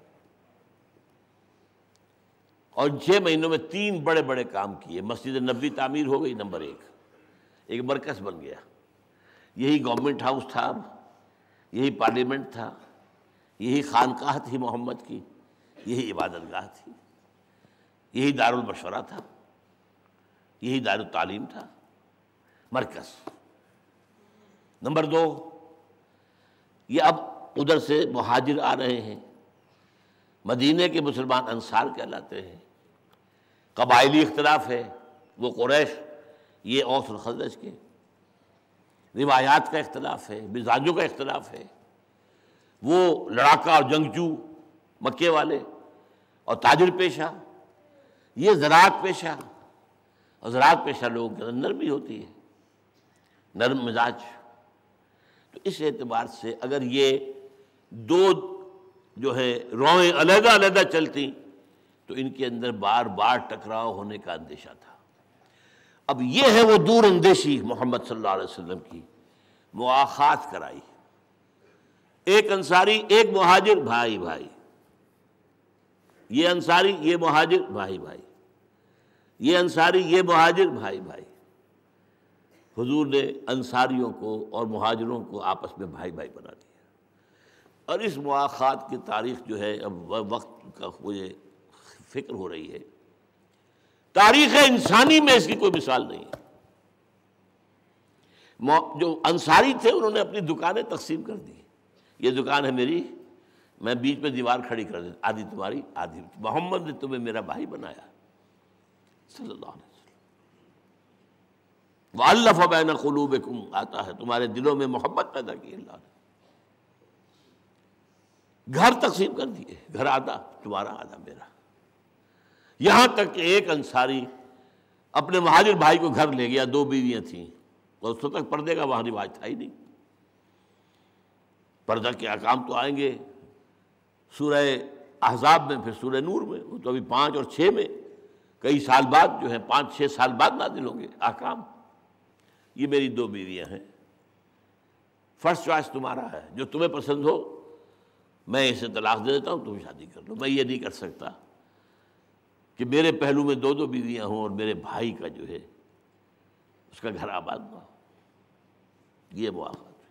اور 6 مہینوں میں 3 بڑے بڑے کام کیے۔ مسجد نبوی تعمیر ہو گئی، نمبر 1، ایک مرکز بن گیا، یہی گورنمنٹ ہاؤس تھا، یہی پارلیمنٹ تھا، یہی خانقاہ تھی محمد کی، یہی عبادت گاہ تھی، یہی دارالمشورہ تھا، یہی دار التعلیم تھا، مرکز۔ نمبر 2، یہ اب ادھر سے مہاجر آ رہے ہیں، مدینے کے مسلمان انصار کہلاتے ہیں، قبائلی اختلاف ہے، وہ قریش، یہ اوس اور خزرج کے، روایات کا اختلاف ہے، مزاجوں کا اختلاف ہے، وہ لڑاکا اور جنگجو مکے والے اور تاجر پیشہ، یہ زراعت پیشہ، اور زراعت پیشہ لوگوں کے اندر نرمی ہوتی ہے، نرم مزاج۔ تو اس اعتبار سے اگر یہ دو جو ہے روئیں علیحدہ علیحدہ چلتی تو ان کے اندر بار بار ٹکراؤ ہونے کا اندیشہ تھا۔ اب یہ ہے وہ دور اندیشی محمد صلی اللہ علیہ وسلم کی، مواخات کرائی، ایک انصاری ایک مہاجر بھائی بھائی، یہ انصاری یہ مہاجر بھائی بھائی، یہ انصاری یہ مہاجر بھائی بھائی۔ حضور نے انصاریوں کو اور مہاجروں کو آپس میں بھائی بھائی بنا دیا، اور اس مواخات کی تاریخ جو ہے اب وقت کا مجھے فکر ہو رہی ہے، تاریخ انسانی میں اس کی کوئی مثال نہیں ہے۔ جو انصاری تھے انہوں نے اپنی دکانیں تقسیم کر دی، یہ دکان ہے میری، میں بیچ میں دیوار کھڑی کر دیتا، آدھی تمہاری آدھی، محمد نے تمہیں میرا بھائی بنایا صلی اللہ علیہ وسلم۔ وَأَلَّفَ بَيْنَ قُلُوبِكُمْ آتا ہے، تمہارے دلوں میں محبت پیدا کی اللہ نے۔ گھر تقسیم کر دیے، گھر آدھا تمہارا آدھا میرا، یہاں تک کہ ایک انصاری اپنے مہاجر بھائی کو گھر لے گیا، 2 بیویاں تھیں، اور اس وقت پردے کا وہاں رواج تھا ہی نہیں۔ پردہ کے احکام تو آئیں گے سورہ احزاب میں، پھر سورہ نور میں، وہ تو ابھی 5 اور 6 میں کئی سال بعد جو ہے 5-6 سال بعد نازل ہوں گے احکام۔ یہ میری 2 بیویاں ہیں، فرسٹ چوائس تمہارا ہے، جو تمہیں پسند ہو میں اسے طلاق دے دیتا ہوں، تم شادی کر لو۔ میں یہ نہیں کر سکتا کہ میرے پہلو میں 2 بیویاں ہوں اور میرے بھائی کا جو ہے اس کا گھر آباد نہ ہو، یہ مواخات ہے۔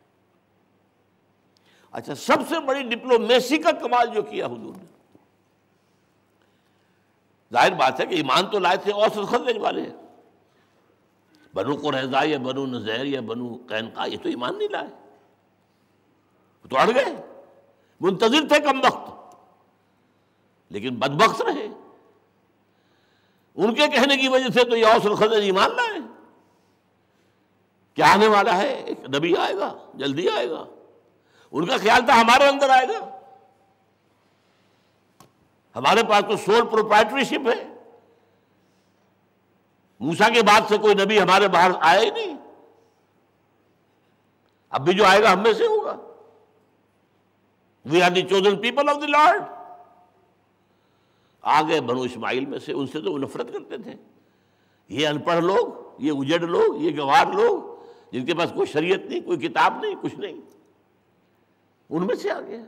اچھا، سب سے بڑی ڈپلومیسی کا کمال جو کیا حضور نے، ظاہر بات ہے کہ ایمان تو لائے تھے اوس اور خزرج والے، بنو قریظہ یا بنو نذیر یا بنو قینقاع یہ تو ایمان نہیں لائے، وہ تو اڑ گئے، منتظر تھے کم وقت، لیکن بدبخت رہے۔ ان کے کہنے کی وجہ سے تو یہ اوس اور خزرج ایمان لائے۔ کیا آنے والا ہے؟ ایک نبی آئے گا، جلدی آئے گا، ان کا خیال تھا ہمارے اندر آئے گا، ہمارے پاس تو سول پروپرائٹریشپ ہے، موسیٰ کے بعد سے کوئی نبی ہمارے باہر آیا ہی نہیں، اب بھی جو آئے گا ہم میں سے ہوگا۔ We are the chosen people of the Lord۔ آگے بنو اسماعیل میں سے، ان سے تو وہ نفرت کرتے تھے، یہ ان پڑھ لوگ، یہ اجڑ لوگ، یہ گوار لوگ جن کے پاس کوئی شریعت نہیں، کوئی کتاب نہیں، کچھ نہیں، ان میں سے آ گیا۔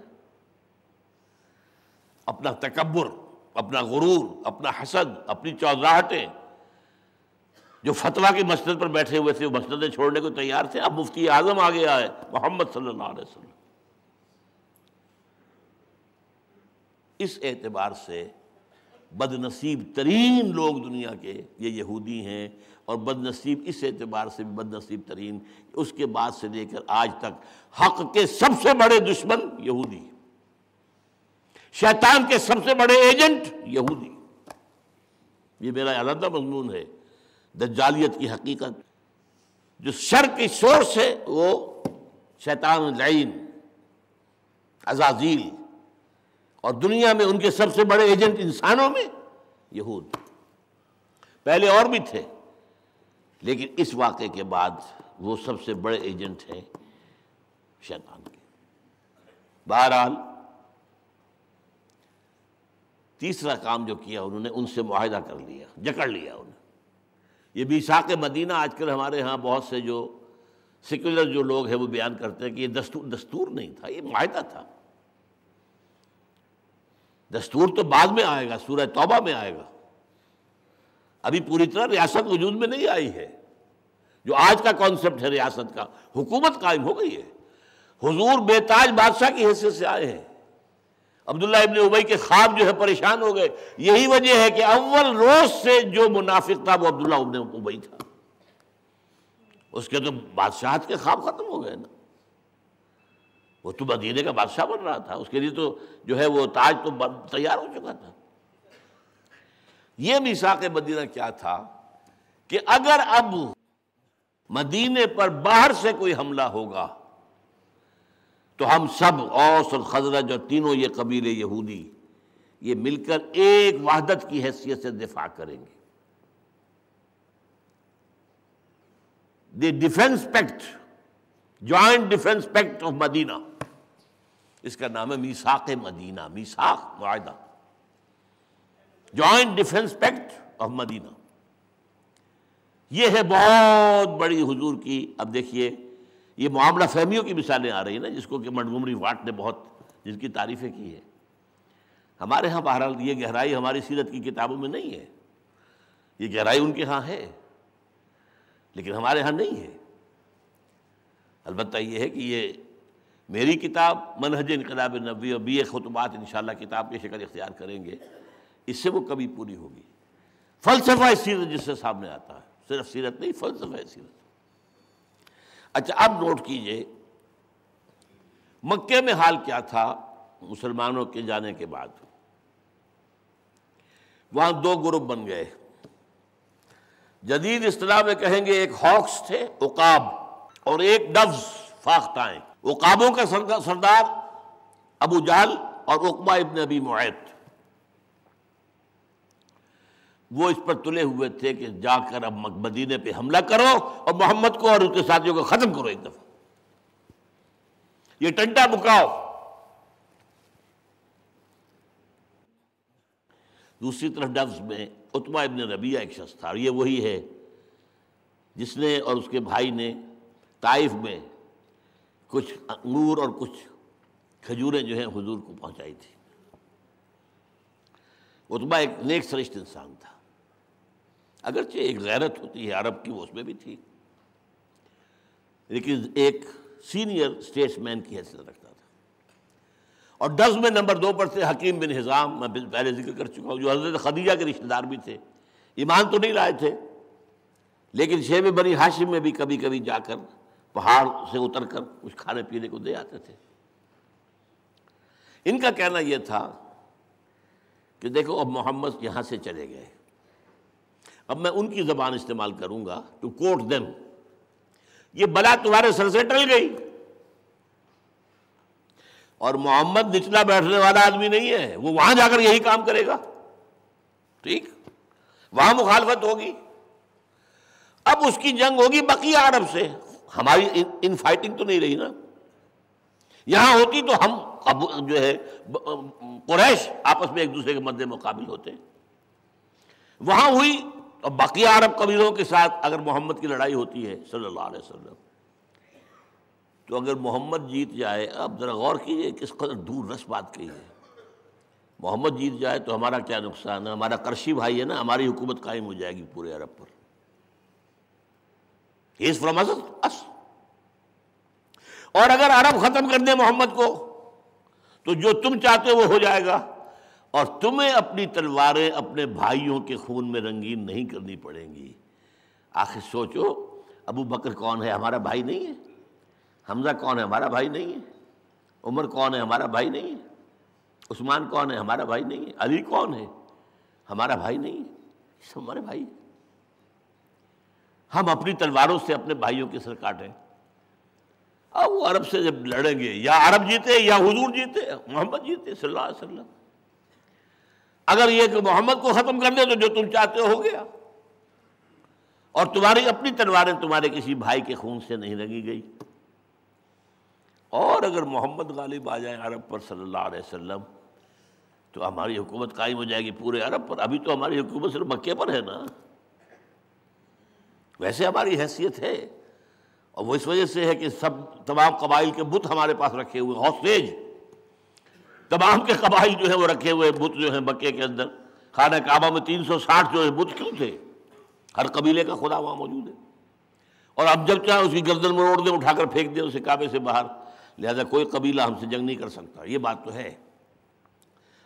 اپنا تکبر، اپنا غرور، اپنا حسد، اپنی چودراہٹیں، جو فتویٰ کی مسند پر بیٹھے ہوئے تھے وہ مسندیں چھوڑنے کو تیار تھے، اب مفتی اعظم آ گیا ہے محمد صلی اللہ علیہ وسلم۔ اس اعتبار سے بد نصیب ترین لوگ دنیا کے یہ یہودی ہیں، اور بد نصیب اس اعتبار سے بھی بد نصیب ترین، اس کے بعد سے لے کر آج تک حق کے سب سے بڑے دشمن یہودی، شیطان کے سب سے بڑے ایجنٹ یہودی۔ یہ میرا علیحدہ مضمون ہے، دجالیت کی حقیقت، جو شر کی سورس ہے وہ شیطان لعین عزازیل، اور دنیا میں ان کے سب سے بڑے ایجنٹ انسانوں میں یہود، پہلے اور بھی تھے لیکن اس واقعے کے بعد وہ سب سے بڑے ایجنٹ ہیں شیطان کے۔ بہرحال تیسرا کام جو کیا انہوں نے، ان سے معاہدہ کر لیا، جکڑ لیا انہیں۔ یہ میثاق مدینہ آج کل ہمارے ہاں بہت سے جو سیکولر جو لوگ ہیں وہ بیان کرتے ہیں کہ یہ دستور نہیں تھا، یہ معاہدہ تھا۔ دستور تو بعد میں آئے گا، سورہ توبہ میں آئے گا، ابھی پوری طرح ریاست وجود میں نہیں آئی ہے۔ جو آج کا کانسیپٹ ہے ریاست کا، حکومت قائم ہو گئی ہے، حضور بے تاج بادشاہ کی حیثیت سے آئے ہیں، عبداللہ ابن ابی کے خواب جو ہے پریشان ہو گئے. یہی وجہ ہے کہ اول روز سے جو منافق تھا وہ عبداللہ ابن ابی تھا. اس کے تو بادشاہت کے خواب ختم ہو گئے نا. وہ تو مدینے کا بادشاہ بن رہا تھا، اس کے لیے تو جو ہے وہ تاج تو تیار ہو چکا تھا. یہ میثاق مدینہ کیا تھا کہ اگر اب مدینے پر باہر سے کوئی حملہ ہوگا تو ہم سب اوس اور خزرج اور تینوں یہ قبیلے یہودی یہ مل کر ایک وحدت کی حیثیت سے دفاع کریں گے. The defence pact, joint defence pact of Medina, اس کا نام ہے میثاق مدینہ. میثاق معاہدہ، joint defence pact of Medina. یہ ہے بہت بڑی حضور کی. اب دیکھیے یہ معاملہ فہمیوں کی مثالیں آ رہی ہیں نا، جس کو کہ منٹگومری واٹ نے بہت جن کی تعریفیں کی ہے. ہمارے ہاں بہرحال یہ گہرائی ہماری سیرت کی کتابوں میں نہیں ہے، یہ گہرائی ان کے ہاں ہے لیکن ہمارے ہاں نہیں ہے. البتہ یہ ہے کہ یہ میری کتاب منہج انقلاب نبوی اور BA خطبات انشاءاللہ کتاب کی شکل اختیار کریں گے، اس سے وہ کبھی پوری ہوگی. فلسفہ سیرت جس سے سامنے آتا ہے، صرف سیرت نہیں، فلسفہ سیرت. اچھا اب نوٹ کیجئے مکے میں حال کیا تھا مسلمانوں کے جانے کے بعد. وہاں دو گروپ بن گئے. جدید اصطلاح میں کہیں گے ایک ہاکس تھے، عقاب، اور ایک ڈوز، فاختائیں. عقابوں کا سردار ابو جہل اور عقبہ ابن ابی معیط، وہ اس پر تلے ہوئے تھے کہ جا کر اب مدینے پہ حملہ کرو اور محمد کو اور اس کے ساتھیوں کو ختم کرو ایک دفعہ، یہ ٹنٹا مکاؤ. دوسری طرف ڈوز میں عتبہ ابن ربیعہ ایک شخص تھا، اور یہ وہی ہے جس نے اور اس کے بھائی نے طائف میں کچھ انگور اور کچھ کھجوریں جو ہیں حضور کو پہنچائی تھی. عتبہ ایک نیک سرشت انسان تھا، اگرچہ ایک غیرت ہوتی ہے عرب کی، وہ اس میں بھی تھی، لیکن ایک سینئر اسٹیٹس مین کی حیثیت رکھتا تھا. اور ڈز میں نمبر 2 پر تھے حکیم بن حزام، میں پہلے ذکر کر چکا ہوں، جو حضرت خدیجہ کے رشتہ دار بھی تھے. ایمان تو نہیں لائے تھے لیکن شیب بنی ہاشم میں بھی کبھی کبھی جا کر پہاڑ سے اتر کر کچھ کھانے پینے کو دے آتے تھے. ان کا کہنا یہ تھا کہ دیکھو اب محمد یہاں سے چلے گئے، اب میں ان کی زبان استعمال کروں گا ٹو کوٹ دیم، یہ بلا تمہارے سر سے ٹل گئی. اور محمد نچلا بیٹھنے والا آدمی نہیں ہے، وہ وہاں جا کر یہی کام کرے گا. ٹھیک، وہاں مخالفت ہوگی، اب اس کی جنگ ہوگی بقیہ عرب سے. ہماری ان فائٹنگ تو نہیں رہی نا، یہاں ہوتی تو ہم اب جو ہے قریش آپس میں ایک دوسرے کے مد مقابل ہوتے. وہاں ہوئی، اور بقیہ عرب قبیلوں کے ساتھ اگر محمد کی لڑائی ہوتی ہے صلی اللہ علیہ وسلم، تو اگر محمد جیت جائے، اب ذرا غور کیجئے کس قدر دور رس بات کہی ہے. محمد جیت جائے تو ہمارا کیا نقصان ہے؟ ہمارا قرشی بھائی ہے نا، ہماری حکومت قائم ہو جائے گی پورے عرب پر. He is from us. اور اگر عرب ختم کر دیں محمد کو تو جو تم چاہتے ہو وہ ہو جائے گا، اور تمہیں اپنی تلواریں اپنے بھائیوں کے خون میں رنگین نہیں کرنی پڑیں گی. آخر سوچو، ابو بکر کون ہے؟ ہمارا بھائی نہیں ہے. حمزہ کون ہے؟ ہمارا بھائی نہیں ہے. عمر کون ہے؟ ہمارا بھائی نہیں ہے. عثمان کون ہے؟ ہمارا بھائی نہیں ہے. علی کون ہے؟ ہمارا بھائی نہیں ہے. یہ سب ہمارے بھائی. ہم اپنی تلواروں سے اپنے بھائیوں کے سر کاٹیں. اب وہ عرب سے جب لڑیں گے، یا عرب جیتے یا حضور جیتے، محمد جیتے صلی اللہ علیہ وسلم. اگر یہ کہ محمد کو ختم کر دے تو جو تم چاہتے ہو گیا، اور تمہاری اپنی تلواریں تمہارے کسی بھائی کے خون سے نہیں رنگی گئی. اور اگر محمد غالب آ جائے عرب پر صلی اللہ علیہ وسلم تو ہماری حکومت قائم ہو جائے گی پورے عرب پر. ابھی تو ہماری حکومت صرف مکے پر ہے نا، ویسے ہماری حیثیت ہے، اور وہ اس وجہ سے ہے کہ تمام قبائل کے بت ہمارے پاس رکھے ہوئے، ہوسٹیج تمام کے قبائل جو ہیں وہ رکھے ہوئے بت جو ہیں مکے کے اندر. خانہ کعبہ میں 360 جو ہے بت کیوں تھے؟ ہر قبیلے کا خدا وہاں موجود ہے، اور اب جب چاہے اس کی گردن مروڑ دیں، اٹھا کر پھینک دیں اسے کعبے سے باہر. لہذا کوئی قبیلہ ہم سے جنگ نہیں کر سکتا. یہ بات تو ہے.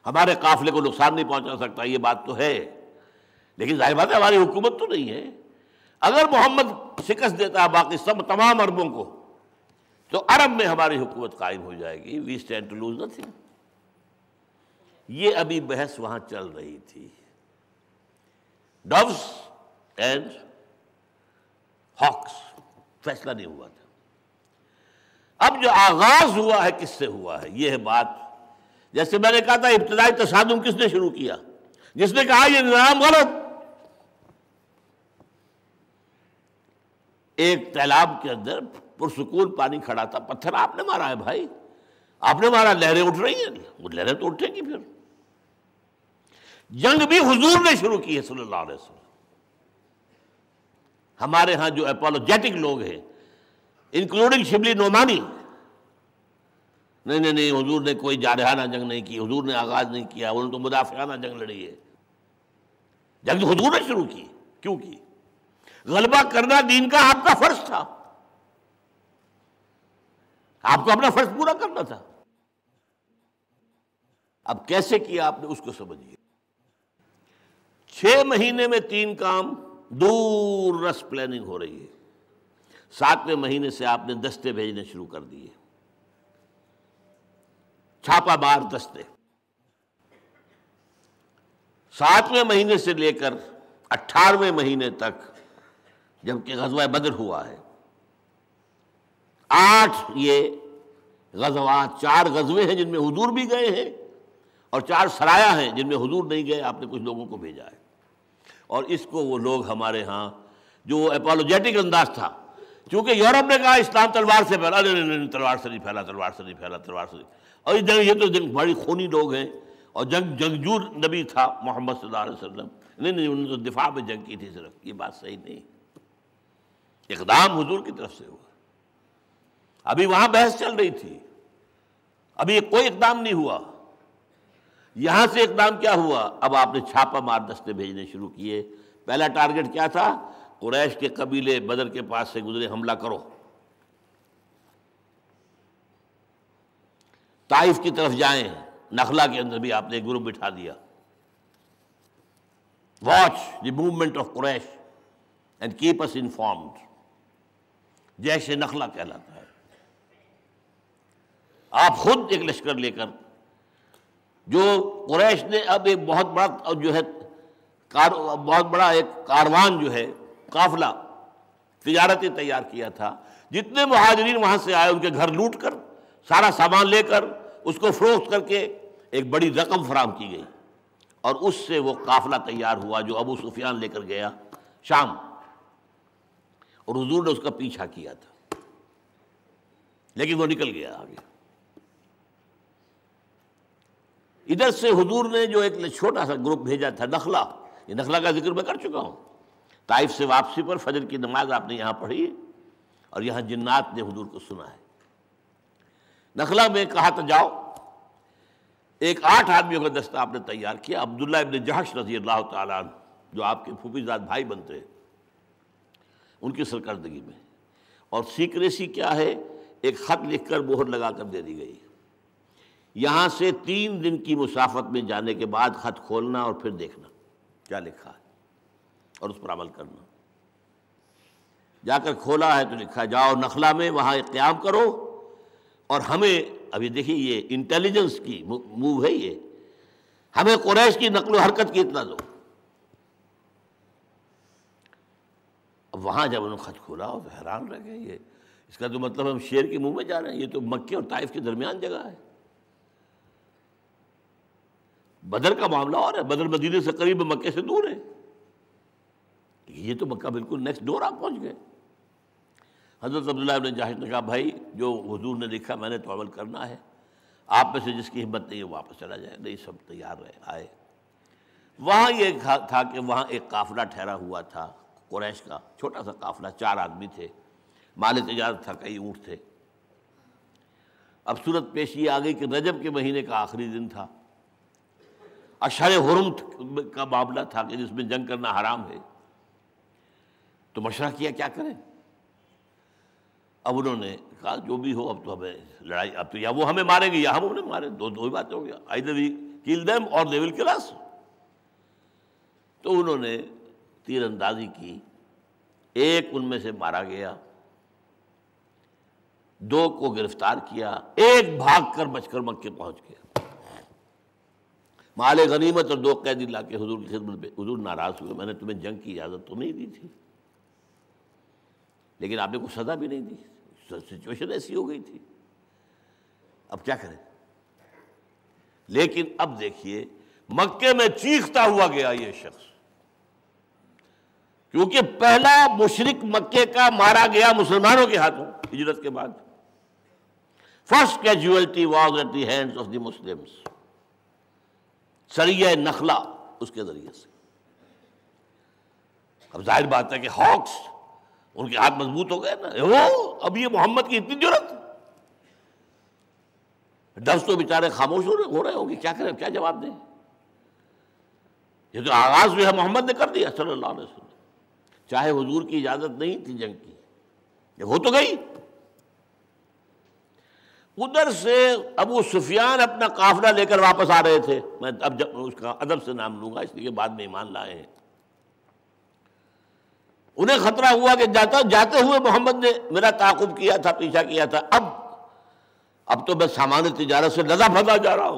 ہمارے قافلے کو نقصان نہیں پہنچا سکتا، یہ بات تو ہے، لیکن ظاہر بات ہے ہماری حکومت تو نہیں ہے۔ اگر محمد شکست دیتا ہے باقی سب تمام عربوں کو تو عرب میں ہماری حکومت قائم ہو جائے گی۔ We stand to lose nothing. یہ ابھی بحث وہاں چل رہی تھی، ڈوز اینڈ ہاکس، فیصلہ نہیں ہوا تھا۔ اب جو آغاز ہوا ہے کس سے ہوا ہے، یہ ہے بات۔ جیسے میں نے کہا تھا ابتدائی تصادم کس نے شروع کیا؟ جس نے کہا یہ نظام غلط۔ ایک تالاب کے اندر پرسکون پانی کھڑا تھا، پتھر آپ نے مارا ہے بھائی، آپ نے مارا، لہریں اٹھ رہی ہیں، وہ لہریں تو اٹھیں گی۔ پھر جنگ بھی حضور نے شروع کی ہے صلی اللہ علیہ وسلم۔ ہمارے ہاں جو اپولوجیٹک لوگ ہیں انکلوڈنگ شبلی نعمانی، نہیں حضور نے کوئی جارحانہ جنگ نہیں کی، حضور نے آغاز نہیں کیا، انہوں نے تو مدافعانہ جنگ لڑی ہے۔ جنگ تو حضور نے شروع کی، کیوں کی؟ غلبہ کرنا دین کا آپ کا فرض تھا، آپ کو اپنا فرض پورا کرنا تھا۔ اب کیسے کیا آپ نے اس کو سمجھیے۔ 6 مہینے میں 3 کام، دور رس پلاننگ ہو رہی ہے۔ 7ویں مہینے سے آپ نے دستے بھیجنے شروع کر دیے، چھاپا مار دستے۔ 7ویں مہینے سے لے کر 18ویں مہینے تک، جبکہ غزوہ بدر ہوا ہے، 8 یہ غزوات، 4 غزوے ہیں جن میں حضور بھی گئے ہیں، اور 4 سرایہ ہیں جن میں حضور نہیں گئے، آپ نے کچھ لوگوں کو بھیجا ہے۔ اور اس کو وہ لوگ ہمارے ہاں جو اپولوجیٹک انداز تھا، چونکہ یورپ نے کہا اسلام تلوار سے پھیلا، نہیں تلوار سے نہیں پھیلا، تلوار سے نہیں پھیلا، تلوار سے نہیں۔ اور یہ تو بڑی خونی لوگ ہیں، اور جنگجو نبی تھا محمد صلی اللہ علیہ وسلم، نہیں انہوں نے تو دفاع میں جنگ کی تھی صرف، یہ بات صحیح نہیں۔ اقدام حضور کی طرف سے ہوا۔ ابھی وہاں بحث چل رہی تھی، ابھی کوئی اقدام نہیں ہوا۔ یہاں سے اقدام کیا ہوا؟ اب آپ نے چھاپا مار دستے بھیجنے شروع کیے۔ پہلا ٹارگٹ کیا تھا؟ قریش کے قبیلے بدر کے پاس سے گزرے، حملہ کرو۔ طائف کی طرف جائیں، نخلہ کے اندر بھی آپ نے ایک گروپ بٹھا دیا۔ Watch the movement of Quraysh and keep us informed, جیش نخلہ کہلاتا ہے۔ آپ خود ایک لشکر لے کر، جو قریش نے اب ایک بہت بڑا جو ہے بہت بڑا ایک کاروان جو ہے، قافلہ تجارتی تیار کیا تھا، جتنے مہاجرین وہاں سے آئے ان کے گھر لوٹ کر، سارا سامان لے کر، اس کو فروخت کر کے ایک بڑی رقم فراہم کی گئی، اور اس سے وہ قافلہ تیار ہوا جو ابو سفیان لے کر گیا شام، اور حضور نے اس کا پیچھا کیا تھا، لیکن وہ نکل گیا آگے۔ ادھر سے حضور نے جو ایک چھوٹا سا گروپ بھیجا تھا، نخلہ، یہ نخلہ کا ذکر میں کر چکا ہوں۔ طائف سے واپسی پر فجر کی نماز آپ نے یہاں پڑھی، اور یہاں جنات نے حضور کو سنا ہے۔ نخلہ میں کہا تھا جاؤ، ایک 8 آدمیوں کا دستہ آپ نے تیار کیا۔ عبداللہ ابن جہش رضی اللہ تعالیٰ عنہ، جو آپ کے پھوپھی زاد بھائی بنتے ہیں، ان کی سرکردگی میں، اور سیکریسی کیا ہے، ایک خط لکھ کر مہر لگا کر دے دی گئی۔ یہاں سے 3 دن کی مسافت میں جانے کے بعد خط کھولنا اور پھر دیکھنا کیا لکھا ہے، اور اس پر عمل کرنا۔ جا کر کھولا ہے تو لکھا جاؤ نخلہ میں، وہاں ایک قیام کرو، اور ہمیں، ابھی دیکھیے یہ انٹیلیجنس کی موو ہے، یہ ہمیں قریش کی نقل و حرکت کی اطلاع دو۔ اب وہاں جب انہوں نے خط کھولا تو حیران رہ گئے، یہ اس کا تو مطلب ہم شیر کے منہ میں جا رہے ہیں، یہ تو مکے اور طائف کے درمیان جگہ ہے۔ بدر کا معاملہ اور ہے، بدر مدینے سے قریب، مکے سے دور ہے، یہ تو مکہ بالکل نیکسٹ ڈور آپ پہنچ گئے۔ حضرت عبداللہ ابن جہش نے کہا بھائی جو حضور نے لکھا میں نے تو عمل کرنا ہے، آپ میں سے جس کی ہمت نہیں ہے واپس چلا جائے۔ نہیں، سب تیار رہے، آئے۔ وہاں یہ تھا کہ وہاں ایک قافلہ ٹھہرا ہوا تھا قریش کا، چھوٹا سا قافلہ، 4 آدمی تھے، مال تجارت تھا، کئی اونٹ تھے۔ اب صورت پیش یہ آ گئی کہ رجب کے مہینے کا آخری دن تھا، اشہر حرم کا معاملہ تھا کہ جس میں جنگ کرنا حرام ہے۔ تو مشورہ کیا کیا کریں۔ اب انہوں نے کہا جو بھی ہو، اب تو ہمیں لڑائی، اب تو یا وہ ہمیں ماریں گے یا ہم انہیں ماریں، دو ہی باتیں ہو گیا، either we kill them or they will kill us. تو انہوں نے تیر اندازی کی، ایک ان میں سے مارا گیا، 2 کو گرفتار کیا، ایک بھاگ کر بچ کر مکے پہنچ گیا، مال غنیمت اور 2 قیدی لا کے حضور کی خدمت پہ۔ حضور ناراض ہوئے، میں نے تمہیں جنگ کی اجازت تو نہیں دی تھی، لیکن آپ نے کوئی سزا بھی نہیں دی، سچویشن ایسی ہو گئی تھی، اب کیا کریں؟ لیکن اب دیکھیے مکے میں چیختا ہوا گیا یہ شخص، کیونکہ پہلا مشرک مکے کا مارا گیا مسلمانوں کے ہاتھوں ہجرت کے بعد۔ First casualty was at the hands of the Muslims, سریہ نخلا اس کے ذریعے سے۔ اب ظاہر بات ہے کہ ہاکس ان کے ہاتھ مضبوط ہو گئے نا، اب یہ محمد کی اتنی جرت، ڈس تو بیچارے خاموش ہو رہے ہوں گے، کیا کریں، کیا جواب دیں؟ یہ تو آغاز جو ہے محمد نے کر دیا صلی اللہ علیہ وسلم، چاہے حضور کی اجازت نہیں تھی جنگ کی، یہ ہو تو گئی۔ ادھر سے ابو سفیان اپنا قافلہ لے کر واپس آ رہے تھے، میں اب جب اس کا ادب سے نام لوں گا اس لیے بعد میں ایمان لائے ہیں۔ انہیں خطرہ ہوا کہ جاتے ہوئے محمد نے میرا تعاقب کیا تھا، پیچھا کیا تھا، اب تو میں سامان تجارت سے لدا پھدا جا رہا ہوں،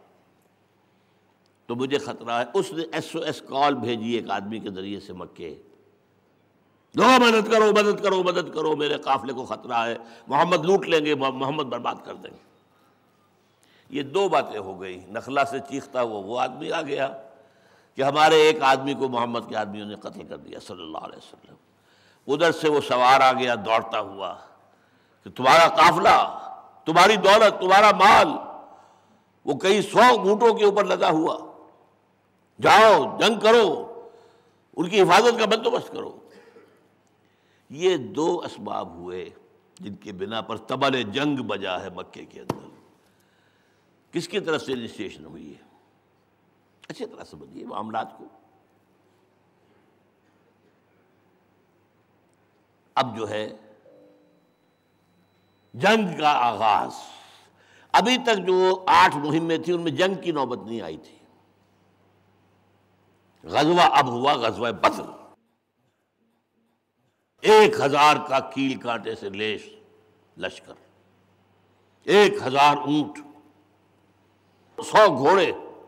تو مجھے خطرہ ہے۔ اس نے SOS کال بھیجی ایک آدمی کے ذریعے سے مکے، دو مدد کرو مدد کرو مدد کرو، میرے قافلے کو خطرہ ہے، محمد لوٹ لیں گے، محمد برباد کر دیں گے۔ یہ 2 باتیں ہو گئی، نخلا سے چیختا ہوا وہ آدمی آ گیا کہ ہمارے ایک آدمی کو محمد کے آدمیوں نے قتل کر دیا صلی اللہ علیہ وسلم، ادھر سے وہ سوار آ گیا دوڑتا ہوا کہ تمہارا قافلہ، تمہاری دولت، تمہارا مال وہ کئی 100 اونٹوں کے اوپر لدا ہوا، جاؤ جنگ کرو، ان کی حفاظت کا بندوبست کرو۔ یہ 2 اسباب ہوئے جن کے بنا پر طبل جنگ بجا ہے مکے کے اندر۔ کس کی طرف سے انیشیشن ہوئی ہے؟ اچھی طرح سمجھیے معاملات کو۔ اب جو ہے جنگ کا آغاز، ابھی تک جو 8 مہمیں تھیں ان میں جنگ کی نوبت نہیں آئی تھی۔ غزوہ اب ہوا، غزوہ بدر، 1000 کا کیل کانٹے سے لیس لشکر، 1000 اونٹ، 100 گھوڑے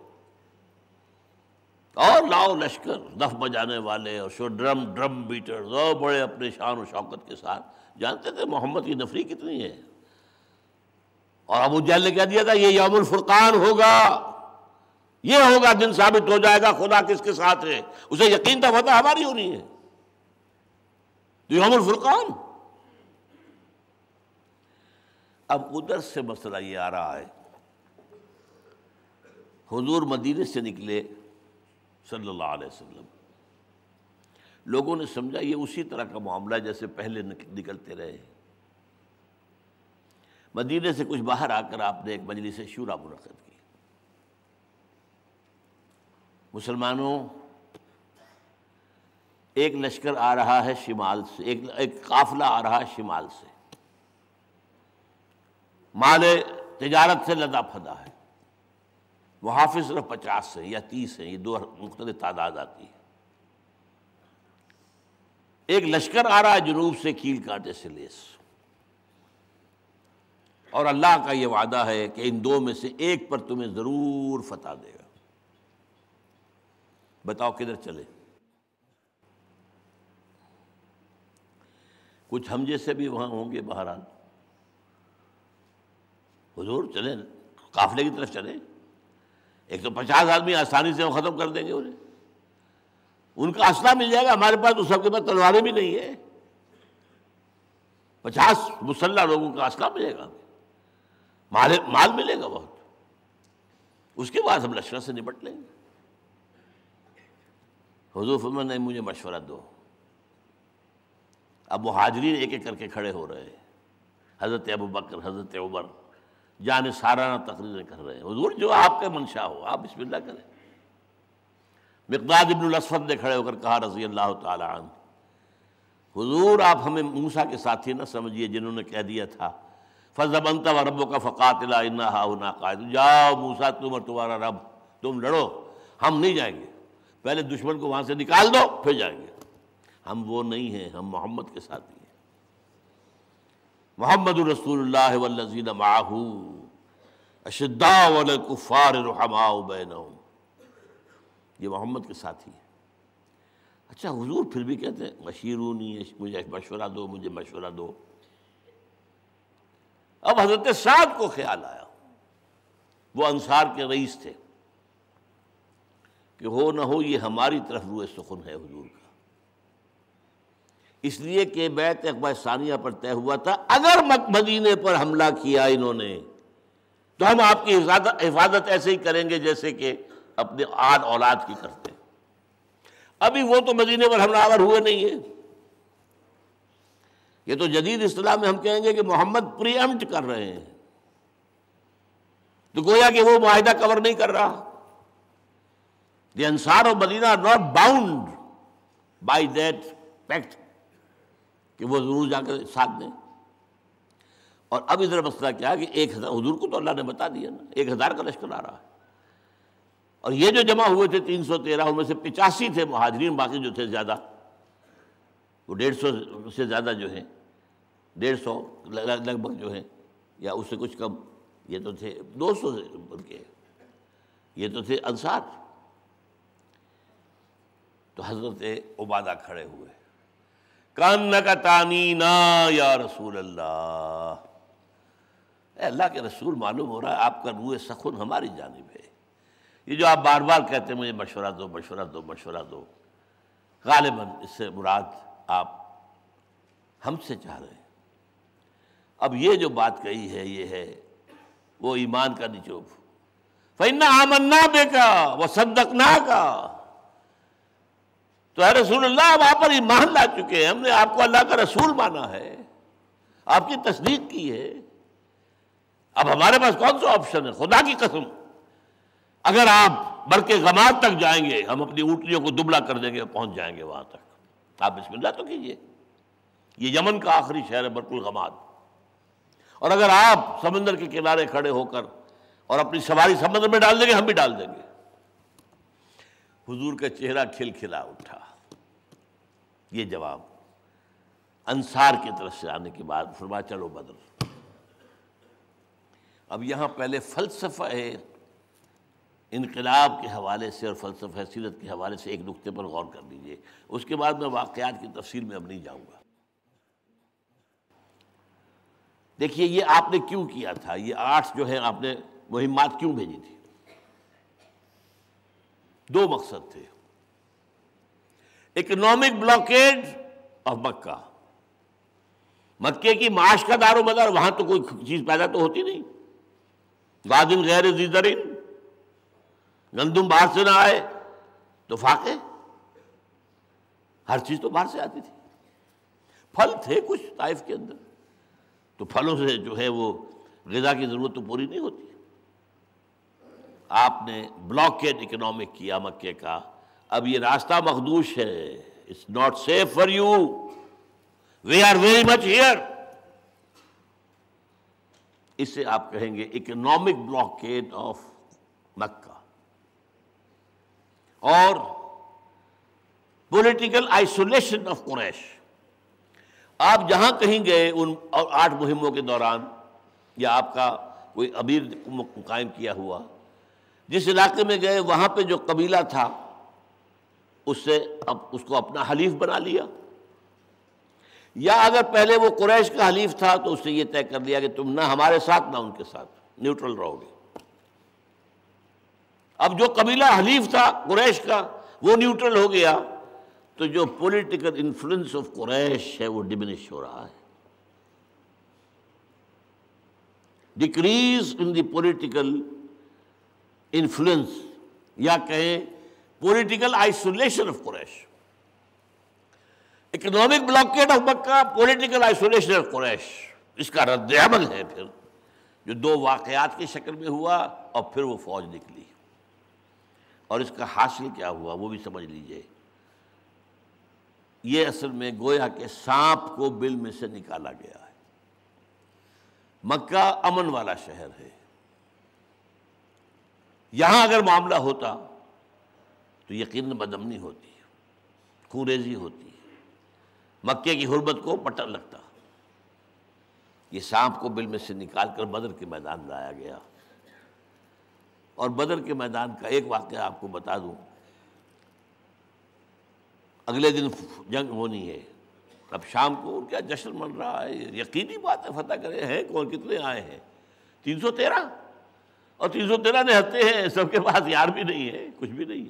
اور لاؤ لشکر، دف بجانے والے اور ڈرم بیٹرز، اور بڑے اپنے شان و شوکت کے ساتھ۔ جانتے تھے محمد کی نفری کتنی ہے، اور ابو جہل نے کہہ دیا تھا یہ یوم الفرقان ہوگا، یہ ہوگا دن ثابت ہو جائے گا خدا کس کے ساتھ ہے۔ اسے یقین تھا فتح ہماری ہونی ہے، یوم الفرقان۔ اب ادھر سے مسئلہ یہ آ رہا ہے، حضور مدینے سے نکلے صلی اللہ علیہ وسلم، لوگوں نے سمجھا یہ اسی طرح کا معاملہ جیسے پہلے نکلتے رہے۔ مدینے سے کچھ باہر آ کر آپ نے ایک مجلس شورا منعقد کی۔ مسلمانوں، ایک لشکر آ رہا ہے شمال سے، ایک قافلہ آ رہا ہے شمال سے، مال تجارت سے لدا پھدا ہے، محافظ صرف 50 ہیں یا 30 ہیں، یہ 2 مختلف تعداد آتی ہے۔ ایک لشکر آ رہا ہے جنوب سے کیل کانٹے سے لیس، اور اللہ کا یہ وعدہ ہے کہ ان 2 میں سے ایک پر تمہیں ضرور فتح دے گا۔ بتاؤ کدھر چلے؟ کچھ ہم جیسے بھی وہاں ہوں گے، بہرحال حضور چلیں، قافلے کی طرف چلیں، ایک تو 50 آدمی آسانی سے وہ ختم کر دیں گے انہیں، ان کا اسلحہ مل جائے گا، ہمارے پاس تو سب کے پاس تلواریں بھی نہیں ہے، 50 مسلح لوگوں کا اسلحہ ملے گا، مال ملے گا بہت، اس کے بعد ہم لشکر سے نپٹ لیں گے۔ حضور فرمایا نہیں، مجھے مشورہ دو۔ اب مہاجرین ایک ایک کر کے کھڑے ہو رہے ہیں، حضرت ابوبکر، حضرت عمر جان سارانہ تقریریں کر رہے ہیں، حضور جو آپ کا منشا ہو آپ بسم اللہ کریں۔ مقداد ابن الاسود نے کھڑے ہو کر کہا رضی اللہ تعالی عنہ، حضور آپ ہمیں موسیٰ کے ساتھی نہ سمجھیے جنہوں نے کہہ دیا تھا فَاذْهَبْ أَنْتَ وَرَبُّكَ فَقَاتِلَا إِنَّا هَاهُنَا قَاعِدُونَ، جاؤ موسیٰ تم اور تمہارا رب تم لڑو، ہم نہیں جائیں گے، پہلے دشمن کو وہاں سے نکال دو پھر جائیں گے۔ ہم وہ نہیں ہیں، ہم محمد کے ساتھ ہیں۔ محمد رسول اللہ والذین معہ اشداء علی الکفار رحماء بینہم، یہ محمد کے ساتھی ہیں۔ اچھا حضور پھر بھی کہتے ہیں مشیرونی، مجھے مشورہ دو، مجھے مشورہ دو۔ اب حضرت سعد کو خیال آیا، وہ انصار کے رئیس تھے، کہ ہو نہ ہو یہ ہماری طرف روئے سخن ہے حضور کا، اس لیے کہ بیعت عقبہ ثانیہ پر طے ہوا تھا اگر مدینے پر حملہ کیا انہوں نے تو ہم آپ کی حفاظت ایسے ہی کریں گے جیسے کہ اپنے آد اولاد کی کرتے ہیں۔ ابھی وہ تو مدینے پر حملہ آور ہوئے نہیں ہیں، یہ تو جدید اصطلاح میں ہم کہیں گے کہ محمد پری ایمپٹ کر رہے ہیں، تو گویا کہ وہ معاہدہ کور نہیں کر رہا۔ The Ansar of Medina are not bound by that pact کہ وہ ضرور جا کر ساتھ دیں۔ اور اب ادھر مسئلہ کیا ہے کہ 1000 حضور کو تو اللہ نے بتا دیا نا، 1000 کا لشکر آ رہا ہے، اور یہ جو جمع ہوئے تھے 313، ان میں سے 85 تھے مہاجرین، باقی جو تھے زیادہ وہ 150 سے زیادہ جو ہیں، 150 لگ بھگ جو ہیں، یا اس سے کچھ کم، یہ تو تھے 200 بلکہ، یہ تو تھے انصار۔ تو حضرت عبادہ کھڑے ہوئے، کانک تعنینا یا رسول اللہ، اے اللہ کے رسول معلوم ہو رہا ہے آپ کا روح سخن ہماری جانب ہے، یہ جو آپ بار بار کہتے ہیں مجھے مشورہ دو مشورہ دو مشورہ دو، غالباً اس سے مراد آپ ہم سے چاہ رہے ہیں۔ اب یہ جو بات کہی ہے یہ ہے وہ ایمان کا نچوڑ، فَإِنَّا آمَنَّا بِكَ وَصَدَّقْنَاكَ، تو اے رسول اللہ اب آپ پر ایمان لا چکے ہیں، ہم نے آپ کو اللہ کا رسول مانا ہے، آپ کی تصدیق کی ہے، اب ہمارے پاس کون سا آپشن ہے؟ خدا کی قسم اگر آپ برق غماد تک جائیں گے ہم اپنی اونٹنیوں کو دبلا کر دیں گے اور پہنچ جائیں گے وہاں تک، آپ بسم اللہ تو کیجئے، یہ یمن کا آخری شہر ہے برق الغماد، اور اگر آپ سمندر کے کنارے کھڑے ہو کر اور اپنی سواری سمندر میں ڈال دیں گے ہم بھی ڈال دیں گے۔ حضور کا چہرہ کھل کھلا اٹھا۔ یہ جواب انصار کی طرف سے آنے کے بعد فرمایا چلو بدر۔ اب یہاں پہلے فلسفہ انقلاب کے حوالے سے اور فلسفہ سیرت کے حوالے سے ایک نقطے پر غور کر لیجئے، اس کے بعد میں واقعات کی تفصیل میں اب نہیں جاؤں گا۔ دیکھیے یہ آپ نے کیوں کیا تھا، یہ 8 جو ہے آپ نے مہمات کیوں بھیجی تھی؟ 2 مقصد تھے، اکنامک بلاکیڈ آف مکہ، مکے کی معاش کا دار و مدار، وہاں تو کوئی چیز پیدا تو ہوتی نہیں، غادن غیر ذی زرع، گندم باہر سے نہ آئے تو فاقے، ہر چیز تو باہر سے آتی تھی، پھل تھے کچھ طائف کے اندر، تو پھلوں سے جو ہے وہ غذا کی ضرورت تو پوری نہیں ہوتی۔ آپ نے بلاکیڈ اکنامک کیا مکے کا، اب یہ راستہ مخدوش ہے، it's not safe for you, we are very much here, اسے آپ کہیں گے اکنامک بلاکیڈ آف مکہ۔ اور پولیٹیکل آئسولیشن آف قریش، آپ جہاں کہیں گئے ان 8 مہموں کے دوران، یا آپ کا کوئی امیر قائم کیا ہوا، جس علاقے میں گئے وہاں پہ جو قبیلہ تھا اس سے اب اس کو اپنا حلیف بنا لیا، یا اگر پہلے وہ قریش کا حلیف تھا تو اس سے یہ طے کر لیا کہ تم نہ ہمارے ساتھ نہ ان کے ساتھ، نیوٹرل رہو گے۔ اب جو قبیلہ حلیف تھا قریش کا وہ نیوٹرل ہو گیا، تو جو پولیٹیکل انفلوئنس آف قریش ہے وہ ڈمنش ہو رہا ہے، decrease in the political influence, یا کہیں political isolation of Quraysh, economic blockade of Mecca, political isolation of Quraysh, اس کا رد عمل ہے پھر جو 2 واقعات کی شکل میں ہوا اور پھر وہ فوج نکلی، اور اس کا حاصل کیا ہوا وہ بھی سمجھ لیجئے۔ یہ اصل میں گویا کہ سانپ کو بل میں سے نکالا گیا ہے۔ مکہ امن والا شہر ہے، یہاں اگر معاملہ ہوتا تو یقیناً بدامنی ہوتی ہے، خونریزی ہوتی ہے، مکے کی حرمت کو پٹا لگتا۔ یہ سانپ کو بل میں سے نکال کر بدر کے میدان لایا گیا۔ اور بدر کے میدان کا ایک واقعہ آپ کو بتا دوں، اگلے دن جنگ ہونی ہے، اب شام کو کیا جشن من رہا ہے، یقینی بات ہے فتح کرے ہیں کون، کتنے آئے ہیں 313، اور 313 نہتے ہیں، سب کے پاس یار بھی نہیں ہے، کچھ بھی نہیں ہے۔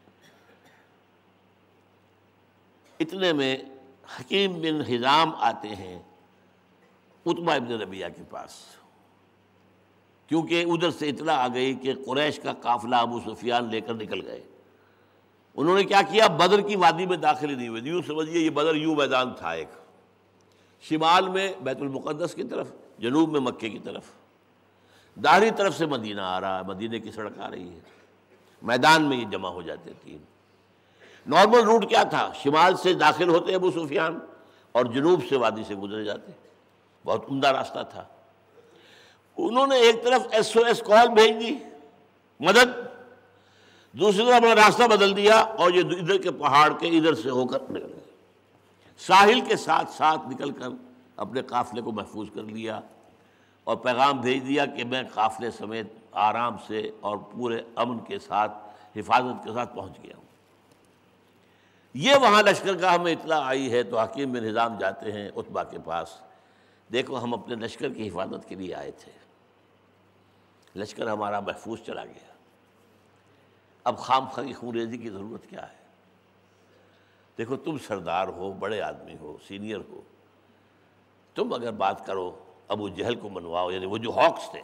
اتنے میں حکیم بن حزام آتے ہیں عتبہ ابن ربیعہ کے پاس، کیونکہ ادھر سے اطلاع آ گئی کہ قریش کا قافلہ ابو سفیان لے کر نکل گئے۔ انہوں نے کیا کیا، بدر کی وادی میں داخل نہیں ہوئے، یوں سمجھیے یہ بدر یوں میدان تھا، ایک شمال میں بیت المقدس کی طرف، جنوب میں مکے کی طرف، داہنی طرف سے مدینہ آ رہا ہے، مدینے کی سڑک آ رہی ہے، میدان میں یہ جمع ہو جاتے تھے۔ نارمل روٹ کیا تھا، شمال سے داخل ہوتے ابو سفیان اور جنوب سے وادی سے گزرے جاتے، بہت عمدہ راستہ تھا۔ انہوں نے ایک طرف SOS کال بھیج دی مدد، دوسری طرف اپنا راستہ بدل دیا اور یہ ادھر کے پہاڑ کے ادھر سے ہو کر نکل گئے، ساحل کے ساتھ ساتھ نکل کر اپنے قافلے کو محفوظ کر لیا اور پیغام بھیج دیا کہ میں قافلے سمیت آرام سے اور پورے امن کے ساتھ، حفاظت کے ساتھ پہنچ گیا ہوں۔ یہ وہاں لشکرگاہ میں اطلاع آئی ہے تو حکیم بن حزام جاتے ہیں عتبہ کے پاس، دیکھو ہم اپنے لشکر کی حفاظت کے لیے آئے تھے، لشکر ہمارا محفوظ چلا گیا، اب خام خواہ کی خونریزی کی ضرورت کیا ہے؟ دیکھو تم سردار ہو، بڑے آدمی ہو، سینئر ہو، تم اگر بات کرو ابو جہل کو منواؤ، یعنی وہ جو ہاکس تھے،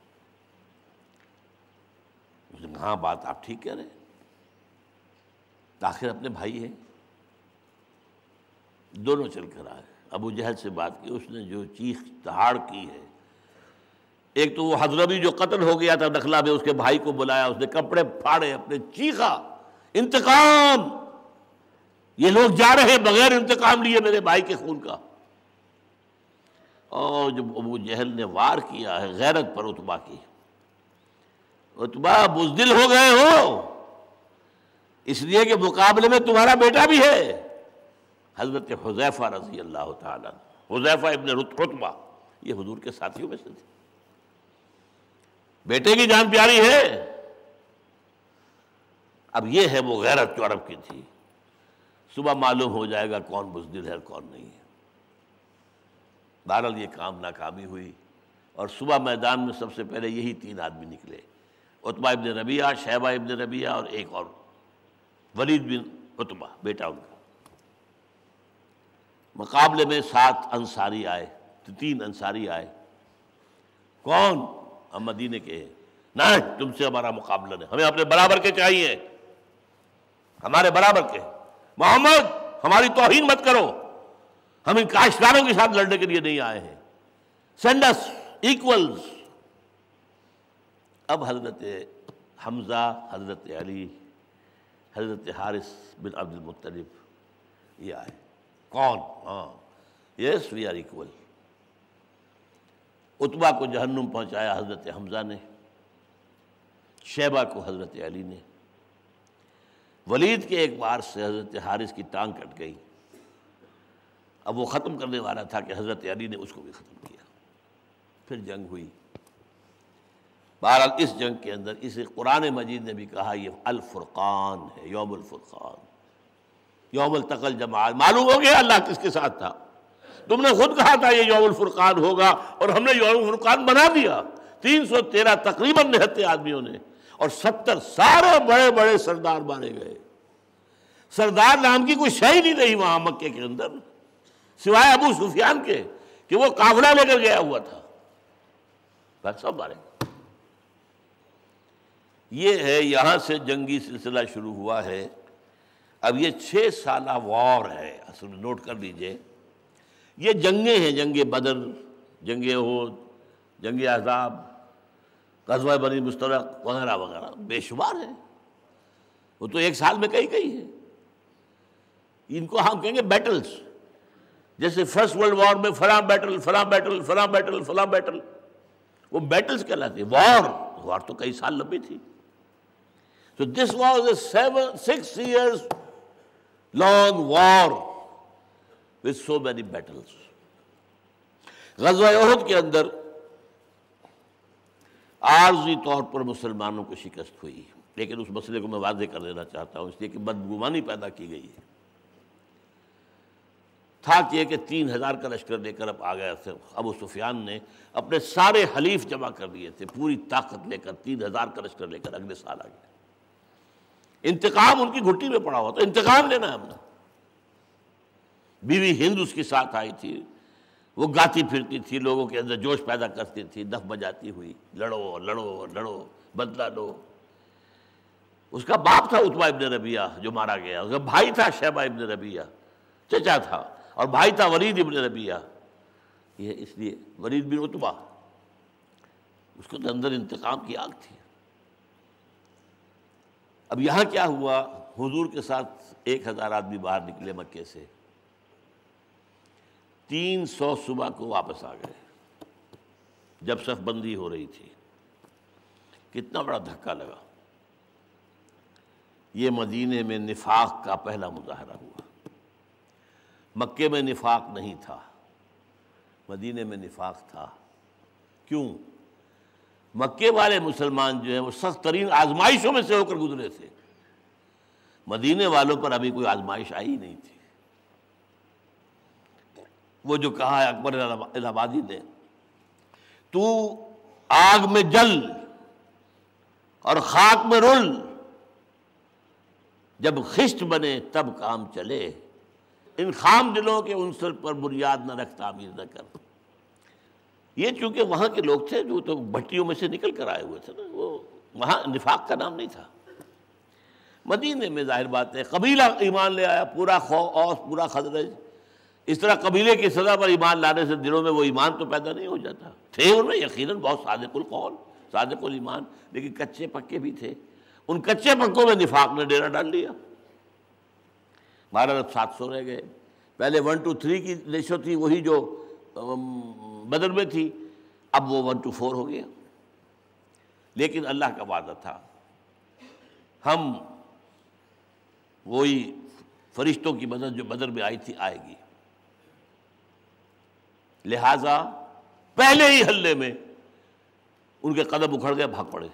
ہاں بات آپ ٹھیک کہہ رہے ہیں، آخر اپنے بھائی ہیں۔ دونوں چل کر آئے، ابو جہل سے بات کی، اس نے جو چیخ دہاڑ کی ہے، ایک تو وہ حضرمی جو قتل ہو گیا تھا نخلا میں، اس کے بھائی کو بلایا، اس نے کپڑے پھاڑے اپنے، چیخا انتقام، یہ لوگ جا رہے ہیں بغیر انتقام لیے میرے بھائی کے خون کا۔ اور جب ابو جہل نے وار کیا ہے غیرت پر عتبہ کی، عتبہ بزدل ہو گئے ہو اس لیے کہ مقابلے میں تمہارا بیٹا بھی ہے، حضرت حذیفہ رضی اللہ تعالیٰ، حذیفہ ابن عتبہ، یہ حضور کے ساتھیوں میں سے تھے، بیٹے کی جان پیاری ہے۔ اب یہ ہے وہ غیرت جو عرب کی تھی، صبح معلوم ہو جائے گا کون بزدل ہے کون نہیں ہے۔ بہرحال یہ کام ناکامی ہوئی، اور صبح میدان میں سب سے پہلے یہی 3 آدمی نکلے، عتبہ ابن ربیعہ، شیبہ ابن ربیعہ اور ایک اور ولید بن عتبہ بیٹا ان کا۔ مقابلے میں 7 انصاری آئے، 3 انصاری آئے، کون؟ ہم مدینے کے ہیں، نہیں تم سے ہمارا مقابلہ نہیں، ہمیں اپنے برابر کے چاہیے، ہمارے برابر کے، محمد ہماری توہین مت کرو، ہم ان کاشتکاروں کے ساتھ لڑنے کے لیے نہیں آئے ہیں، سینڈ اس ایکولز۔ اب حضرت حمزہ، حضرت علی، حضرت حارث بن عبد المطلب یہ آئے، کون؟ ہاں یس وی آر ایکول۔ عتبہ کو جہنم پہنچایا حضرت حمزہ نے، شیبہ کو حضرت علی نے، ولید کے ایک وار سے حضرت حارث کی ٹانگ کٹ گئی، اب وہ ختم کرنے والا تھا کہ حضرت علی نے اس کو بھی ختم کیا، پھر جنگ ہوئی۔ بہرحال اس جنگ کے اندر اسے قرآن مجید نے بھی کہا یہ الفرقان ہے، یوم الفرقان، یوم التقى الجمعان، معلوم ہو گیا اللہ کس کے ساتھ تھا، تم نے خود کہا تھا یہ یوم الفرقان ہوگا اور ہم نے یوم الفرقان بنا دیا۔ 313 تقریباً نہتے آدمیوں نے، اور 70 سارے بڑے بڑے سردار مارے گئے، سردار نام کی کوئی شے ہی نہیں رہی وہاں مکے کے اندر سوائے ابو سفیان کے کہ وہ قافلہ لے کر گیا ہوا تھا، بس سب مارے گئے۔ یہ ہے، یہاں سے جنگی سلسلہ شروع ہوا ہے۔ اب یہ 6 سالہ وار ہے، اصل میں نوٹ کر لیجئے، یہ جنگیں ہیں، جنگ بدر، جنگ احد، جنگ احزاب، غزوہ بنی مستلق وغیرہ وغیرہ بے شمار ہیں، وہ تو ایک سال میں کئی ہیں۔ ان کو ہم کہیں گے بیٹلز، جیسے فرسٹ ورلڈ وار میں فلاں بیٹل فلاں بیٹل فلاں بیٹل فلاں بیٹل، وہ بیٹلز کہلاتے ہیں۔ وار تو کئی سال لمبی تھی، So this was a 6 years long war with so many battles. غزوہ احد کے اندر عارضی طور پر مسلمانوں کو شکست ہوئی، لیکن اس مسئلے کو میں واضح کر دینا چاہتا ہوں اس لیے کہ بدگمانی پیدا کی گئی ہے۔ تھا کہ 3,000 کا لشکر لے کر اب آ گیا تھا ابو سفیان نے، اپنے سارے حلیف جمع کر لیے تھے، پوری طاقت لے کر 3,000 کا لشکر لے کر اگلے سال آ گیا۔ انتقام ان کی گھٹی میں پڑا ہوا تھا، انتقام لینا ہے ہم نے۔ بیوی ہند اس کے ساتھ آئی تھی، وہ گاتی پھرتی تھی، لوگوں کے اندر جوش پیدا کرتی تھی، دف بجاتی ہوئی، لڑو لڑو لڑو، بدلہ لو۔ اس کا باپ تھا عتبہ ابن ربیعہ جو مارا گیا، اس کا بھائی تھا شیبہ ابن ربیعہ، چچا تھا، اور بھائی تھا ولید ابن ربیعہ۔ یہ اس لیے ولید بن عتبہ، اس کے اندر انتقام کی آگ تھی۔ اب یہاں کیا ہوا، حضور کے ساتھ 1,000 آدمی باہر نکلے مکے سے، 300 صبح کو واپس آ گئے جب صف بندی ہو رہی تھی۔ کتنا بڑا دھکا لگا۔ یہ مدینے میں نفاق کا پہلا مظاہرہ ہوا۔ مکے میں نفاق نہیں تھا، مدینے میں نفاق تھا۔ کیوں؟ مکے والے مسلمان جو ہیں وہ سخت ترین آزمائشوں میں سے ہو کر گزرے تھے، مدینے والوں پر ابھی کوئی آزمائش آئی نہیں تھی۔ وہ جو کہا ہے اکبر الہ آبادی نے، تو آگ میں جل اور خاک میں رل، جب خشت بنے تب کام چلے، ان خام دلوں کے عنصر پر بنیاد نہ رکھ تعمیر نہ کر۔ یہ چونکہ وہاں کے لوگ تھے جو تو بھٹیوں میں سے نکل کر آئے ہوئے تھے نا، وہ وہاں نفاق کا نام نہیں تھا۔ مدینے میں ظاہر بات ہے قبیلہ ایمان لے آیا، پورا اوس، پورا خزرج۔ اس طرح قبیلے کی سزا پر ایمان لانے سے دلوں میں وہ ایمان تو پیدا نہیں ہو جاتا۔ تھے ان میں یقیناً بہت صادق القول، صادق الایمان، لیکن کچے پکے بھی تھے۔ ان کچے پکوں میں نفاق نے ڈیرا ڈال لیا۔ ہمارا 700 رہ گئے۔ پہلے 1 to 3 کی ریشو تھی، وہی جو بدر میں تھی، اب وہ 1 to 4 ہو گیا۔ لیکن اللہ کا وعدہ تھا، ہم وہی فرشتوں کی مدد جو بدر میں آئی تھی آئے گی، لہذا پہلے ہی حلے میں ان کے قدم اکھڑ گئے، بھاگ پڑے۔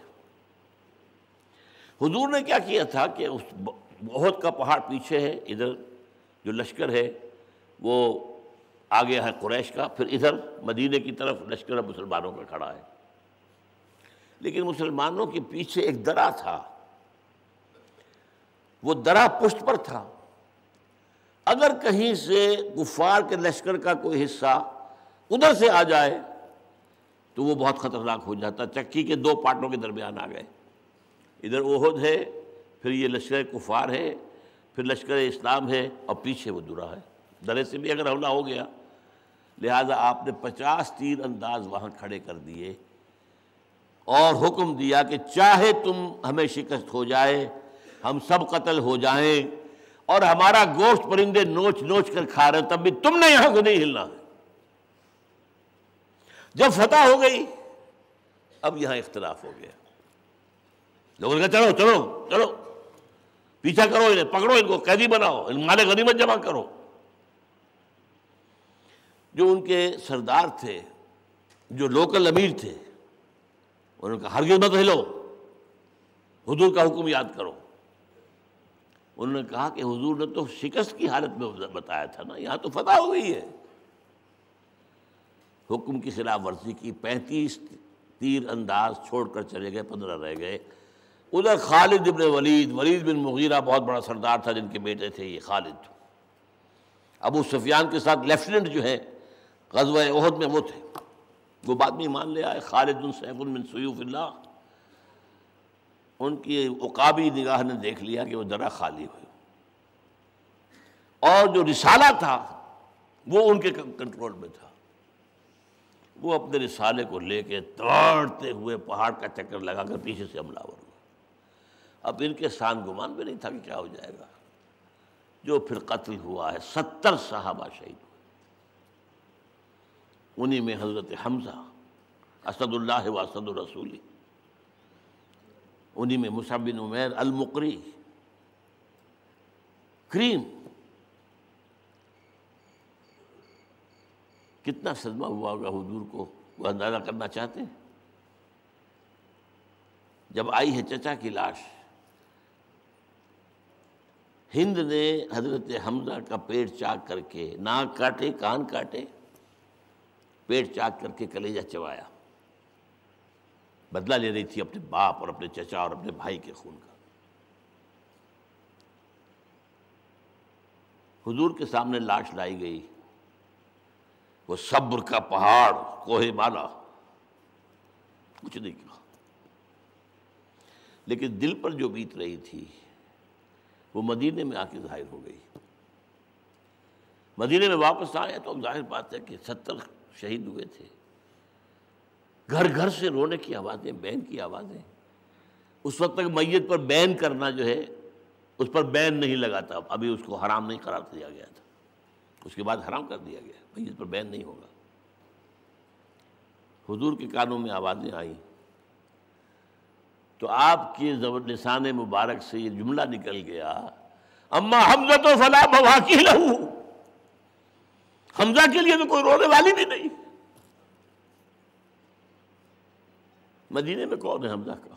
حضور نے کیا کیا تھا کہ اس احد کا پہاڑ پیچھے ہے، ادھر جو لشکر ہے وہ آگے ہے قریش کا، پھر ادھر مدینے کی طرف لشکر مسلمانوں کا کھڑا ہے۔ لیکن مسلمانوں کے پیچھے ایک درہ تھا، وہ درہ پشت پر تھا۔ اگر کہیں سے کفار کے لشکر کا کوئی حصہ ادھر سے آ جائے تو وہ بہت خطرناک ہو جاتا۔ چکی کے 2 پارٹوں کے درمیان آ گئے، ادھر احد ہے، پھر یہ لشکر کفار ہے، پھر لشکر اسلام ہے، اور پیچھے وہ درہ ہے۔ درے سے بھی اگر حملہ ہو گیا، لہٰذا آپ نے 50 تیر انداز وہاں کھڑے کر دیے اور حکم دیا کہ چاہے تم ہمیں شکست ہو جائے، ہم سب قتل ہو جائیں، اور ہمارا گوشت پرندے نوچ نوچ کر کھا رہے ہیں، تب بھی تم نے یہاں سے نہیں ہلنا ہے۔ جب فتح ہو گئی، اب یہاں اختلاف ہو گیا۔ لوگوں نے کہا چلو چلو چلو پیچھا کرو، انہیں پکڑو، ان کو قیدی بناؤ، ان مال غنیمت جمع کرو۔ جو ان کے سردار تھے، جو لوکل امیر تھے، انہوں نے کہا ہرگز مت ہلو، حضور کا حکم یاد کرو۔ انہوں نے کہا کہ حضور نے تو شکست کی حالت میں بتایا تھا نا، یہاں تو فتح ہو گئی ہے۔ حکم کی خلاف ورزی کی، 35 تیر انداز چھوڑ کر چلے گئے، 15 رہ گئے۔ ادھر خالد بن ولید بن مغیرہ بہت بڑا سردار تھا، جن کے بیٹے تھے یہ خالد۔ ابو سفیان کے ساتھ لیفٹیننٹ جو ہے غزوہ احد میں وہ تھے، وہ بعد میں ایمان لے آئے۔ خالد بن سیف من سیوف اللہ، ان کی عقابی نگاہ نے دیکھ لیا کہ وہ درہ خالی ہوئی، اور جو رسالہ تھا وہ ان کے کنٹرول میں تھا۔ وہ اپنے رسالے کو لے کے دوڑتے ہوئے پہاڑ کا چکر لگا کر پیچھے سے حملہ آور ہوئے۔ اب ان کے سان گمان بھی نہیں تھا کہ کیا ہو جائے گا۔ جو پھر قتل ہوا ہے، 70 صحابہ شہید ہوئے، انہی میں حضرت حمزہ اسد اللہ و اسد الرسول، انہی میں مصعب بن عمیر المقری، کریم. کتنا صدمہ ہوا ہوگا حضور کو، وہ اندازہ کرنا چاہتے ہیں؟ جب آئی ہے چچا کی لاش، ہند نے حضرت حمزہ کا پیٹ چاک کر کے، ناک کاٹے، کان کاٹے، پیٹ چاک کر کے کلیجہ چبایا، بدلہ لے رہی تھی اپنے باپ اور اپنے چچا اور اپنے بھائی کے خون کا. حضور کے سامنے لاش لائی گئی، وہ صبر کا پہاڑ، کوہ بالا، کچھ نہیں کہا، لیکن دل پر جو بیت رہی تھی وہ مدینے میں آ کے ظاہر ہو گئی. مدینے میں واپس آئے تو اب ظاہر بات ہے کہ 70 شہید ہوئے تھے. گھر گھر سے رونے کی آوازیں، بین کی آوازیں. اس وقت تک میت پر بین کرنا جو ہے، اس پر بین نہیں لگا تھا، ابھی اس کو حرام نہیں قرار دیا گیا تھا، اس کے بعد حرام کر دیا گیا، میت پر بین نہیں ہوگا. حضور کے کانوں میں آوازیں آئیں تو آپ کے لسان مبارک سے یہ جملہ نکل گیا، اما حمزہ فلا بواکی لہو، حمزہ کے لیے تو کوئی رونے والی بھی نہیں. مدینے میں کون ہے حمزہ کا؟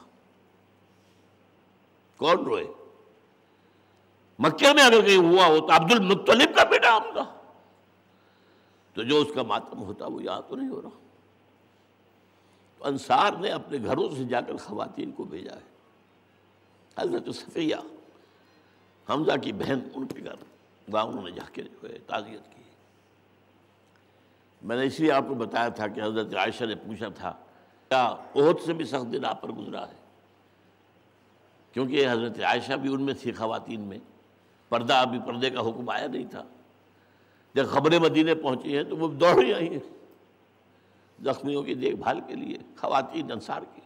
کون روئے؟ مکے میں اگر کہیں ہوا ہو تو عبد المطلب کا بیٹا حمزہ، تو جو اس کا ماتم ہوتا وہ یاد تو نہیں ہو رہا. تو انصار نے اپنے گھروں سے جا کر خواتین کو بھیجا ہے. حضرت صفیہ حمزہ کی بہن، ان کے گھر گاؤں نے جا کے جو ہے تعزیت کی. میں نے اس لیے آپ کو بتایا تھا کہ حضرت عائشہ نے پوچھا تھا کیا احد سے بھی سخت دن آپ پر گزرا ہے، کیونکہ حضرت عائشہ بھی ان میں تھی خواتین میں. پردے کا حکم آیا نہیں تھا. جب خبریں مدینے پہنچی ہیں تو وہ دوڑی آئی ہیں زخمیوں کی دیکھ بھال کے لیے، خواتین انصار کی.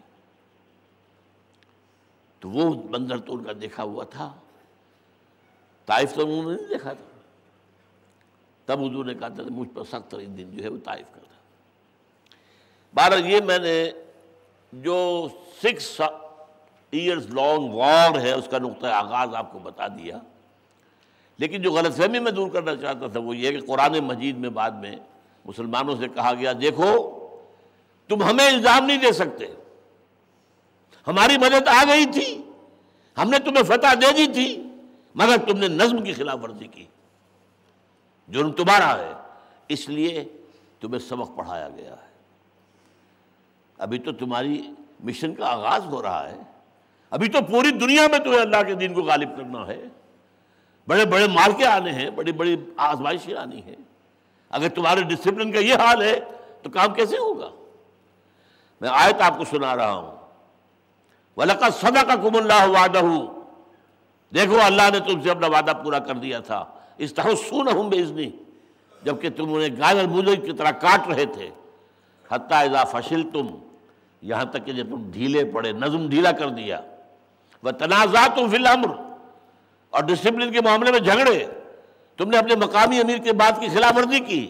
تو وہ منظر تو ان کا دیکھا ہوا تھا، طائف تو انہوں نے نہیں دیکھا تھا. تب حضور نے کہا تھا کہ مجھ پر سخت ترین دن جو ہے وہ طائف کا تھا. بہرحال یہ میں نے جو 6 ایئرز لانگ وار ہے اس کا نقطہ آغاز آپ کو بتا دیا. لیکن جو غلط فہمی میں دور کرنا چاہتا تھا وہ یہ کہ قرآن مجید میں بعد میں مسلمانوں سے کہا گیا، دیکھو تم ہمیں الزام نہیں دے سکتے، ہماری مدد آ گئی تھی، ہم نے تمہیں فتح دے دی تھی، مگر تم نے نظم کی خلاف ورزی کی، جرم تمہارا ہے، اس لیے تمہیں سبق پڑھایا گیا ہے. ابھی تو تمہاری مشن کا آغاز ہو رہا ہے، ابھی تو پوری دنیا میں تمہیں اللہ کے دین کو غالب کرنا ہے، بڑے بڑے مارکے آنے ہیں، بڑی بڑی آزمائشیں آنی ہیں. اگر تمہارے ڈسپلن کا یہ حال ہے تو کام کیسے ہوگا؟ میں آیت آپ کو سنا رہا ہوں، وَلَقَدْ صَدَقَكُمُ اللَّهُ وَعْدَهُ، دیکھو اللہ نے تم سے اپنا وعدہ پورا کر دیا تھا. اِسْتَحُسُّونَهُمْ بِإِذْنِهِ، جبکہ تم انہیں گائل مولد کی طرح کاٹ رہے تھے. حَتَّى إِذَا فَشِلْتُمْ، یہاں تک کہ جب تم ڈھیلے پڑے، نظم ڈھیلا کر دیا. وَتَنَازَعْتُمْ فِي الْأَمْرِ، اور ڈسپلن کے معاملے میں جھگڑے، تم نے اپنے مقامی امیر کے بات کی خلاف ورزی کی.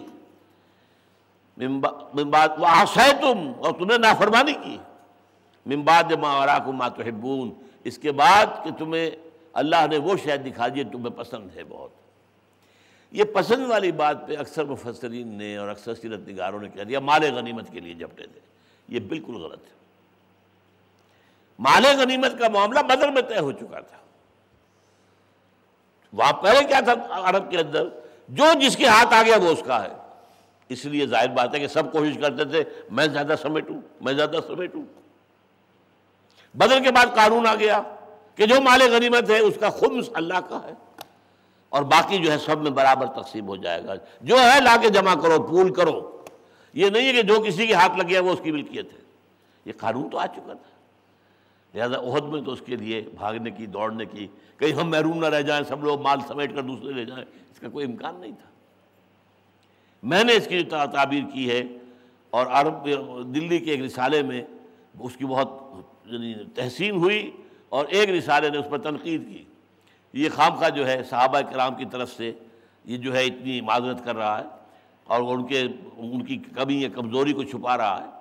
من بعد وعصیتم، اور تم نے نافرمانی کی. من بعد ما اراکم ما تحبون، اس کے بعد کہ تمہیں اللہ نے وہ شے دکھا دی تمہیں پسند ہے بہت. یہ پسند والی بات پہ اکثر مفسرین نے اور اکثر سیرت نگاروں نے کہہ دیا مال غنیمت کے لیے جھپٹے تھے. یہ بالکل غلط ہے. مال غنیمت کا معاملہ بدر میں طے ہو چکا تھا. وہاں پہلے کیا تھا عرب کے اندر، جو جس کے ہاتھ آ گیا وہ اس کا ہے. اس لیے ظاہر بات ہے کہ سب کوشش کرتے تھے میں زیادہ سمیٹوں، میں زیادہ سمیٹوں. بدر کے بعد قانون آ گیا کہ جو مال غنیمت ہے اس کا خمس اللہ کا ہے، اور باقی جو ہے سب میں برابر تقسیم ہو جائے گا. جو ہے لا کے جمع کرو، پول کرو. یہ نہیں ہے کہ جو کسی کے ہاتھ لگ گیا وہ اس کی ملکیت ہے. یہ قانون تو آ چکا تھا. لہذا احد میں تو اس کے لیے بھاگنے کی، دوڑنے کی، کہیں ہم محروم نہ رہ جائیں، سب لوگ مال سمیٹ کر دوسرے لے جائیں، اس کا کوئی امکان نہیں تھا. میں نے اس کی تعبیر کی ہے، اور عرب دلی کے ایک رسالے میں اس کی بہت تحسین ہوئی، اور ایک رسالے نے اس پر تنقید کی. یہ خامخواہ جو ہے صحابہ کرام کی طرف سے یہ جو ہے اتنی معذرت کر رہا ہے اور ان کی کمی یا کمزوری کو چھپا رہا ہے.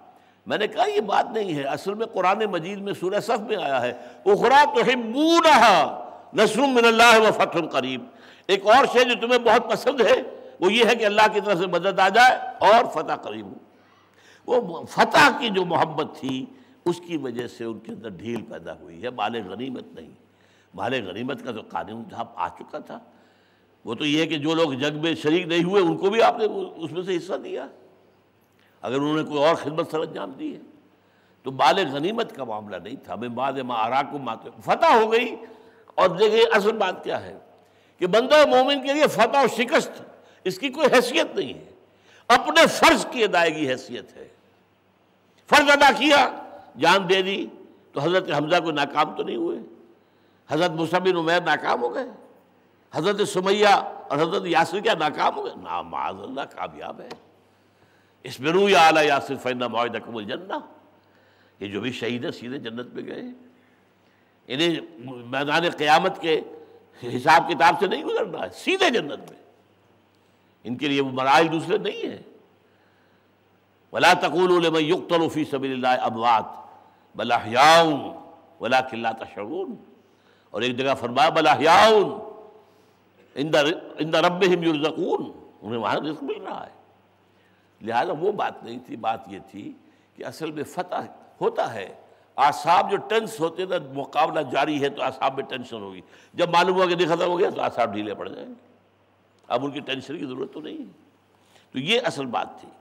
میں نے کہا یہ بات نہیں ہے، اصل میں قرآن مجید میں سورہ صف میں آیا ہے اخریٰ تحبونہا نصر من اللہ و فتح قریب، ایک اور شے جو تمہیں بہت پسند ہے وہ یہ ہے کہ اللہ کی طرف سے مدد آ جائے اور فتح قریب ہو۔ وہ فتح کی جو محبت تھی اس کی وجہ سے ان کے اندر ڈھیل پیدا ہوئی ہے، مال غنیمت نہیں۔ مال غنیمت کا تو قانون آ چکا تھا، وہ تو یہ ہے کہ جو لوگ جنگ میں شریک نہیں ہوئے ان کو بھی آپ نے اس میں سے حصہ دیا اگر انہوں نے کوئی اور خدمت سر انجام دی ہے، تو مال غنیمت کا معاملہ نہیں تھا۔ میں بعد ما اراکم ما فتح ہو گئی۔ اور دیکھیں اصل بات کیا ہے کہ بندہ مومن کے لیے فتح و شکست اس کی کوئی حیثیت نہیں ہے، اپنے فرض کی ادائیگی حیثیت ہے۔ فرض ادا کیا، جان دے دی، تو حضرت حمزہ کو ناکام تو نہیں ہوئے، حضرت مصعب بن عمیر ناکام ہو گئے، حضرت سمیہ اور حضرت یاسر کیا ناکام ہو گئے؟ معاذ اللہ کامیاب ہے۔ اصبروا یا آل یاسر فإن موعدکم الجنہ، یہ جو بھی شہید ہیں سیدھے جنت میں گئے، انہیں میدان قیامت کے حساب کتاب سے نہیں گزرنا ہے، سیدھے جنت میں، ان کے لیے وہ مراحل دوسرے نہیں ہیں۔ ولا تقولوا لمن يقتل في سبيل الله اموات بل احياء ولكن لا تشعرون، اور ایک جگہ فرمایا بل احیاء عند ربهم يرزقون، انہیں وہاں رزق مل رہا ہے۔ لہذا وہ بات نہیں تھی، بات یہ تھی کہ اصل میں فتح ہوتا ہے، اعصاب جو ٹینس ہوتے ہیں، مقابلہ جاری ہے تو اعصاب میں ٹینشن ہوگی، جب معلوم ہوا کہ نہیں ختم ہو گیا تو اعصاب ڈھیلے پڑ جائیں گے، اب ان کی ٹینشن کی ضرورت تو نہیں ہے۔ تو یہ اصل بات تھی۔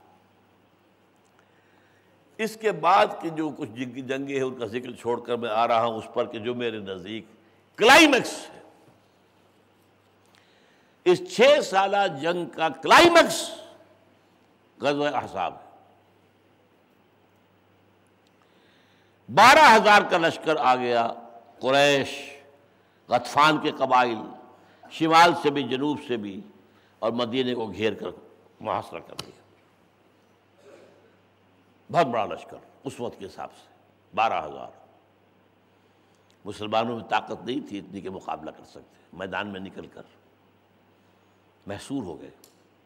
اس کے بعد کی جو کچھ جنگیں ہیں ان کا ذکر چھوڑ کر میں آ رہا ہوں اس پر کہ جو میرے نزدیک کلائمیکس ہے، اس 6 سالہ جنگ کا کلائمیکس غزوہ احزاب ہے۔ 12,000 کا لشکر آ گیا، قریش، غطفان کے قبائل، شمال سے بھی جنوب سے بھی، اور مدینے کو گھیر کر محاصرہ کر دیا۔ بہت بڑا لشکر اس وقت کے حساب سے 12,000۔ مسلمانوں میں طاقت نہیں تھی اتنی کہ مقابلہ کر سکتے، میدان میں نکل کر محصور ہو گئے۔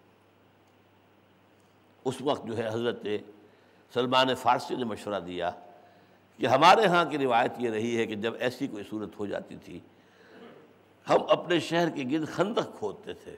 اس وقت جو ہے حضرت سلمان فارسی نے مشورہ دیا کہ ہمارے ہاں کی روایت یہ رہی ہے کہ جب ایسی کوئی صورت ہو جاتی تھی ہم اپنے شہر کے گرد خندق کھودتے تھے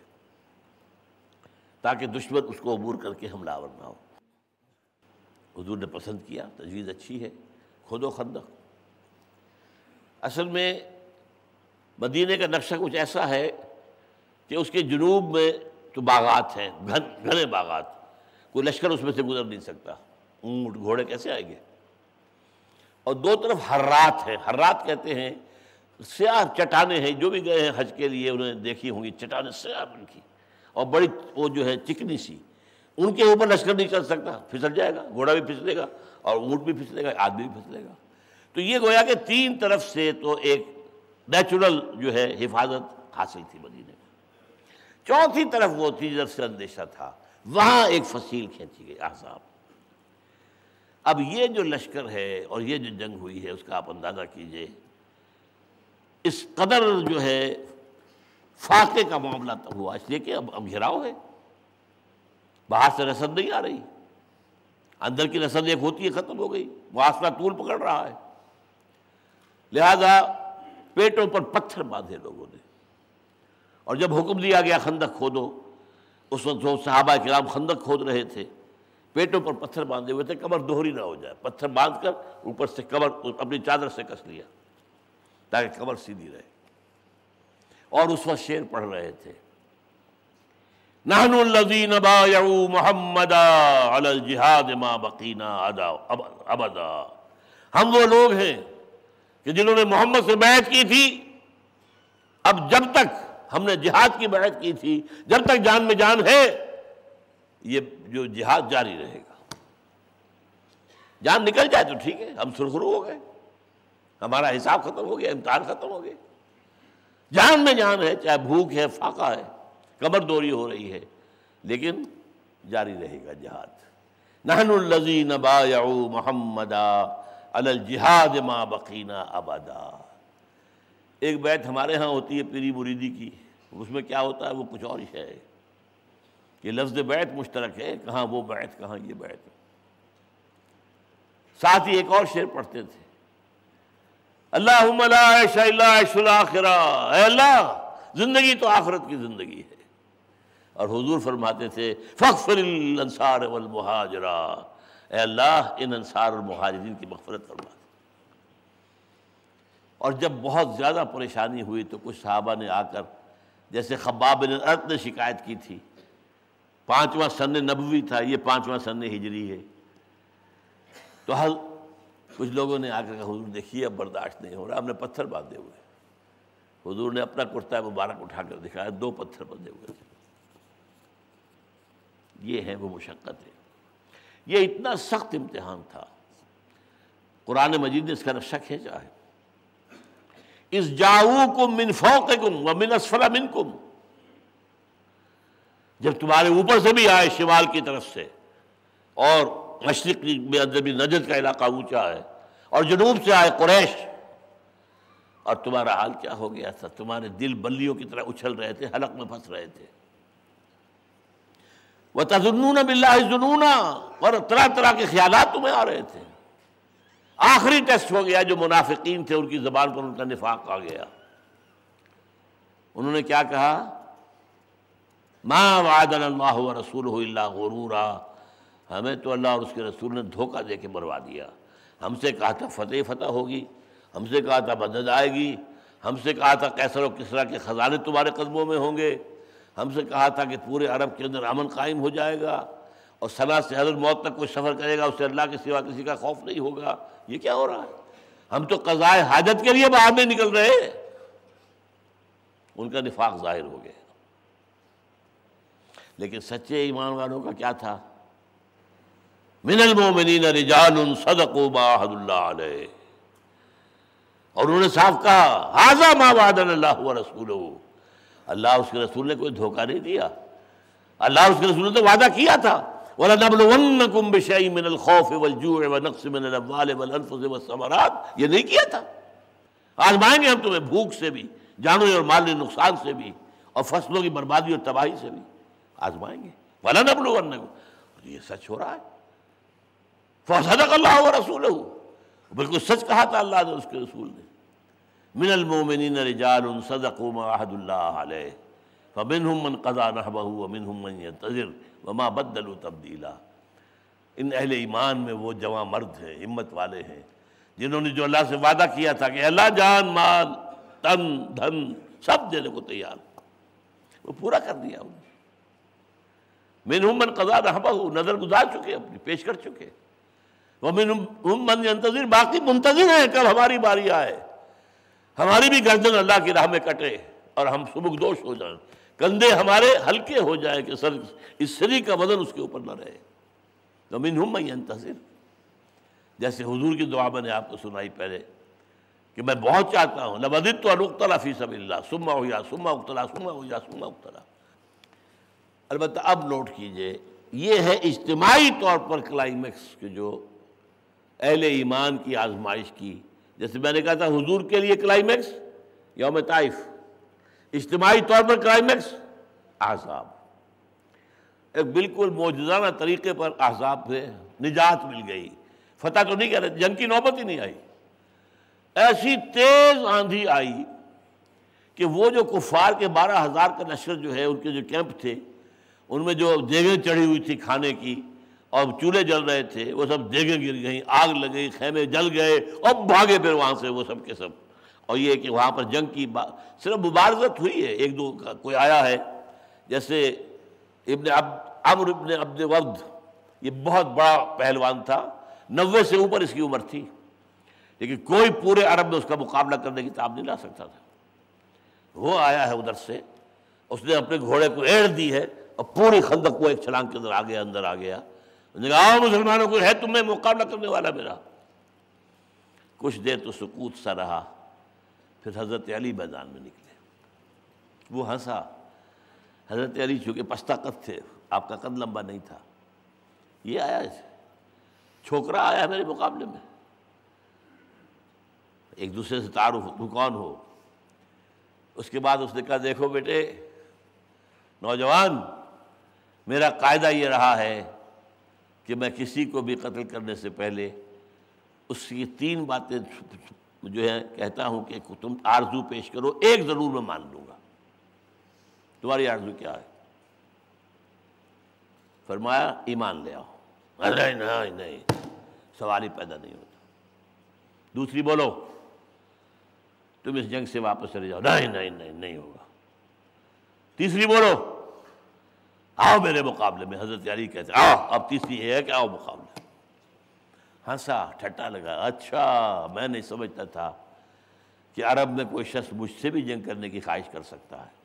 تاکہ دشمن اس کو عبور کر کے حملہ آور نہ ہو۔ حضور نے پسند کیا، تجویز اچھی ہے، کھودو خندق۔ اصل میں مدینے کا نقشہ کچھ ایسا ہے کہ اس کے جنوب میں تو باغات ہیں، گھنے باغات، کوئی لشکر اس میں سے گزر نہیں سکتا، اونٹ گھوڑے کیسے آئیں گے، اور دو طرف حرات ہیں، حرات کہتے ہیں سیاہ چٹانیں ہیں، جو بھی گئے ہیں حج کے لیے انہوں نے دیکھی ہوں گی، چٹانیں سیاہ ان کی اور بڑی وہ جو ہے چکنی سی، ان کے اوپر لشکر نہیں چل سکتا، پھسل جائے گا، گھوڑا بھی پھسلے گا اور اونٹ بھی پھسلے گا، آدمی بھی پھسلے گا۔ تو یہ گویا کہ 3 طرف سے تو ایک نیچرل جو ہے حفاظت حاصل تھی مدینے میں، چوتھی طرف وہ تھی جب سے اندیشہ تھا، وہاں ایک فصیل کھینچی گئی احزاب۔ اب یہ جو لشکر ہے اور یہ جو جنگ ہوئی ہے اس کا آپ اندازہ کیجئے، اس قدر جو ہے فاقے کا معاملہ تب ہوا، اس لیے کہ اب گھراؤ ہے، باہر سے رسد نہیں آ رہی، اندر کی رسد ایک ہوتی ہے ختم ہو گئی، محاصرہ طول پکڑ رہا ہے، لہذا پیٹوں پر پتھر باندھے لوگوں نے۔ اور جب حکم دیا گیا خندق کھودو، اس وقت جو صحابہ کرام خندق کھود رہے تھے پیٹوں پر پتھر باندھے ہوئے تھے، کمر دوہری نہ ہو جائے، پتھر باندھ کر اوپر سے کمر اپنی چادر سے کس لیا تاکہ کمر سیدھی رہے، اور اس وقت شعر پڑھ رہے تھے نحن الذین بایعوا محمدا علی الجہاد ما بقینا ابدا، ہم وہ لوگ ہیں کہ جنہوں نے محمد سے بیعت کی تھی، اب جب تک ہم نے جہاد کی بیعت کی تھی، جب تک جان میں جان ہے یہ جو جہاد جاری رہے گا، جان نکل جائے تو ٹھیک ہے، ہم سرخرو ہو گئے، ہمارا حساب ختم ہو گیا، امتحان ختم ہو گئے، جان میں جان ہے، چاہے بھوک ہے، فاقہ ہے، کمر دوری ہو رہی ہے، لیکن جاری رہے گا جہاد۔ نحن الذین بایعوا محمدا علی الجہاد ما بقینا ابدا۔ ایک بیعت ہمارے ہاں ہوتی ہے پیری مریدی کی، اس میں کیا ہوتا ہے وہ کچھ اور ہی ہے، یہ لفظ بیعت مشترک ہے، کہاں وہ بیعت کہاں یہ بیعت۔ ساتھ ہی ایک اور شعر پڑھتے تھے، اللہم لا عیش الا عیش الآخرہ، اے اللہ زندگی تو آخرت کی زندگی ہے۔ اور حضور فرماتے تھے فاغفر للانصار والمہاجرہ، اے اللہ ان انصار اور مہاجرین کی مغفرت فرما دے۔ اور جب بہت زیادہ پریشانی ہوئی تو کچھ صحابہ نے آ کر، جیسے خباب بن الارت نے شکایت کی تھی، 5واں سن نبوی تھا، یہ 5واں سن ہجری ہے، تو کچھ لوگوں نے آ کر کہا حضور دیکھیے اب برداشت نہیں ہو رہا، ہم نے پتھر باندھے ہوئے۔ حضور نے اپنا کرتا مبارک اٹھا کر دکھایا، 2 پتھر بندھے ہوئے تھے۔ یہ ہے وہ مشقت ہے، یہ اتنا سخت امتحان تھا۔ قرآن مجید نے اس کا نقشہ کھینچا ہے، اذ جاؤکم من فوقکم ومن اسفل منکم، جب تمہارے اوپر سے بھی آئے شمال کی طرف سے، اور مشرق میں اندر بھی نجد کا علاقہ اونچا ہے، اور جنوب سے آئے قریش، اور تمہارا حال کیا ہو گیا تھا؟ تمہارے دل بلیوں کی طرح اچھل رہے تھے، حلق میں پھنس رہے تھے۔ وَتَظُنُّونَ بِاللَّهِ الظُّنُونَ، اور طرح طرح کے خیالات تمہیں آ رہے تھے۔ آخری ٹیسٹ ہو گیا، جو منافقین تھے ان کی زبان پر ان کا نفاق آ گیا۔ انہوں نے کیا کہا؟ مَا وَعَدَنَا اللَّهُ وَرَسُولُهُ إِلَّا غُرُورًا، ہمیں تو اللہ اور اس کے رسول نے دھوکہ دے کے مروا دیا۔ ہم سے کہا تھا فتح ہوگی، ہم سے کہا تھا مدد آئے گی، ہم سے کہا تھا قیصر و کسریٰ کے خزانے تمہارے قدموں میں ہوں گے، ہم سے کہا تھا کہ پورے عرب کے اندر امن قائم ہو جائے گا، اور صلاح سے حضرت موت تک کوئی سفر کرے گا اسے اللہ کے سوا کسی کا خوف نہیں ہوگا۔ یہ کیا ہو رہا ہے؟ ہم تو قضائے حاجت کے لیے باہر نہیں نکل رہے۔ ان کا نفاق ظاہر ہو گیا۔ لیکن سچے ایمان والوں کا کیا تھا؟ من المؤمنین رجال صدقوا ما عاہدوا اللہ علیہ، اور انہوں نے صاف کہا ھذا ما وعدنا اللہ ورسولہ، اللہ اس کے رسول نے کوئی دھوکہ نہیں دیا، اللہ اس کے رسول نے تو وعدہ کیا تھا وَلَنَبْلُوَنَّكُمْ بِشَيْءٍ مِّنَ الْخَوْفِ وَالْجُوعِ وَنَقْصٍ مِّنَ الْأَمْوَالِ وَالْأَنفُسِ وَالثَّمَرَاتِ، یہ نہیں کیا تھا؟ آزمائیں گے ہم تمہیں بھوک سے بھی، جانوں اور مالی نقصان سے بھی، اور فصلوں کی بربادی اور تباہی سے بھی آزمائیں گے۔ وَلَنَبْلُوَنَّكُمْ، یہ سچ ہو رہا ہے۔ فَصَدَقَ اللَّهُ وَرَسُولُهُ، بالکل سچ کہا تھا اللہ نے اس کے رسول نے۔ من المؤمنین رجال صدقوا ما عاہدوا اللہ علیہ فمنہم من قضى نحبہ ومنہم من ينتظر وما بدلوا تبدیلا۔ ان اہل ایمان میں وہ جواں مرد ہیں، ہمت والے ہیں، جنہوں نے جو اللہ سے وعدہ کیا تھا کہ اللہ جان مال تن دھن سب دینے کو تیار، وہ پورا کر دیا انہوں نے۔ منہم من قضى نحبہ، نظر گزار چکے، اپنی پیش کر چکے، ومنہم من ينتظر، باقی منتظر ہیں کب ہماری باری آئے، ہماری بھی گردن اللہ کی راہ میں کٹے اور ہم سبکدوش ہو جائیں، کندھے ہمارے ہلکے ہو جائیں کہ سر اس سری کا وزن اس کے اوپر نہ رہے۔ ومنہم من ينتظر، جیسے حضور کی دعا میں نے آپ کو سنائی پہلے کہ میں بہت چاہتا ہوں لَوَدِدتُّ أَنْ أُقْتَلَ فِي سَبِيلِ اللَّهِ ثُمَّ أُحْيَا ثُمَّ أُقْتَلَ ثُمَّ أُحْيَا ثُمَّ أُقْتَلَ۔ البتہ اب نوٹ کیجئے، یہ ہے اجتماعی طور پر کلائمیکس کہ جو اہل ایمان کی آزمائش کی، جیسے میں نے کہا تھا حضور کے لیے کلائمیکس یوم طائف، اجتماعی طور پر کلائمیکس احزاب۔ ایک بالکل معجزانہ طریقے پر احزاب سے نجات مل گئی، فتح تو نہیں کہہ رہے، جنگ کی نوبت ہی نہیں آئی، ایسی تیز آندھی آئی کہ وہ جو کفار کے 12,000 کا لشکر جو ہے، ان کے جو کیمپ تھے، ان میں جو دیگیں چڑھی ہوئی تھی کھانے کی اور چولہے جل رہے تھے، وہ سب دیگیں گر گئیں، آگ لگ گئی، خیمے جل گئے، اور بھاگے پھر وہاں سے وہ سب کے سب۔ اور یہ کہ وہاں پر جنگ کی صرف مبارزت ہوئی ہے، ایک دو کوئی آیا ہے، جیسے عمرو ابن عبد ود، یہ بہت بڑا پہلوان تھا، 90 سے اوپر اس کی عمر تھی، لیکن کوئی پورے عرب میں اس کا مقابلہ کرنے کی تاب نہیں لا سکتا تھا۔ وہ آیا ہے ادھر سے، اس نے اپنے گھوڑے کو ایڑ دی ہے اور پوری خندق کو ایک چھلانگ کے اندر آ گیا، انہوں نے کہا آؤ مسلمانوں کو، ہے تم میں مقابلہ کرنے والا میرا۔ کچھ دیر تو سکوت سا رہا، پھر حضرت علی میدان میں نکلے۔ وہ ہنسا، حضرت علی چونکہ پستہ قد تھے، آپ کا قد لمبا نہیں تھا، یہ آیا چھوکرا آیا میرے مقابلے میں، ایک دوسرے سے تعارف، تو کون ہو؟ اس کے بعد اس نے کہا دیکھو بیٹے نوجوان، میرا قاعدہ یہ رہا ہے کہ میں کسی کو بھی قتل کرنے سے پہلے اس کی 3 باتیں جو ہے کہتا ہوں کہ تم آرزو پیش کرو، ایک ضرور میں مان لوں گا۔ تمہاری آرزو کیا ہے؟ فرمایا ایمان لے آؤ۔ نہیں، سوال ہی پیدا نہیں ہوتا۔ دوسری بولو تم اس جنگ سے واپس چلے جاؤ۔ نہیں ہوگا۔ تیسری بولو آؤ میرے مقابلے میں۔ حضرت علی کہتے ہیں آؤ، اب تیسری یہ ہے کہ آؤ مقابلہ۔ ہنسا، ٹھٹا لگا، اچھا میں نہیں سمجھتا تھا کہ عرب میں کوئی شخص مجھ سے بھی جنگ کرنے کی خواہش کر سکتا ہے۔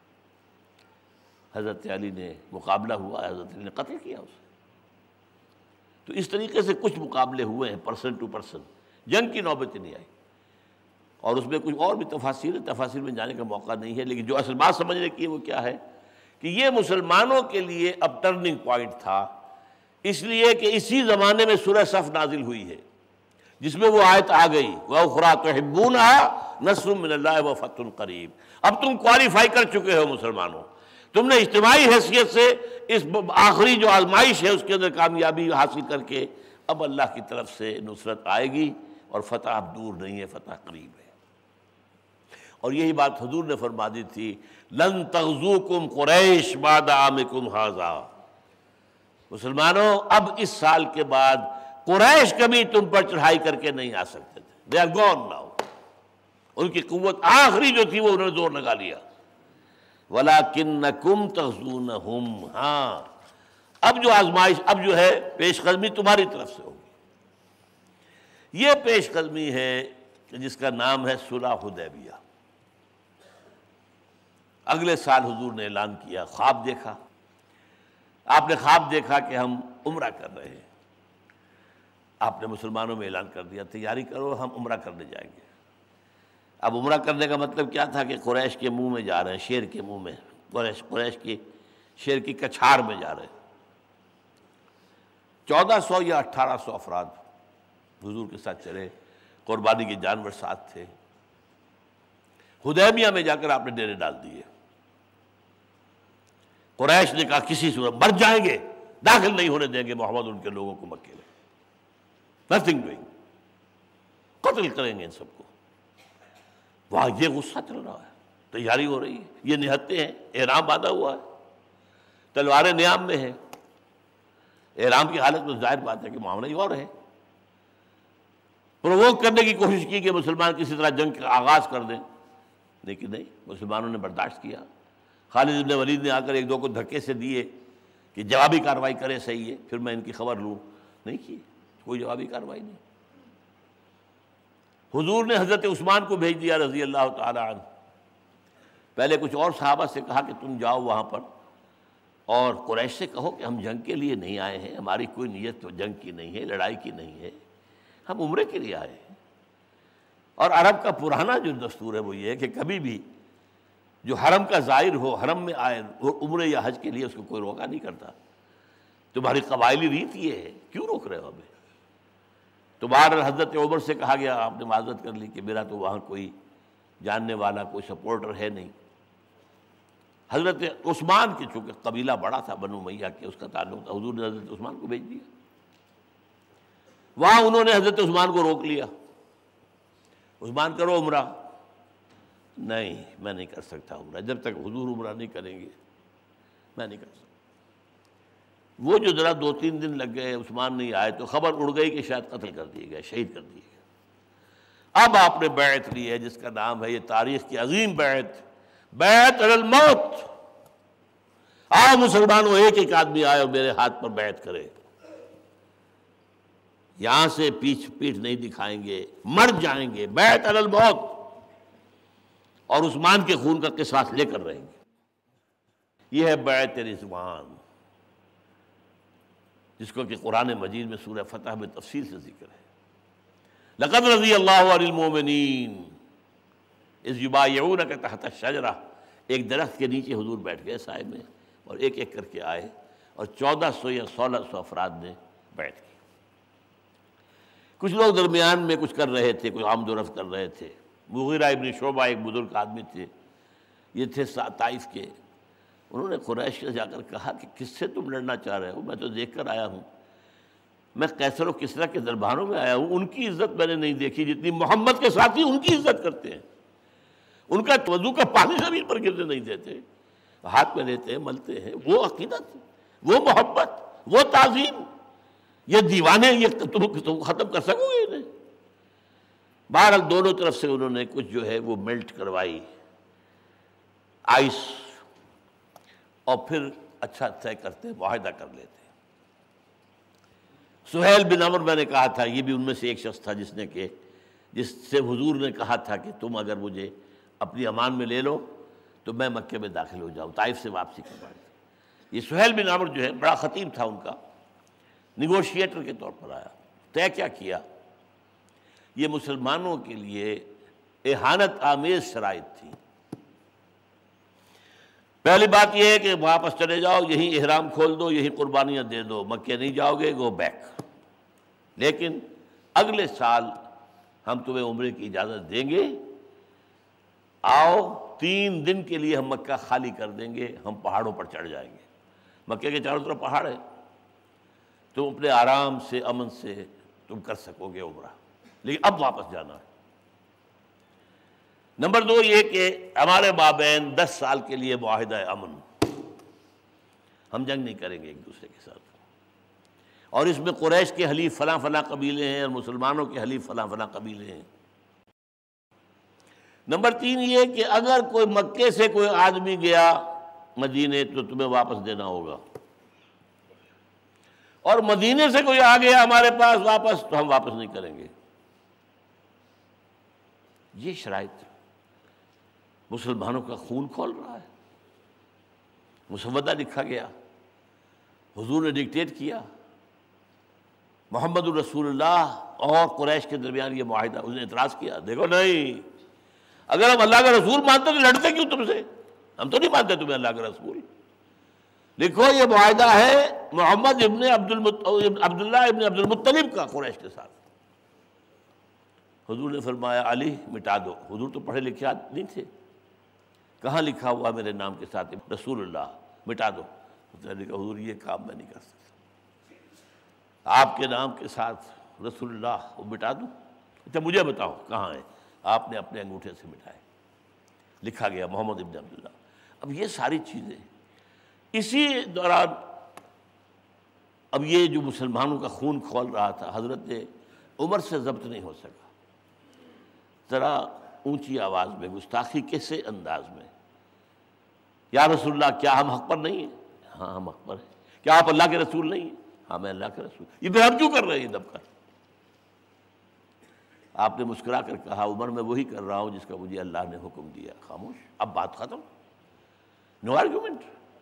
حضرت علی نے مقابلہ ہوا، حضرت علی نے قتل کیا اسے۔ تو اس طریقے سے کچھ مقابلے ہوئے ہیں پرسن ٹو پرسن، جنگ کی نوبت نہیں آئی۔ اور اس میں کچھ اور بھی تفاصیل میں جانے کا موقع نہیں ہے، لیکن جو اصل بات سمجھنے کی ہے وہ کیا ہے کہ یہ مسلمانوں کے لیے اب ٹرننگ پوائنٹ تھا، اس لیے کہ اسی زمانے میں سورہ صف نازل ہوئی ہے جس میں وہ آیت آ گئی وَأُخْرَىٰ تُحِبُّونَهَا نَصْرٌ مِّنَ اللَّهِ وَفَتْحٌ قَرِیب۔ اب تم کوالیفائی کر چکے ہو مسلمانوں، تم نے اجتماعی حیثیت سے اس آخری جو آزمائش ہے اس کے اندر کامیابی حاصل کر کے اب اللہ کی طرف سے نصرت آئے گی، اور فتح اب دور نہیں ہے، فتح قریب ہے۔ اور یہی بات حضور نے فرما دی تھی لن تغزوکم قریش بعد عامکم ھذا، مسلمانوں اب اس سال کے بعد قریش کبھی تم پر چڑھائی کر کے نہیں آ سکتے تھے۔ دے آر گون ناؤ، ان کی قوت آخری جو تھی وہ انہوں نے زور لگا لیا۔ وَلَكِنَّكُمْ تَغْزُونَهُمْ، ہاں اب جو آزمائش، اب جو ہے پیش قدمی تمہاری طرف سے ہوگی۔ یہ پیش قدمی ہے جس کا نام ہے صلح حدیبیہ۔ اگلے سال حضور نے اعلان کیا، خواب دیکھا، آپ نے خواب دیکھا کہ ہم عمرہ کر رہے ہیں۔ آپ نے مسلمانوں میں اعلان کر دیا تیاری کرو ہم عمرہ کرنے جائیں گے۔ اب عمرہ کرنے کا مطلب کیا تھا کہ قریش کے منہ میں جا رہے ہیں، شیر کے منہ میں، قریش کی شیر کی کچھاڑ میں جا رہے ہیں۔ 1400 یا 1800 افراد حضور کے ساتھ چلے، قربانی کے جانور ساتھ تھے۔ حدیبیہ میں جا کر آپ نے ڈیرے ڈال دیے۔ قریش نے کہا کسی صورت مر جائیں گے، داخل نہیں ہونے دیں گے محمد ان کے لوگوں کو مکے میں، نتھنگ ڈوئنگ، قتل کریں گے ان سب کو۔ وہاں یہ غصہ چل رہا ہے، تیاری ہو رہی ہے، یہ نہتے ہیں، احرام باندھا ہوا ہے، تلواریں نیام میں ہیں، احرام کی حالت میں ظاہر بات ہے کہ معاملہ ہی اور ہے۔ پرووک کرنے کی کوشش کی کہ مسلمان کسی طرح جنگ کا آغاز کر دیں، لیکن نہیں، مسلمانوں نے برداشت کیا۔ خالد بن ولید نے آ کر ایک دو کو دھکے سے دیے کہ جوابی کارروائی کرے، صحیح ہے پھر میں ان کی خبر لوں، نہیں کی، کوئی جوابی کارروائی نہیں۔ حضور نے حضرت عثمان کو بھیج دیا رضی اللہ تعالی عنہ۔ پہلے کچھ اور صحابہ سے کہا کہ تم جاؤ وہاں پر اور قریش سے کہو کہ ہم جنگ کے لیے نہیں آئے ہیں، ہماری کوئی نیت تو جنگ کی نہیں ہے، لڑائی کی نہیں ہے، ہم عمرے کے لیے آئے ہیں۔ اور عرب کا پرانا جو دستور ہے وہ یہ ہے کہ کبھی بھی جو حرم کا زائر ہو، حرم میں آئے، وہ عمرے یا حج کے لیے اس کو کوئی روکا نہیں کرتا۔ تمہاری قبائلی ریت یہ ہے، کیوں روک رہے ہو ہمیں؟ تو بہرحال حضرت عمر سے کہا گیا، آپ نے معذرت کر لی کہ میرا تو وہاں کوئی جاننے والا، کوئی سپورٹر ہے نہیں۔ حضرت عثمان کی چونکہ قبیلہ بڑا تھا، بنو امیہ کے، اس کا تعلق تھا، حضور نے حضرت عثمان کو بھیج دیا۔ وہاں انہوں نے حضرت عثمان کو روک لیا، عثمان کرو عمرہ۔ نہیں میں نہیں کر سکتا عمرہ، جب تک حضور عمرہ نہیں کریں گے میں نہیں کر سکتا۔ وہ جو ذرا 2-3 دن لگ گئے، عثمان نہیں آئے تو خبر اڑ گئی کہ شاید قتل کر دیے گئے، شہید کر دیے گئے۔ اب آپ نے بیعت لی ہے جس کا نام ہے، یہ تاریخ کی عظیم بیعت، بیعت علی الموت۔ آؤ مسلمانوں، ایک ایک آدمی آئے اور میرے ہاتھ پر بیعت کرے، یہاں سے پیٹھ نہیں دکھائیں گے، مر جائیں گے، بیعت علی الموت، اور عثمان کے خون کا قصاص لے کر رہیں گے۔ یہ ہے بیعت رضوان، جس کو کہ قرآن مجید میں سورہ فتح میں تفصیل سے ذکر ہے۔ لقد رضی اللہ عن المؤمنین اذ یبایعونک تحت الشجرہ، ایک درخت کے نیچے حضور بیٹھ گئے سائے میں، اور ایک ایک کر کے آئے، اور 1400 یا 1600 افراد نے بیعت کی۔ کچھ لوگ درمیان میں کچھ کر رہے تھے، کچھ آمد و رفت کر رہے تھے۔ مغیرہ ابن شعبہ ایک بزرگ آدمی تھے، یہ تھے طائف کے، انہوں نے قریش سے جا کر کہا کہ کس سے تم لڑنا چاہ رہے ہو؟ میں تو دیکھ کر آیا ہوں میں قیصر و کسریٰ کے درباروں میں آیا ہوں، ان کی عزت میں نے نہیں دیکھی جتنی محمد کے ساتھی ان کی عزت کرتے ہیں. ان کا وضو کا پانی زمین پر گرنے نہیں دیتے، ہاتھ میں لیتے ہیں، ملتے ہیں. وہ عقیدت، وہ محبت، وہ تعظیم. یہ دیوانے، یہ تم ختم کر سکو گے انہیں؟ بہرحال دونوں طرف سے انہوں نے کچھ جو ہے وہ میلٹ کروائی آئس، اور پھر اچھا طے کرتے، معاہدہ کر لیتے. سہیل بن عمر میں نے کہا تھا، یہ بھی ان میں سے ایک شخص تھا جس سے حضور نے کہا تھا کہ تم اگر مجھے اپنی امان میں لے لو تو میں مکے میں داخل ہو جاؤں، طائف سے واپسی کروا دیں. یہ سہیل بن عمر جو ہے بڑا خطیب تھا ان کا، نیگوشیٹر کے طور پر آیا. طے کیا کیا؟ یہ مسلمانوں کے لیے اہانت آمیز شرائط تھی. پہلی بات یہ ہے کہ واپس چلے جاؤ، یہیں احرام کھول دو، یہیں قربانیاں دے دو، مکے نہیں جاؤ گے، گو بیک. لیکن اگلے سال ہم تمہیں عمرے کی اجازت دیں گے، آؤ 3 دن کے لیے ہم مکہ خالی کر دیں گے، ہم پہاڑوں پر چڑھ جائیں گے. مکے کے چاروں طرف پہاڑ ہے، تم اپنے آرام سے امن سے تم کر سکو گے عمرہ، لیکن اب واپس جانا ہے. نمبر 2 یہ کہ ہمارے مابین 10 سال کے لیے معاہدہ امن، ہم جنگ نہیں کریں گے ایک دوسرے کے ساتھ، اور اس میں قریش کے حلیف فلاں فلاں قبیلے ہیں اور مسلمانوں کے حلیف فلاں فلاں قبیلے ہیں. نمبر 3 یہ کہ اگر کوئی مکے سے کوئی آدمی گیا مدینے تو تمہیں واپس دینا ہوگا، اور مدینے سے کوئی آ گیا ہمارے پاس واپس تو ہم واپس نہیں کریں گے. یہ شرائط مسلمانوں کا خون کھول رہا ہے. مسودہ لکھا گیا، حضور نے ڈکٹیٹ کیا، محمد الرسول اللہ اور قریش کے درمیان یہ معاہدہ. اس نے اعتراض کیا، دیکھو نہیں، اگر ہم اللہ کا رسول مانتے تو لڑتے کیوں تم سے؟ ہم تو نہیں مانتے تمہیں اللہ کا رسول. لکھو یہ معاہدہ ہے محمد ابن عبداللہ ابن عبد المطلب کا قریش کے ساتھ. حضور نے فرمایا علی مٹا دو. حضور تو پڑھے لکھے نہیں تھے، کہاں لکھا ہوا میرے نام کے ساتھ رسول اللہ، مٹا دو. حضور یہ کام میں نہیں کر سکتا، آپ کے نام کے ساتھ رسول اللہ وہ مٹا دوں؟ اچھا مجھے بتاؤ کہاں ہے؟ آپ نے اپنے انگوٹھے سے مٹائے، لکھا گیا محمد ابن عبداللہ. اب یہ ساری چیزیں اسی دوران، اب یہ جو مسلمانوں کا خون کھول رہا تھا، حضرت عمر سے ضبط نہیں ہو سکا. ذرا اونچی آواز میں، گستاخی کیسے انداز میں، یا رسول اللہ کیا ہم حق پر نہیں ہیں؟ ہاں ہم حق پر ہیں. کیا آپ اللہ کے رسول نہیں ہیں؟ ہاں میں اللہ کے رسول. یہ پھر ہم کیوں کر رہے ہیں دب کر؟ آپ نے مسکرا کر کہا عمر میں وہی کر رہا ہوں جس کا مجھے اللہ نے حکم دیا. خاموش، اب بات ختم، نو آرگیومنٹ.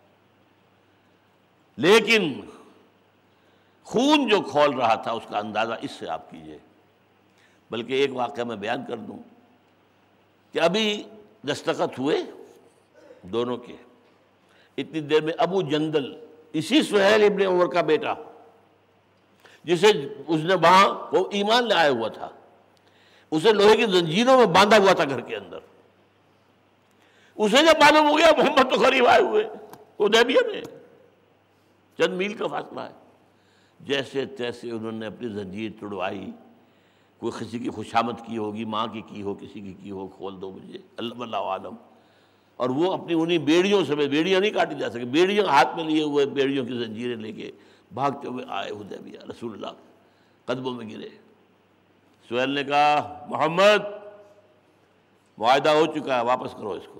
لیکن خون جو کھول رہا تھا اس کا اندازہ اس سے آپ کیجئے. بلکہ ایک واقعہ میں بیان کر دوں کہ ابھی دستخط ہوئے دونوں کے، اتنی دیر میں ابو جندل، اسی سہیل ابن عمر کا بیٹا جسے اس نے وہاں وہ ایمان لے آیا ہوا تھا، اسے لوہے کی زنجیروں میں باندھا ہوا تھا گھر کے اندر. اسے جب معلوم ہو گیا محمد تو قریب آئے ہوئے، حدیبیہ میں چند میل کا فاصلہ ہے، جیسے تیسے انہوں نے اپنی زنجیر توڑوائی. کوئی کسی کی خوشامد کی ہوگی، ماں کی ہو، کسی کی ہو، کھول دو مجھے، اللہ عالم. اور وہ اپنی انہی بیڑیوں سے، بیڑیاں نہیں کاٹی جا سکیں، بیڑیاں ہاتھ میں لیے ہوئے، بیڑیوں کی زنجیریں لے کے بھاگتے ہوئے آئے حدیبیہ. رسول اللہ قدموں میں گرے. سہیل نے کہا محمد معاہدہ ہو چکا ہے، واپس کرو اس کو.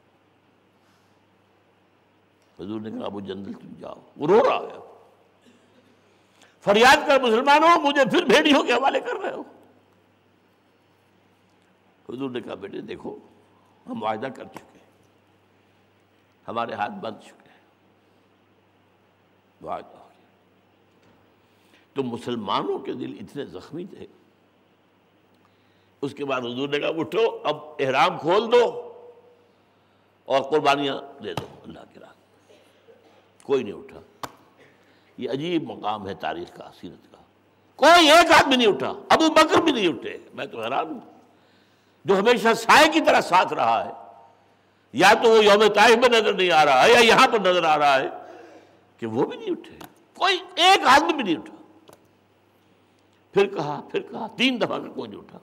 حضور نے کہا ابو جندل تم جاؤ. وہ رو رہا ہے، فریاد کر مسلمانوں مجھے پھر بھیڑیوں کے حوالے کر رہے ہو. حضور نے کہا بیٹے دیکھو ہم معاہدہ کر چکے ہیں، ہمارے ہاتھ بندھ چکے ہیں، معاہدہ ہو گیا. تو مسلمانوں کے دل اتنے زخمی تھے. اس کے بعد حضور نے کہا اٹھو اب احرام کھول دو اور قربانیاں دے دو اللہ کے راہ. کوئی نہیں اٹھا. یہ عجیب مقام ہے تاریخ کا، سیرت کا. کوئی ایک آدمی نہیں اٹھا. ابو بکر بھی نہیں اٹھے. میں تو حیران ہوں، جو ہمیشہ سائے کی طرح ساتھ رہا ہے، یا تو وہ یوم طائف میں نظر نہیں آ رہا ہے یا یہاں پر نظر آ رہا ہے کہ وہ بھی نہیں اٹھے. کوئی ایک آدمی بھی نہیں اٹھا. پھر کہا 3 دفعہ کا کوئی نہیں اٹھا۔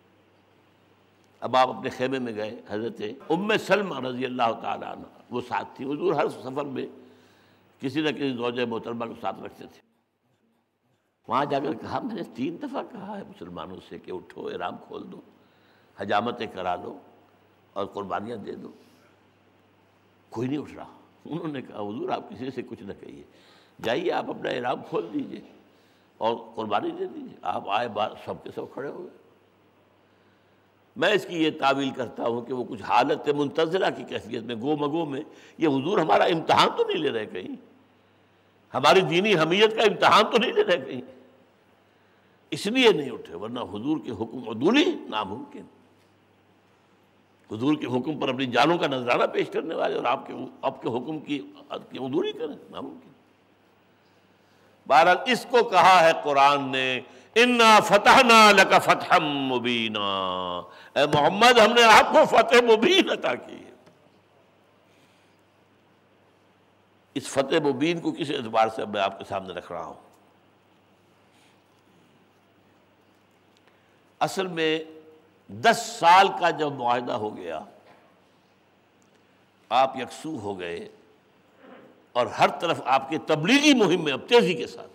اب آپ اپنے خیمے میں گئے، حضرت ام سلمہ رضی اللہ تعالیٰ عنہ وہ ساتھ تھی، حضور ہر سفر میں کسی نہ کسی زوجہ محترمہ کو ساتھ رکھتے تھے۔ وہاں جا کر کہا میں نے 3 دفعہ کہا ہے مسلمانوں سے کہ اٹھو، احرام کھول دو، حجامتیں کرا لو اور قربانیاں دے دو، کوئی نہیں اٹھ رہا۔ انہوں نے کہا حضور آپ کسی سے کچھ نہ کہیے، جائیے آپ اپنا احرام کھول دیجئے اور قربانی دے دیجئے۔ آپ آئے بعد سب کے سب کھڑے ہو گئے۔ میں اس کی یہ تعویل کرتا ہوں کہ وہ کچھ حالت منتظرہ کی کیفیت میں گو مگو میں یہ حضور ہمارا امتحان تو نہیں لے رہے کہیں، ہماری دینی حمیت کا امتحان تو نہیں لے رہے کہیں، اس لیے نہیں اٹھے، ورنہ حضور کے حکم عدولی ناممکن، حضور کے حکم پر اپنی جانوں کا نذرانہ پیش کرنے والے اور آپ کے حکم کی عدولی کریں، ناممکن۔ بہرحال اس کو کہا ہے قرآن نے انا فتحنا لک فتحا مبینا، اے محمد ہم نے آپ کو فتح مبین عطا کی ہے۔ اس فتح مبین کو کس اعتبار سے میں آپ کے سامنے رکھ رہا ہوں؟ اصل میں 10 سال کا جب معاہدہ ہو گیا، آپ یکسو ہو گئے اور ہر طرف آپ کے تبلیغی مہم میں اب تیزی کے ساتھ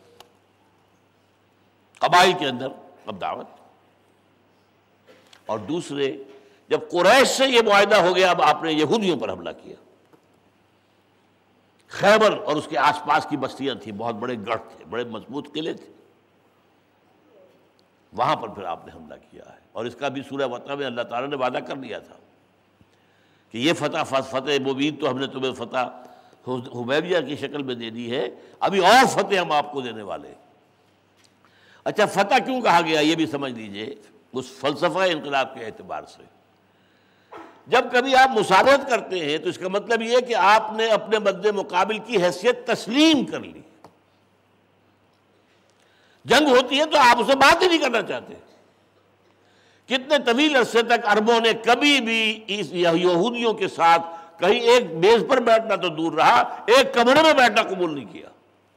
قبائل کے اندر اب دعوت، اور دوسرے جب قریش سے یہ معاہدہ ہو گیا اب آپ نے یہودیوں پر حملہ کیا۔ خیبر اور اس کے آس پاس کی بستیاں تھیں، بہت بڑے گڑھ تھے، بڑے مضبوط قلعے تھے، وہاں پر پھر آپ نے حملہ کیا ہے۔ اور اس کا بھی سورہ وطن میں اللہ تعالیٰ نے وعدہ کر لیا تھا کہ یہ فتح مبین تو ہم نے تمہیں فتح حدیبیہ کی شکل میں دے دی ہے، ابھی اور فتح ہم آپ کو دینے والے ہیں۔ اچھا فتح کیوں کہا گیا یہ بھی سمجھ لیجئے اس فلسفہ انقلاب کے اعتبار سے۔ جب کبھی آپ مساوات کرتے ہیں تو اس کا مطلب یہ ہے کہ آپ نے اپنے مد مقابل کی حیثیت تسلیم کر لی۔ جنگ ہوتی ہے تو آپ اسے بات ہی نہیں کرنا چاہتے۔ کتنے طویل عرصے تک عربوں نے کبھی بھی اس یہودیوں کے ساتھ کہیں ایک میز پر بیٹھنا تو دور رہا، ایک کمرے میں بیٹھنا قبول نہیں کیا۔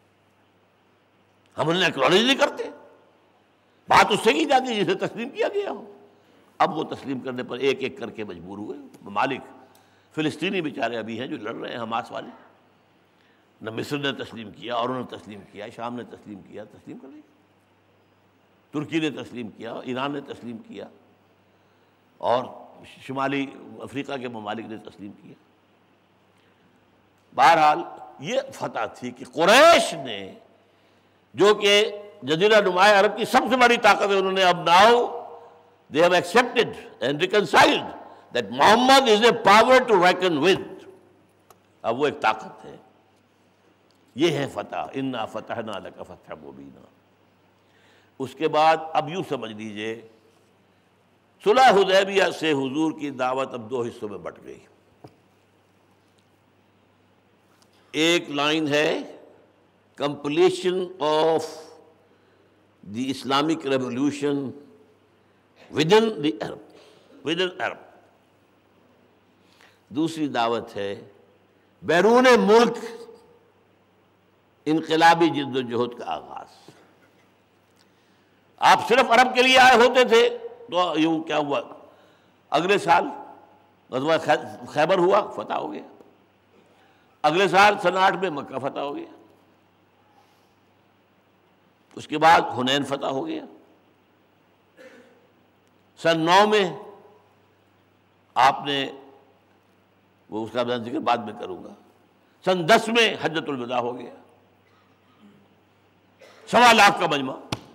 ہم انہیں ایکنالج نہیں کرتے، بات اس سے کی جاتی ہے جسے تسلیم کیا گیا ہو۔ اب وہ تسلیم کرنے پر ایک ایک کر کے مجبور ہوئے ممالک۔ فلسطینی بیچارے ابھی ہیں جو لڑ رہے ہیں حماس والے، نہ مصر نے تسلیم کیا اور انہوں نے تسلیم کیا، شام نے تسلیم کیا، تسلیم کر لیا، ترکی نے تسلیم کیا، ایران نے تسلیم کیا، اور شمالی افریقہ کے ممالک نے تسلیم کیا۔ بہرحال یہ فتح تھی کہ قریش نے، جو کہ جزیرہ نماء عرب کی سب سے بڑی طاقت ہے، انہوں نے اب now they have accepted and reconciled that Muhammad is a power to reckon with۔ اب وہ ایک طاقت ہے، یہ ہے فتح، انا فتحنا لک فتحا مبینا۔ اس کے بعد اب یوں سمجھ لیجئے صلح حدیبیہ سے حضور کی دعوت اب 2 حصوں میں بٹ گئی۔ ایک لائن ہے completion of the Islamic revolution within the Arab۔ دوسری دعوت ہے بیرون ملک انقلابی جد و جہد کا آغاز۔ آپ صرف عرب کے لیے آئے ہوتے تھے تو یوں کیا ہوا، اگلے سال غزوہ خیبر ہوا، فتح ہو گیا، اگلے سال سن 8 میں مکہ فتح ہو گیا، اس کے بعد حنین فتح ہو گیا، سن 9 میں آپ نے، وہ اس کا میں ذکر بعد میں کروں گا، سن 10 میں حجۃ الوداع ہو گیا، 1.25 لاکھ کا مجمع،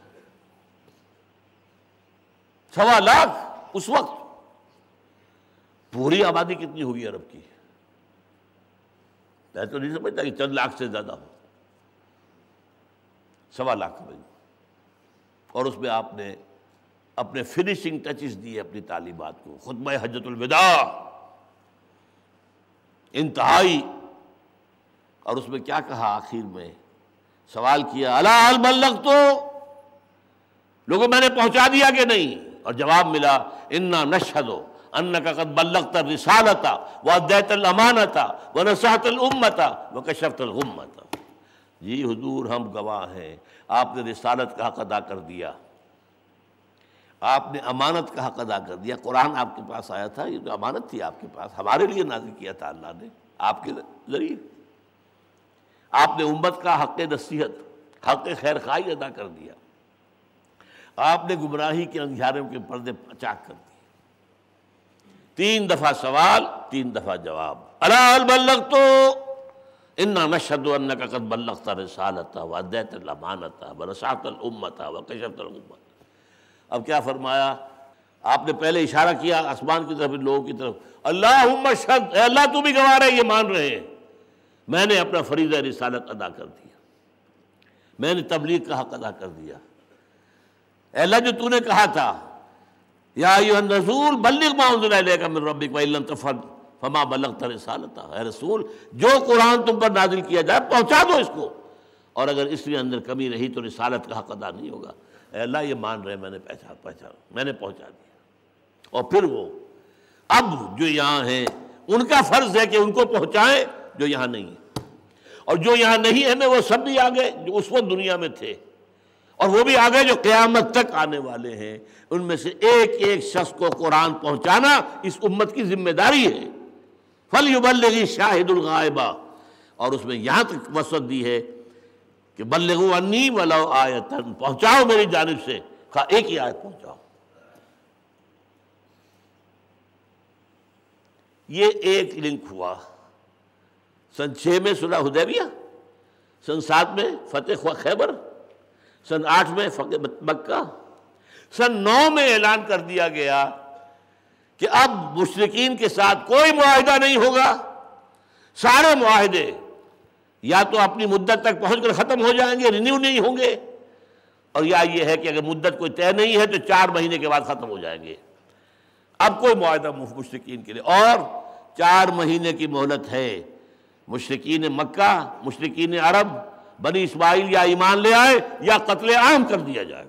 1.25 لاکھ اس وقت، پوری آبادی کتنی ہوگی عرب کی؟ میں تو نہیں سمجھتا کہ چند لاکھ سے زیادہ ہو، 1.25 لاکھ کا مجمع، اور اس میں آپ نے اپنے فنیشنگ ٹچز دیے اپنی تعلیمات کو، خطبہ حجۃ الوداع انتہائی، اور اس میں کیا کہا آخر میں؟ سوال کیا الا هل بلغت، لوگوں میں نے پہنچا دیا کہ نہیں؟ اور جواب ملا انا نشهد انك قد بلغت الرسالۃ واديت الامانۃ ونصحت الامۃ وكشفت الغمۃ۔ جی حضور ہم گواہ ہیں، آپ نے رسالت کا حق ادا کر دیا، آپ نے امانت کا حق ادا کر دیا۔ قرآن آپ کے پاس آیا تھا، یہ تو امانت تھی آپ کے پاس، ہمارے لیے نازل کیا تھا اللہ نے آپ کے ذریعے۔ آپ نے امت کا حق نصیحت، حق خیر خواہی ادا کر دیا۔ آپ نے گمراہی کے اندھیاروں کے پردے چاک کر دیے۔ 3 دفعہ سوال، 3 دفعہ جواب۔ الا هل بلغت انا نشهد انك قد بلغت رسالت واديت الامانۃ ونصحت الامۃ وكشفت الغمۃ۔ اب کیا فرمایا؟ آپ نے پہلے اشارہ کیا آسمان کی طرف، لوگوں کی طرف، اللہم اشہد، اے اللہ تو بھی گواہ رہے، یہ مان رہے ہیں میں نے اپنا فریضہ رسالت ادا کر دیا، میں نے تبلیغ کا حق ادا کر دیا۔ اے اللہ جو تو نے کہا تھا یا ایھا الرسول بلغ ما انزل الیک من ربک وان لم تفعل فما بلغت رسالتہ، اے رسول جو قرآن تم پر نازل کیا جائے پہنچا دو اس کو، اور اگر اس میں اندر کمی رہی تو رسالت کا حق ادا نہیں ہوگا۔ اے اللہ یہ مان رہے میں نے میں نے پہنچا دیا۔ اور پھر وہ اب جو یہاں ہیں ان کا فرض ہے کہ ان کو پہنچائیں جو یہاں نہیں ہیں، اور جو یہاں نہیں ہیں وہ سب بھی آگے جو اس وقت دنیا میں تھے، اور وہ بھی آگے جو قیامت تک آنے والے ہیں، ان میں سے ایک ایک شخص کو قرآن پہنچانا اس امت کی ذمہ داری ہے۔ فَلْيُبَلِّغِ الشَّاهِدُ الْغَائِبَ، اور اس میں یہاں تک وصیت دی ہے کہ بلغوا عنی ولو آیۃ، پہنچاؤ میری جانب سے، خواہ ایک ہی آیت پہنچاؤ۔ یہ ایک لنک ہوا۔ سن 6 میں صلح حدیبیہ، سن 7 میں فتح خیبر، سن 8 میں فتح مکہ، سن 9 میں اعلان کر دیا گیا کہ اب مشرکین کے ساتھ کوئی معاہدہ نہیں ہوگا، سارے معاہدے یا تو اپنی مدت تک پہنچ کر ختم ہو جائیں گے، رینیو نہیں ہوں گے، اور یا یہ ہے کہ اگر مدت کوئی طے نہیں ہے تو 4 مہینے کے بعد ختم ہو جائیں گے۔ اب کوئی معاہدہ مشرکین کے لیے، اور 4 مہینے کی مہلت ہے۔ مشرکین مکہ، مشرکین عرب، بنی اسماعیل یا ایمان لے آئے یا قتل عام کر دیا جائے گا۔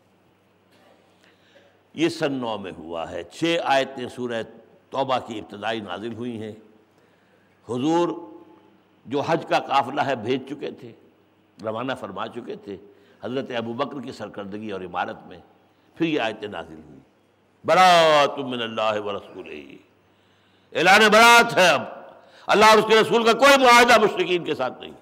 یہ سن 9 میں ہوا ہے۔ 6 آیتیں سورہ توبہ کی ابتدائی نازل ہوئی ہیں۔ حضور جو حج کا قافلہ ہے بھیج چکے تھے، روانہ فرما چکے تھے حضرت ابوبکر کی سرکردگی اور امارت میں، پھر یہ آیتیں نازل ہوئی۔ براۃ من اللہ ورسولہ، اعلان برات ہے، اب اللہ اور اس کے رسول کا کوئی معاہدہ مشرکین کے ساتھ نہیں۔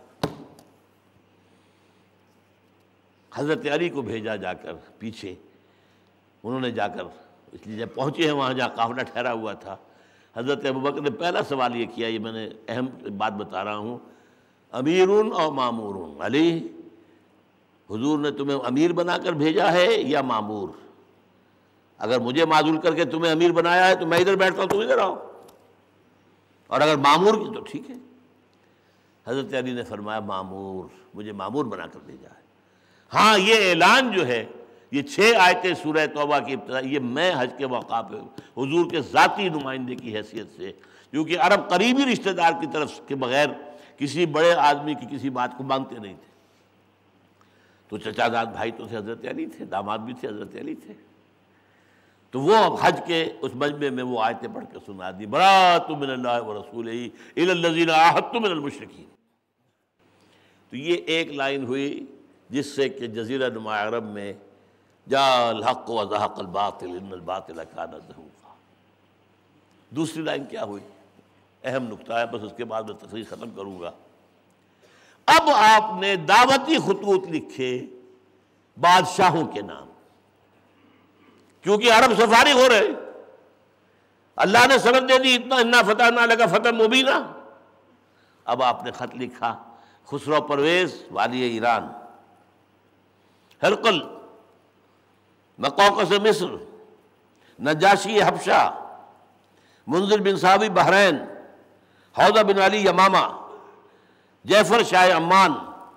حضرت علی کو بھیجا جا کر پیچھے، انہوں نے جا کر، اس لیے جب پہنچے ہیں وہاں جہاں قافلہ ٹھہرا ہوا تھا، حضرت ابوبکر نے پہلا سوال یہ کیا، یہ میں نے اہم بات بتا رہا ہوں، امیرون اور مامورون، علی حضور نے تمہیں امیر بنا کر بھیجا ہے یا مامور؟ اگر مجھے معزول کر کے تمہیں امیر بنایا ہے تو میں ادھر بیٹھتا ہوں، تم ادھر آؤ، اور اگر مامور کی تو ٹھیک ہے۔ حضرت علی نے فرمایا مامور، مجھے مامور بنا کر بھیجا ہے۔ ہاں یہ اعلان جو ہے، یہ 6 آیتیں سورہ توبہ کی ابتدا، یہ میں حج کے موقع پہ حضور کے ذاتی نمائندے کی حیثیت سے، کیونکہ عرب قریبی رشتہ دار کی طرف کے بغیر کسی بڑے آدمی کی کسی بات کو مانتے نہیں تھے، تو چچا زاد بھائی تو تھے حضرت علی تھے، داماد بھی تھے حضرت علی تھے، تو وہ حج کے اس مجمع میں وہ آیتیں پڑھ کے سنا دی، براۃ من اللہ ورسولہ الی الذین عاہدتم من المشرکین۔ تو یہ ایک لائن ہوئی جس سے کہ جزیرہ نما عرب میں جاء الحق وزہق الباطل ان الباطل کان زہوقا۔ دوسری لائن کیا ہوئی؟ اہم نکتہ ہے، بس اس کے بعد میں تقریر ختم کروں گا۔ اب آپ نے دعوتی خطوط لکھے بادشاہوں کے نام، کیونکہ عرب سے فارغ ہو رہے، اللہ نے سند دے دی اتنا، انا فتحنا لک فتحا مبینا۔ اب آپ نے خط لکھا خسرو پرویز والی ایران، ہرقل، مقوقس مصر، نجاشی حبشہ، منذر بن صحابی بحرین، حوضہ بن علی یمامہ، جعفر شاہ عمان،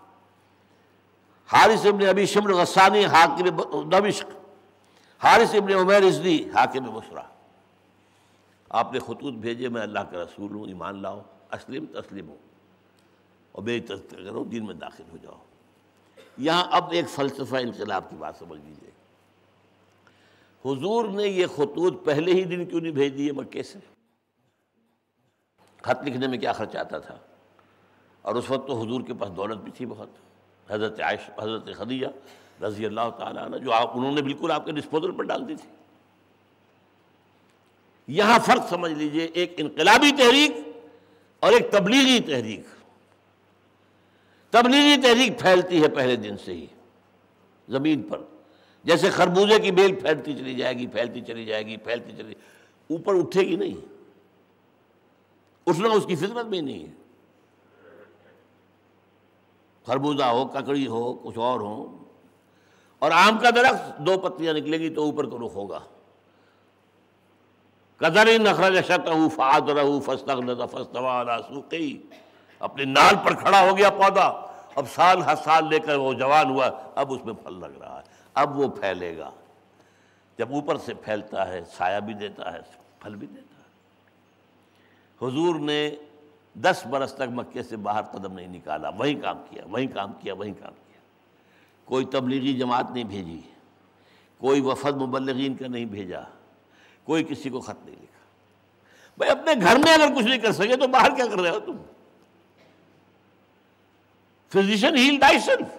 حارث ابن ابی شمر غسانی حاکم دمشق، حارث ابن عمیر ازدی حاکم بصرہ۔ آپ نے خطوط بھیجے، میں اللہ کا رسول ہوں، ایمان لاؤ، اسلم تسلم ہو، اور میری تصدیق کرو، دین میں داخل ہو جاؤ۔ یہاں اب ایک فلسفہ انقلاب کی بات سمجھ لیجیے۔ حضور نے یہ خطوط پہلے ہی دن کیوں نہیں بھیج دیے مکے سے؟ خط لکھنے میں کیا خرچ آتا تھا، اور اس وقت تو حضور کے پاس دولت بھی تھی بہت۔ حضرت عائشہ، حضرت خدیجہ رضی اللہ تعالیٰ عنہ، جو انہوں نے بالکل آپ کے ڈسپوزل پر ڈال دی تھی۔ یہاں فرق سمجھ لیجئے، ایک انقلابی تحریک اور ایک تبلیغی تحریک۔ تبلیغی تحریک پھیلتی ہے پہلے دن سے ہی زمین پر، جیسے خربوزے کی بیل پھیلتی چلی جائے گی، پھیلتی چلی جائے گی، پھیلتی چلی، اوپر اٹھے گی نہیں، اٹھنا اس کی فطرت میں نہیں ہے۔ خربوزہ ہو، ککڑی ہو، کچھ اور ہو، اور آم کا درخت دو پتیاں نکلیں گی تو اوپر کو رخ ہوگا۔ کَذَرٍ أَخْرَجَ شَطْأَهُ فَآزَرَهُ فَاسْتَغْلَظَ فَاسْتَوَىٰ عَلَىٰ سُوقِهِ، اپنے نال پر کھڑا ہو گیا پودا، اب سال ہر سال لے کر وہ جوان ہوا، اب اس میں پھل لگ رہا ہے، اب وہ پھیلے گا۔ جب اوپر سے پھیلتا ہے سایہ بھی دیتا ہے، پھل بھی دیتا ہے۔ حضور نے 10 برس تک مکے سے باہر قدم نہیں نکالا، وہیں کام کیا، وہیں کام کیا، وہیں کام کیا۔ کوئی تبلیغی جماعت نہیں بھیجی، کوئی وفد مبلغین کا نہیں بھیجا، کوئی کسی کو خط نہیں لکھا۔ بھائی اپنے گھر میں اگر کچھ نہیں کر سکے تو باہر کیا کر رہے ہو تم؟ Physician heal thyself.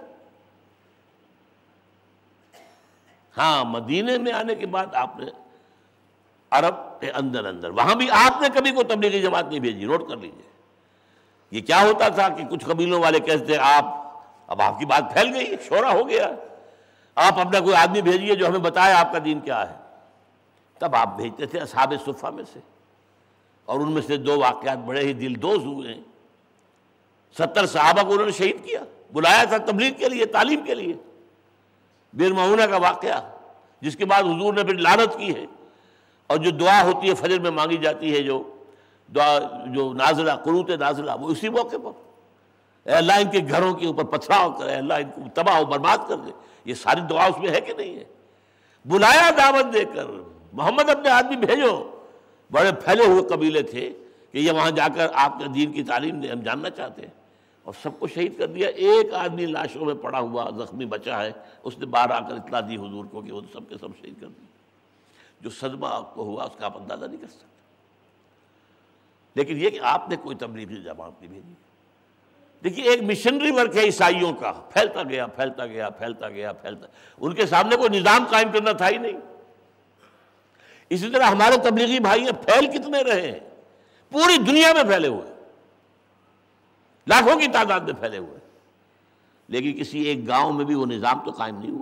ہاں، مدینے میں آنے کے بعد آپ نے عرب کے اندر وہاں بھی آپ نے کبھی کوئی تبلیغی جماعت نہیں بھیجی، نوٹ کر لیجئے۔ یہ کیا ہوتا تھا کہ کچھ قبیلوں والے کہتے اب آپ کی بات پھیل گئی، شورا ہو گیا، آپ اپنا کوئی آدمی بھیجیے جو ہمیں بتائے آپ کا دین کیا ہے۔ تب آپ بھیجتے تھے اصحاب صفہ میں سے، اور ان میں سے 2 واقعات بڑے ہی دل دوز ہوئے ہیں۔ 70 صحابہ کو انہوں نے شہید کیا، بلایا تھا تبلیغ کے لیے، تعلیم کے لیے۔ بئر معونہ کا واقعہ، جس کے بعد حضور نے پھر لعنت کی ہے، اور جو دعا ہوتی ہے فجر میں مانگی جاتی ہے، جو دعا جو نازلہ، قنوت نازلہ، وہ اسی موقع پر، اے اللہ ان کے گھروں کے اوپر پتھراؤ کر، اے اللہ ان کو تباہ و برباد کر دے۔ یہ ساری دعا اس میں ہے کہ نہیں ہے؟ بلایا دعوت دے کر، محمد اپنے آدمی بھیجو۔ بڑے پھیلے ہوئے قبیلے تھے کہ یہ وہاں جا کر آپ کے دین کی تعلیم دیں، ہم جاننا چاہتے ہیں، اور سب کو شہید کر دیا۔ ایک آدمی لاشوں میں پڑا ہوا زخمی بچا ہے، اس نے باہر آ کر اطلاع دی حضور کو کہ وہ سب کے سب شہید کر دیے۔ جو صدمہ آپ کو ہوا اس کا آپ اندازہ نہیں کر سکتے۔ لیکن یہ کہ آپ نے کوئی تبلیغی جماعت نہیں بھیجی۔ دیکھیے ایک مشنری ورک ہے عیسائیوں کا، پھیلتا گیا، پھیلتا گیا، پھیلتا گیا، پھیلتا، ان کے سامنے کوئی نظام قائم کرنا تھا ہی نہیں۔ اسی طرح ہمارے تبلیغی بھائی ہیں، پھیل کتنے رہے ہیں، پوری دنیا میں پھیلے ہوئے، لاکھوں کی تعداد میں پھیلے ہوئے، لیکن کسی ایک گاؤں میں بھی وہ نظام تو قائم نہیں ہوا۔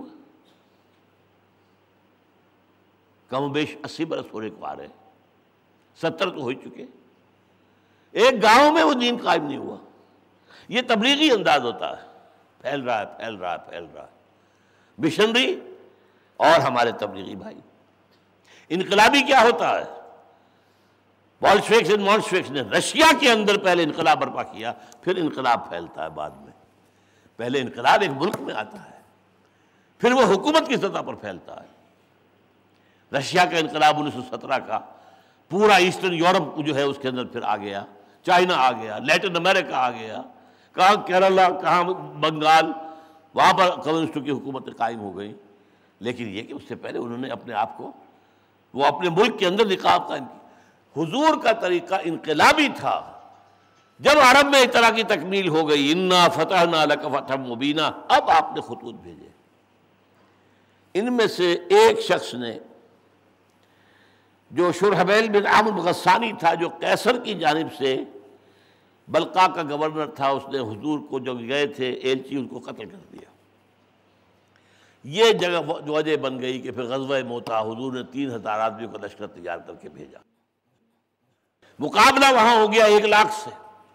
کم و بیش 80 برس ہونے کو آ رہے ہیں، 70 تو ہو چکے، ایک گاؤں میں وہ دین قائم نہیں ہوا۔ یہ تبلیغی انداز ہوتا ہے، پھیل رہا ہے، پھیل رہا ہے، پھیل رہا ہے۔ مشنری اور ہمارے تبلیغی بھائی۔ انقلابی کیا ہوتا ہے؟ بولشویکس اور مونشویکس نے رشیا کے اندر پہلے انقلاب برپا کیا، پھر انقلاب پھیلتا ہے بعد میں۔ پہلے انقلاب ایک ملک میں آتا ہے، پھر وہ حکومت کی سطح پر پھیلتا ہے۔ رشیا کا انقلاب 1917 کا پورا ایسٹرن یورپ جو ہے اس کے اندر پھر آ گیا، چائنا آ گیا، لیٹن امریکہ آ گیا، کہاں کیرلا، کہاں بنگال، وہاں پر کمیونسٹوں کی حکومتیں قائم ہو گئی۔ لیکن یہ کہ اس سے پہلے انہوں نے اپنے آپ کو، وہ اپنے ملک کے اندر نقاب قائم کی۔ حضور کا طریقہ انقلابی تھا۔ جب عرب میں اس طرح کی تکمیل ہو گئی، انا فتحنا لک فتحا مبینا، اب آپ نے خطوط بھیجے۔ ان میں سے ایک شخص نے، جو شرحبیل بن عامر غسانی تھا، جو قیصر کی جانب سے بلقا کا گورنر تھا، اس نے حضور کو جو گئے تھے ایلچی، ان کو قتل کر دیا۔ یہ جگہ وجہ بن گئی کہ پھر غزوہ موتا حضور نے 3000 آدمیوں کا لشکر تیار کر کے بھیجا۔ مقابلہ وہاں ہو گیا 1 لاکھ سے۔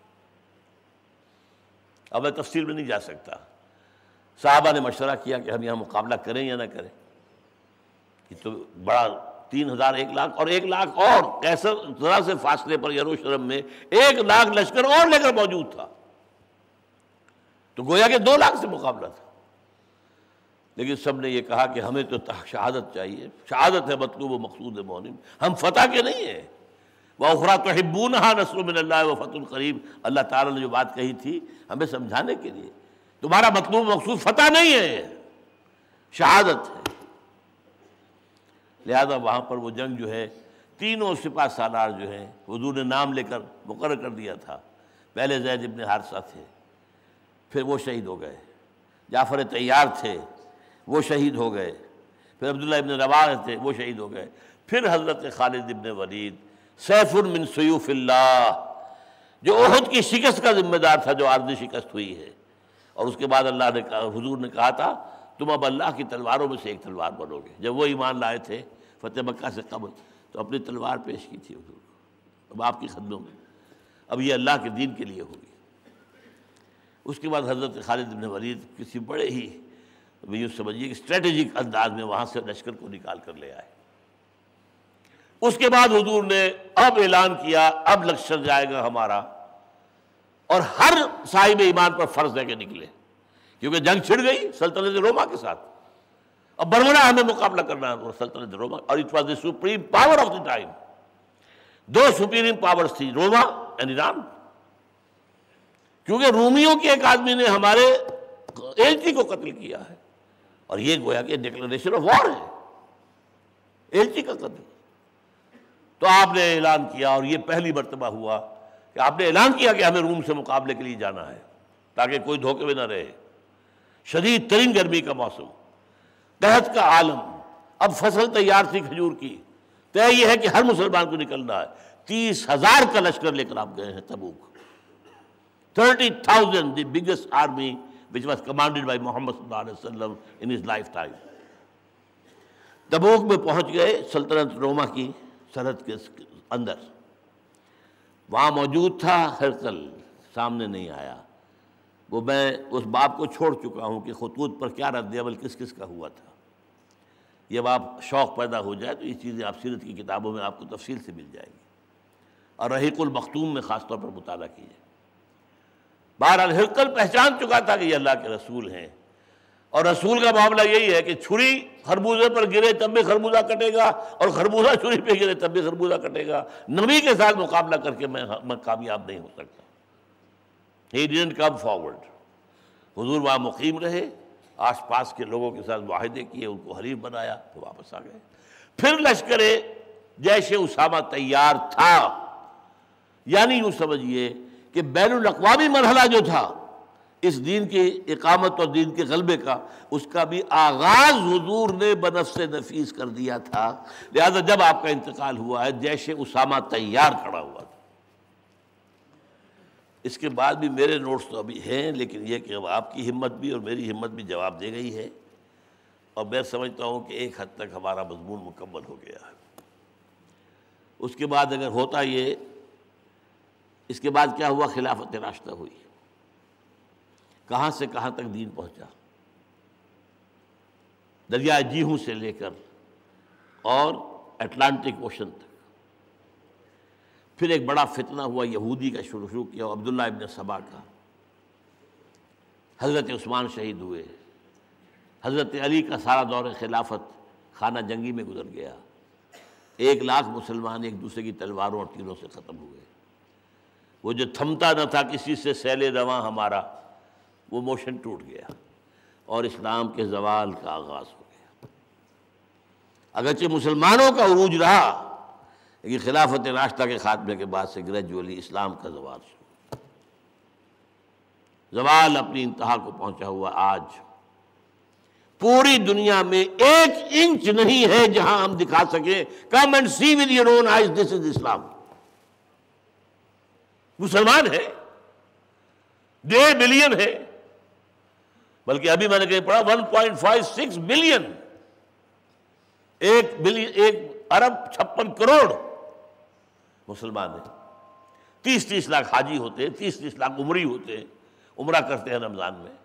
اب میں تفصیل میں نہیں جا سکتا۔ صحابہ نے مشورہ کیا کہ ہم یہاں مقابلہ کریں یا نہ کریں، یہ تو بڑا 3000، 1 لاکھ، اور 1 لاکھ اور قیصر ذرا سے فاصلے پر یروشلم میں 1 لاکھ لشکر اور لے کر موجود تھا، تو گویا کہ 2 لاکھ سے مقابلہ تھا۔ لیکن سب نے یہ کہا کہ ہمیں تو شہادت چاہیے، شہادت ہے مطلوب و مقصود مومن، ہم فتح کے نہیں ہیں۔ وَأُخْرَىٰ تُحِبُّونَهَا نَصْرٌ مِّنَ اللَّهِ وَفَتْحٌ قَرِيبٌ، اللہ تعالیٰ نے جو بات کہی تھی ہمیں سمجھانے کے لیے، تمہارا مطلوب مقصود فتح نہیں ہے، شہادت ہے۔ لہذا وہاں پر وہ جنگ جو ہے، تینوں سپہ سالار جو ہیں، حضور نے نام لے کر مقرر کر دیا تھا۔ پہلے زید بن حارثہ تھے، پھر وہ شہید ہو گئے۔ جعفر طیار تھے، وہ شہید ہو گئے، پھر عبداللہ ابن رواحہ تھے وہ شہید ہو گئے، پھر حضرت خالد ابن ولید سیف من سیوف اللہ، جو احد کی شکست کا ذمہ دار تھا، جو عارضی شکست ہوئی ہے، اور اس کے بعد اللہ نے کہا، حضور نے کہا تھا تم اب اللہ کی تلواروں میں سے ایک تلوار بنو گے۔ جب وہ ایمان لائے تھے فتح مکہ سے قبل تو اپنی تلوار پیش کی تھی حضور کو، اب آپ کی خدمت میں، اب یہ اللہ کے دین کے لیے ہوگی۔ اس کے بعد حضرت خالد بن ولید کسی بڑے ہی یوں سمجھیے کہ اسٹریٹجک انداز میں وہاں سے لشکر کو نکال کر لے آئے۔ اس کے بعد حضور نے اب اعلان کیا اب لشکر جائے گا ہمارا، اور ہر صاحب ایمان پر فرض ہے کہ نکلے، کیونکہ جنگ چھڑ گئی سلطنت روما کے ساتھ، اب برملا ہمیں مقابلہ کرنا ہے سلطنت روما، اور it was the supreme power of the time. دو سپریم پاورز تھی، روما اینڈ ایران، کیونکہ رومیوں کے ایک آدمی نے ہمارے ایلچی کو قتل کیا ہے، اور یہ گویا کہ ڈکلریشن آف وار ہے، ایلچی کا قتل۔ تو آپ نے اعلان کیا، اور یہ پہلی مرتبہ ہوا کہ آپ نے اعلان کیا کہ ہمیں روم سے مقابلے کے لیے جانا ہے، تاکہ کوئی دھوکے میں نہ رہے۔ شدید ترین گرمی کا موسم، قحط کا عالم، اب فصل تیار تھی کھجور کی، طے یہ ہے کہ ہر مسلمان کو نکلنا ہے۔ 30,000 کا لشکر لے کر آپ گئے ہیں تبوک، 30,000 the biggest army which was commanded by Muhammad صلی اللہ علیہ وسلم in his lifetime۔ تبوک میں پہنچ گئے سلطنت روما کی سرحد کے اندر، وہاں موجود تھا ہرقل، سامنے نہیں آیا۔ وہ میں اس باب کو چھوڑ چکا ہوں کہ خطوط پر کیا رد عمل کس کس کا ہوا تھا، جب آپ شوق پیدا ہو جائے تو یہ چیزیں آپ سیرت کی کتابوں میں آپ کو تفصیل سے مل جائے گی، اور رحیق المختوم میں خاص طور پر مطالعہ کیجیے۔ بہرحال ہرقل پہچان چکا تھا کہ یہ اللہ کے رسول ہیں، اور رسول کا معاملہ یہی ہے کہ چھری خربوزے پر گرے تب بھی خربوزہ کٹے گا، اور خربوزہ چھری پہ گرے تب بھی خربوزہ کٹے گا۔ نبی کے ساتھ مقابلہ کر کے میں کامیاب نہیں ہو سکتا۔ He didn't come forward۔ حضور وہاں مقیم رہے، آس پاس کے لوگوں کے ساتھ معاہدے کیے، ان کو حریف بنایا، تو واپس آ گئے۔ پھر لشکر جیش اسامہ تیار تھا، یعنی یوں سمجھیے کہ بین الاقوامی مرحلہ جو تھا اس دین کی اقامت اور دین کے غلبے کا، اس کا بھی آغاز حضور نے بنفس نفیس کر دیا تھا۔ لہذا جب آپ کا انتقال ہوا ہے جیش اسامہ تیار کھڑا ہوا تھا۔ اس کے بعد بھی میرے نوٹس تو ابھی ہیں، لیکن یہ کہ آپ کی ہمت بھی اور میری ہمت بھی جواب دے گئی ہے، اور میں سمجھتا ہوں کہ ایک حد تک ہمارا مضمون مکمل ہو گیا ہے۔ اس کے بعد اگر ہوتا یہ، اس کے بعد کیا ہوا؟ خلافت راشدہ ہوئی، کہاں سے کہاں تک دین پہنچا، دریائے جیہوں سے لے کر اور اٹلانٹک اوشن تک۔ پھر ایک بڑا فتنہ ہوا یہودی کا شروع کیا، عبداللہ ابن سبا کا۔ حضرت عثمان شہید ہوئے، حضرت علی کا سارا دور خلافت خانہ جنگی میں گزر گیا، 1,00,000 مسلمان ایک دوسرے کی تلواروں اور تیروں سے ختم ہوئے۔ وہ جو تھمتا نہ تھا کسی سے سیل رواں ہمارا، وہ موشن ٹوٹ گیا، اور اسلام کے زوال کا آغاز ہو گیا۔ اگرچہ مسلمانوں کا عروج رہا، لیکن خلافت راشدہ کے خاتمے کے بعد سے گریجولی اسلام کا زوال شروع، زوال اپنی انتہا کو پہنچا ہوا۔ آج پوری دنیا میں 1 انچ نہیں ہے جہاں ہم دکھا سکیں come and see with your own eyes this is Islam. مسلمان ہے، 1.5 بلین ہے، بلکہ ابھی میں نے کہیں پڑھا 1.56 بلین، 1 ارب 56 کروڑ مسلمان ہیں۔ 30 لاکھ حاجی ہوتے ہیں، 30 لاکھ عمری ہوتے ہیں، عمرہ کرتے ہیں رمضان میں۔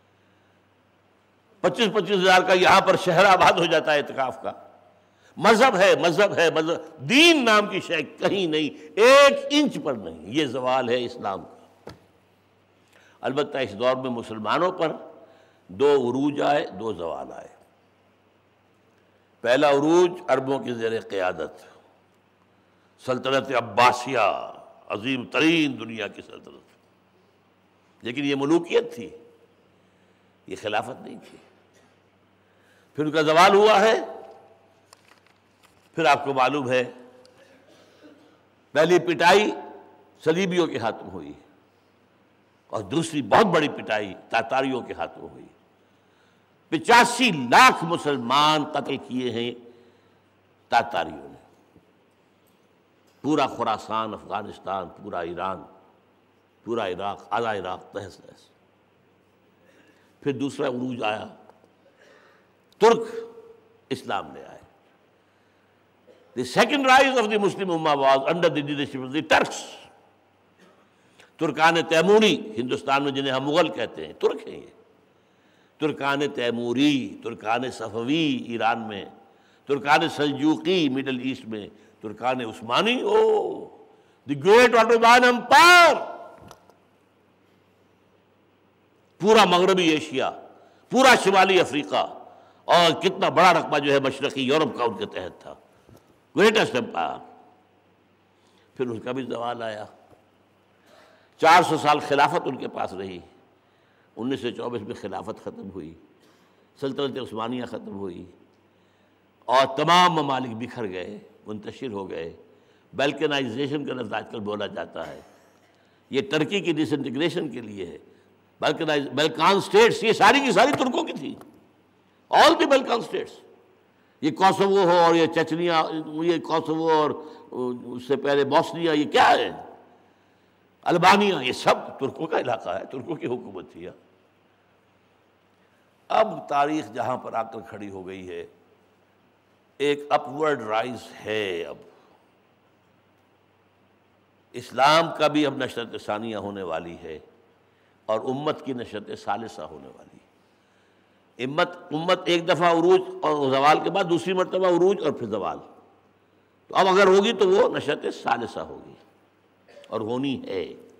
25 ہزار کا یہاں پر شہر آباد ہو جاتا ہے اعتکاف کا۔ مذہب ہے، مذہب ہے، مذہب، دین نام کی شے کہیں نہیں، 1 انچ پر نہیں۔ یہ زوال ہے اسلام کا۔ البتہ اس دور میں مسلمانوں پر 2 عروج آئے، 2 زوال آئے۔ پہلا عروج عربوں کی زیر قیادت، سلطنت عباسیہ، عظیم ترین دنیا کی سلطنت، لیکن یہ ملوکیت تھی، یہ خلافت نہیں تھی۔ پھر ان کا زوال ہوا ہے۔ پھر آپ کو معلوم ہے پہلی پٹائی صلیبیوں کے ہاتھوں ہوئی، اور دوسری بہت بڑی پٹائی تاتاریوں کے ہاتھوں ہوئی۔ 85 لاکھ مسلمان قتل کیے ہیں تاتاریوں نے، پورا خراسان، افغانستان، پورا ایران، پورا عراق، آدھا عراق تہس نہس۔ پھر دوسرا عروج آیا، ترک اسلام لے آئے۔ The second rise of the Muslim Ummah was under the leadership of the Turks۔ Terken تیموری، ہندوستان میں جنہیں ہم مغل کہتے ہیں، ترک ہیں یہ۔ ترکان تیموری، ترکان صفوی ایران میں، ترکان سلجوقی مڈل ایسٹ میں، ترکان عثمانی، دی گریٹ آٹومان امپائر، پورا مغربی ایشیا، پورا شمالی افریقہ، اور کتنا بڑا رقبہ جو ہے مشرقی یورپ کا ان کے تحت تھا، گریٹسٹ امپائر۔ پھر اس کا بھی زوال آیا، 400 سال خلافت ان کے پاس رہی، 1924 میں خلافت ختم ہوئی، سلطنت عثمانیہ ختم ہوئی، اور تمام ممالک بکھر گئے، منتشر ہو گئے۔ بیلکنائزیشن کا لفظ آج کل بولا جاتا ہے، یہ ترکی کی ڈس انٹیگریشن کے لیے ہے۔ بلکان سٹیٹس یہ ساری کی ساری ترکوں کی تھی، آل دی بلکان سٹیٹس، یہ کوسوو ہو اور یہ چچنیا، یہ کوسوو اور اس سے پہلے بوسنیا، یہ کیا ہے، البانیہ، یہ سب ترکوں کا علاقہ ہے، ترکوں کی حکومت تھی۔ اب تاریخ جہاں پر آ کر کھڑی ہو گئی ہے، ایک اپورڈ رائز ہے۔ اب اسلام کا بھی اب نشرت ثانیہ ہونے والی ہے، اور امت کی نشرت ثالثہ ہونے والی ہے۔ امت ایک دفعہ عروج اور زوال کے بعد دوسری مرتبہ عروج اور پھر زوال، تو اب اگر ہوگی تو وہ نشرت ثالثہ ہوگی، اور ہونی ہے،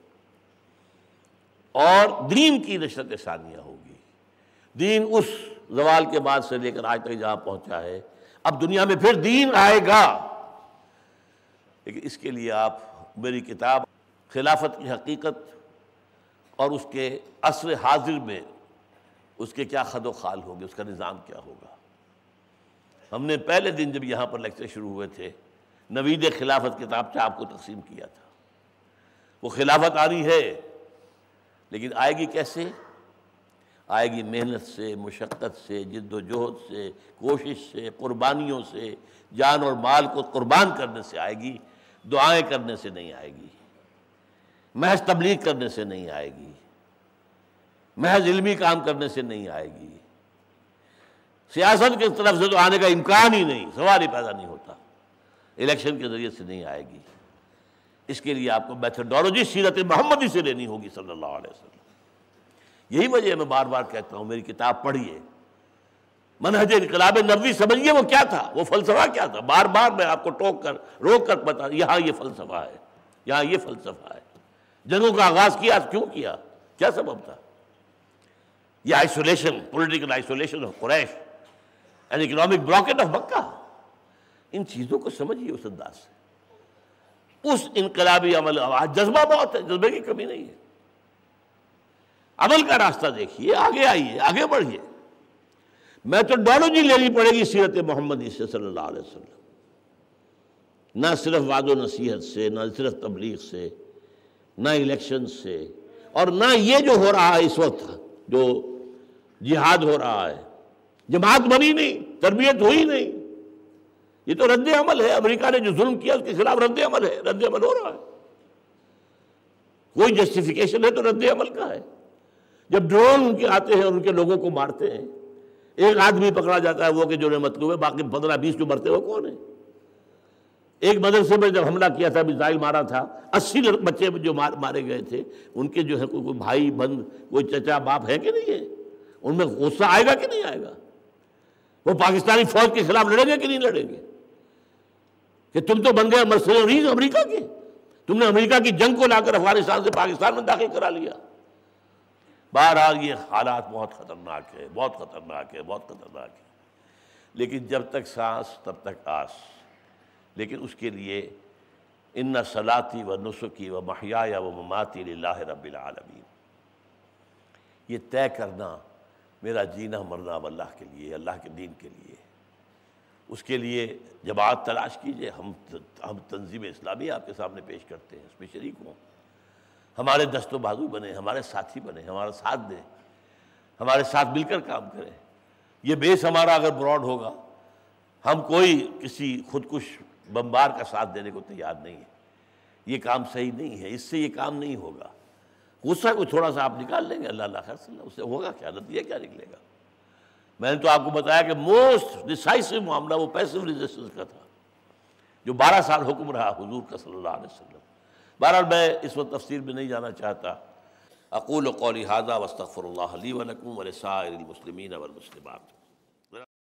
اور دین کی نشرت ثانیہ ہوگی۔ دین اس زوال کے بعد سے لے کر آج تک جہاں پہنچا ہے، اب دنیا میں پھر دین آئے گا۔ لیکن اس کے لیے آپ میری کتاب خلافت کی حقیقت اور اس کے عصر حاضر میں اس کے کیا خد و خال ہوگے، اس کا نظام کیا ہوگا۔ ہم نے پہلے دن جب یہاں پر لیکچر شروع ہوئے تھے، نوید خلافت کتابچہ آپ کو تقسیم کیا تھا۔ وہ خلافت آنی ہے، لیکن آئے گی کیسے؟ آئے گی محنت سے، مشقت سے، جد و جہد سے، کوشش سے، قربانیوں سے، جان اور مال کو قربان کرنے سے آئے گی، دعائیں کرنے سے نہیں آئے گی، محض تبلیغ کرنے سے نہیں آئے گی، محض علمی کام کرنے سے نہیں آئے گی، سیاست کی طرف سے تو آنے کا امکان ہی نہیں، سوال ہی پیدا نہیں ہوتا، الیکشن کے ذریعے سے نہیں آئے گی۔ اس کے لیے آپ کو میتھڈالوجی سیرت محمدی سے لینی ہوگی صلی اللہ علیہ وسلم۔ یہی وجہ میں بار بار کہتا ہوں، میری کتاب پڑھیے، منہج انقلاب نبوی سمجھیے وہ کیا تھا، وہ فلسفہ کیا تھا۔ بار بار میں آپ کو روک کر بتا، یہاں یہ فلسفہ ہے، یہاں یہ فلسفہ ہے۔ جنگوں کا آغاز کیوں کیا، کیا سبب تھا؟ یہ isolation, political isolation of Quraysh and economic blockade of Mecca, ان چیزوں کو سمجھیے اس انداز سے۔ اس انقلابی عمل، جذبہ بہت ہے، جذبے کی کمی نہیں ہے، عمل کا راستہ دیکھیے، آگے آئیے، آگے بڑھیے۔ میتھڈالوجی لینی پڑے گی سیرت محمدی سے صلی اللہ علیہ وسلم، نہ صرف وعد و نصیحت سے، نہ صرف تبلیغ سے، نہ الیکشن سے، اور نہ یہ جو ہو رہا ہے اس وقت، جو جہاد ہو رہا ہے، جماعت بنی نہیں، تربیت ہوئی نہیں، یہ تو رد عمل ہے۔ امریکہ نے جو ظلم کیا اس کے خلاف رد عمل ہے، رد عمل ہو رہا ہے، کوئی جسٹیفیکیشن ہے تو رد عمل کا ہے۔ جب ڈرون ان کے آتے ہیں اور ان کے لوگوں کو مارتے ہیں، ایک آدمی پکڑا جاتا ہے وہ کہ جو نے مطلوب ہے، باقی 15-20 جو مرتے وہ کون ہیں؟ ایک مدرسے میں جب حملہ کیا تھا، میزائل مارا تھا، 80 بچے جو مارے گئے تھے، ان کے جو ہے کوئی بھائی بہن، کوئی چچا باپ ہے کہ نہیں ہے؟ ان میں غصہ آئے گا کہ نہیں آئے گا؟ وہ پاکستانی فوج کے خلاف لڑیں گے کہ نہیں لڑیں گے؟ کہ تم تو بن گئے مرسنریز امریکہ کے، تم نے امریکہ کی جنگ کو لا کر افغانستان سے پاکستان میں داخل کرا لیا۔ بہرحال یہ حالات بہت خطرناک ہے، بہت خطرناک ہے، بہت خطرناک ہے، لیکن جب تک سانس تب تک آس۔ لیکن اس کے لیے ان صلاتی و نسکی و محیایا و مماتی للہ رب العالمین، یہ طے کرنا میرا جینا مرنا اب اللہ کے لیے، اللہ کے دین کے لیے۔ اس کے لیے جماعت تلاش کیجئے، ہم تنظیم اسلامی آپ کے سامنے پیش کرتے ہیں، اس میں شریک ہوں، ہمارے دست و بازو بنے، ہمارے ساتھی بنے، ہمارا ساتھ دیں، ہمارے ساتھ مل کر کام کریں۔ یہ بیس ہمارا اگر براڈ ہوگا، ہم کوئی کسی خودکش بمبار کا ساتھ دینے کو تیار نہیں ہے. یہ کام صحیح نہیں ہے، اس سے یہ کام نہیں ہوگا. غصہ کو تھوڑا سا آپ نکال لیں گے، اللہ خیر صلی اللہ، اس سے ہوگا کیا، نتیجہ کیا نکلے گا. میں نے تو آپ کو بتایا کہ موسٹ ڈیسائسو معاملہ وہ پیسو ریزسٹنس کا تھا جو 12 سال حکم رہا حضور کا صلی اللہ علیہ وسلم. بہرحال میں اس وقت تفسیر میں نہیں جانا چاہتا. اقول قولی ھذا واستغفر اللہ لی ولکم ولسائر المسلمین والمسلمات.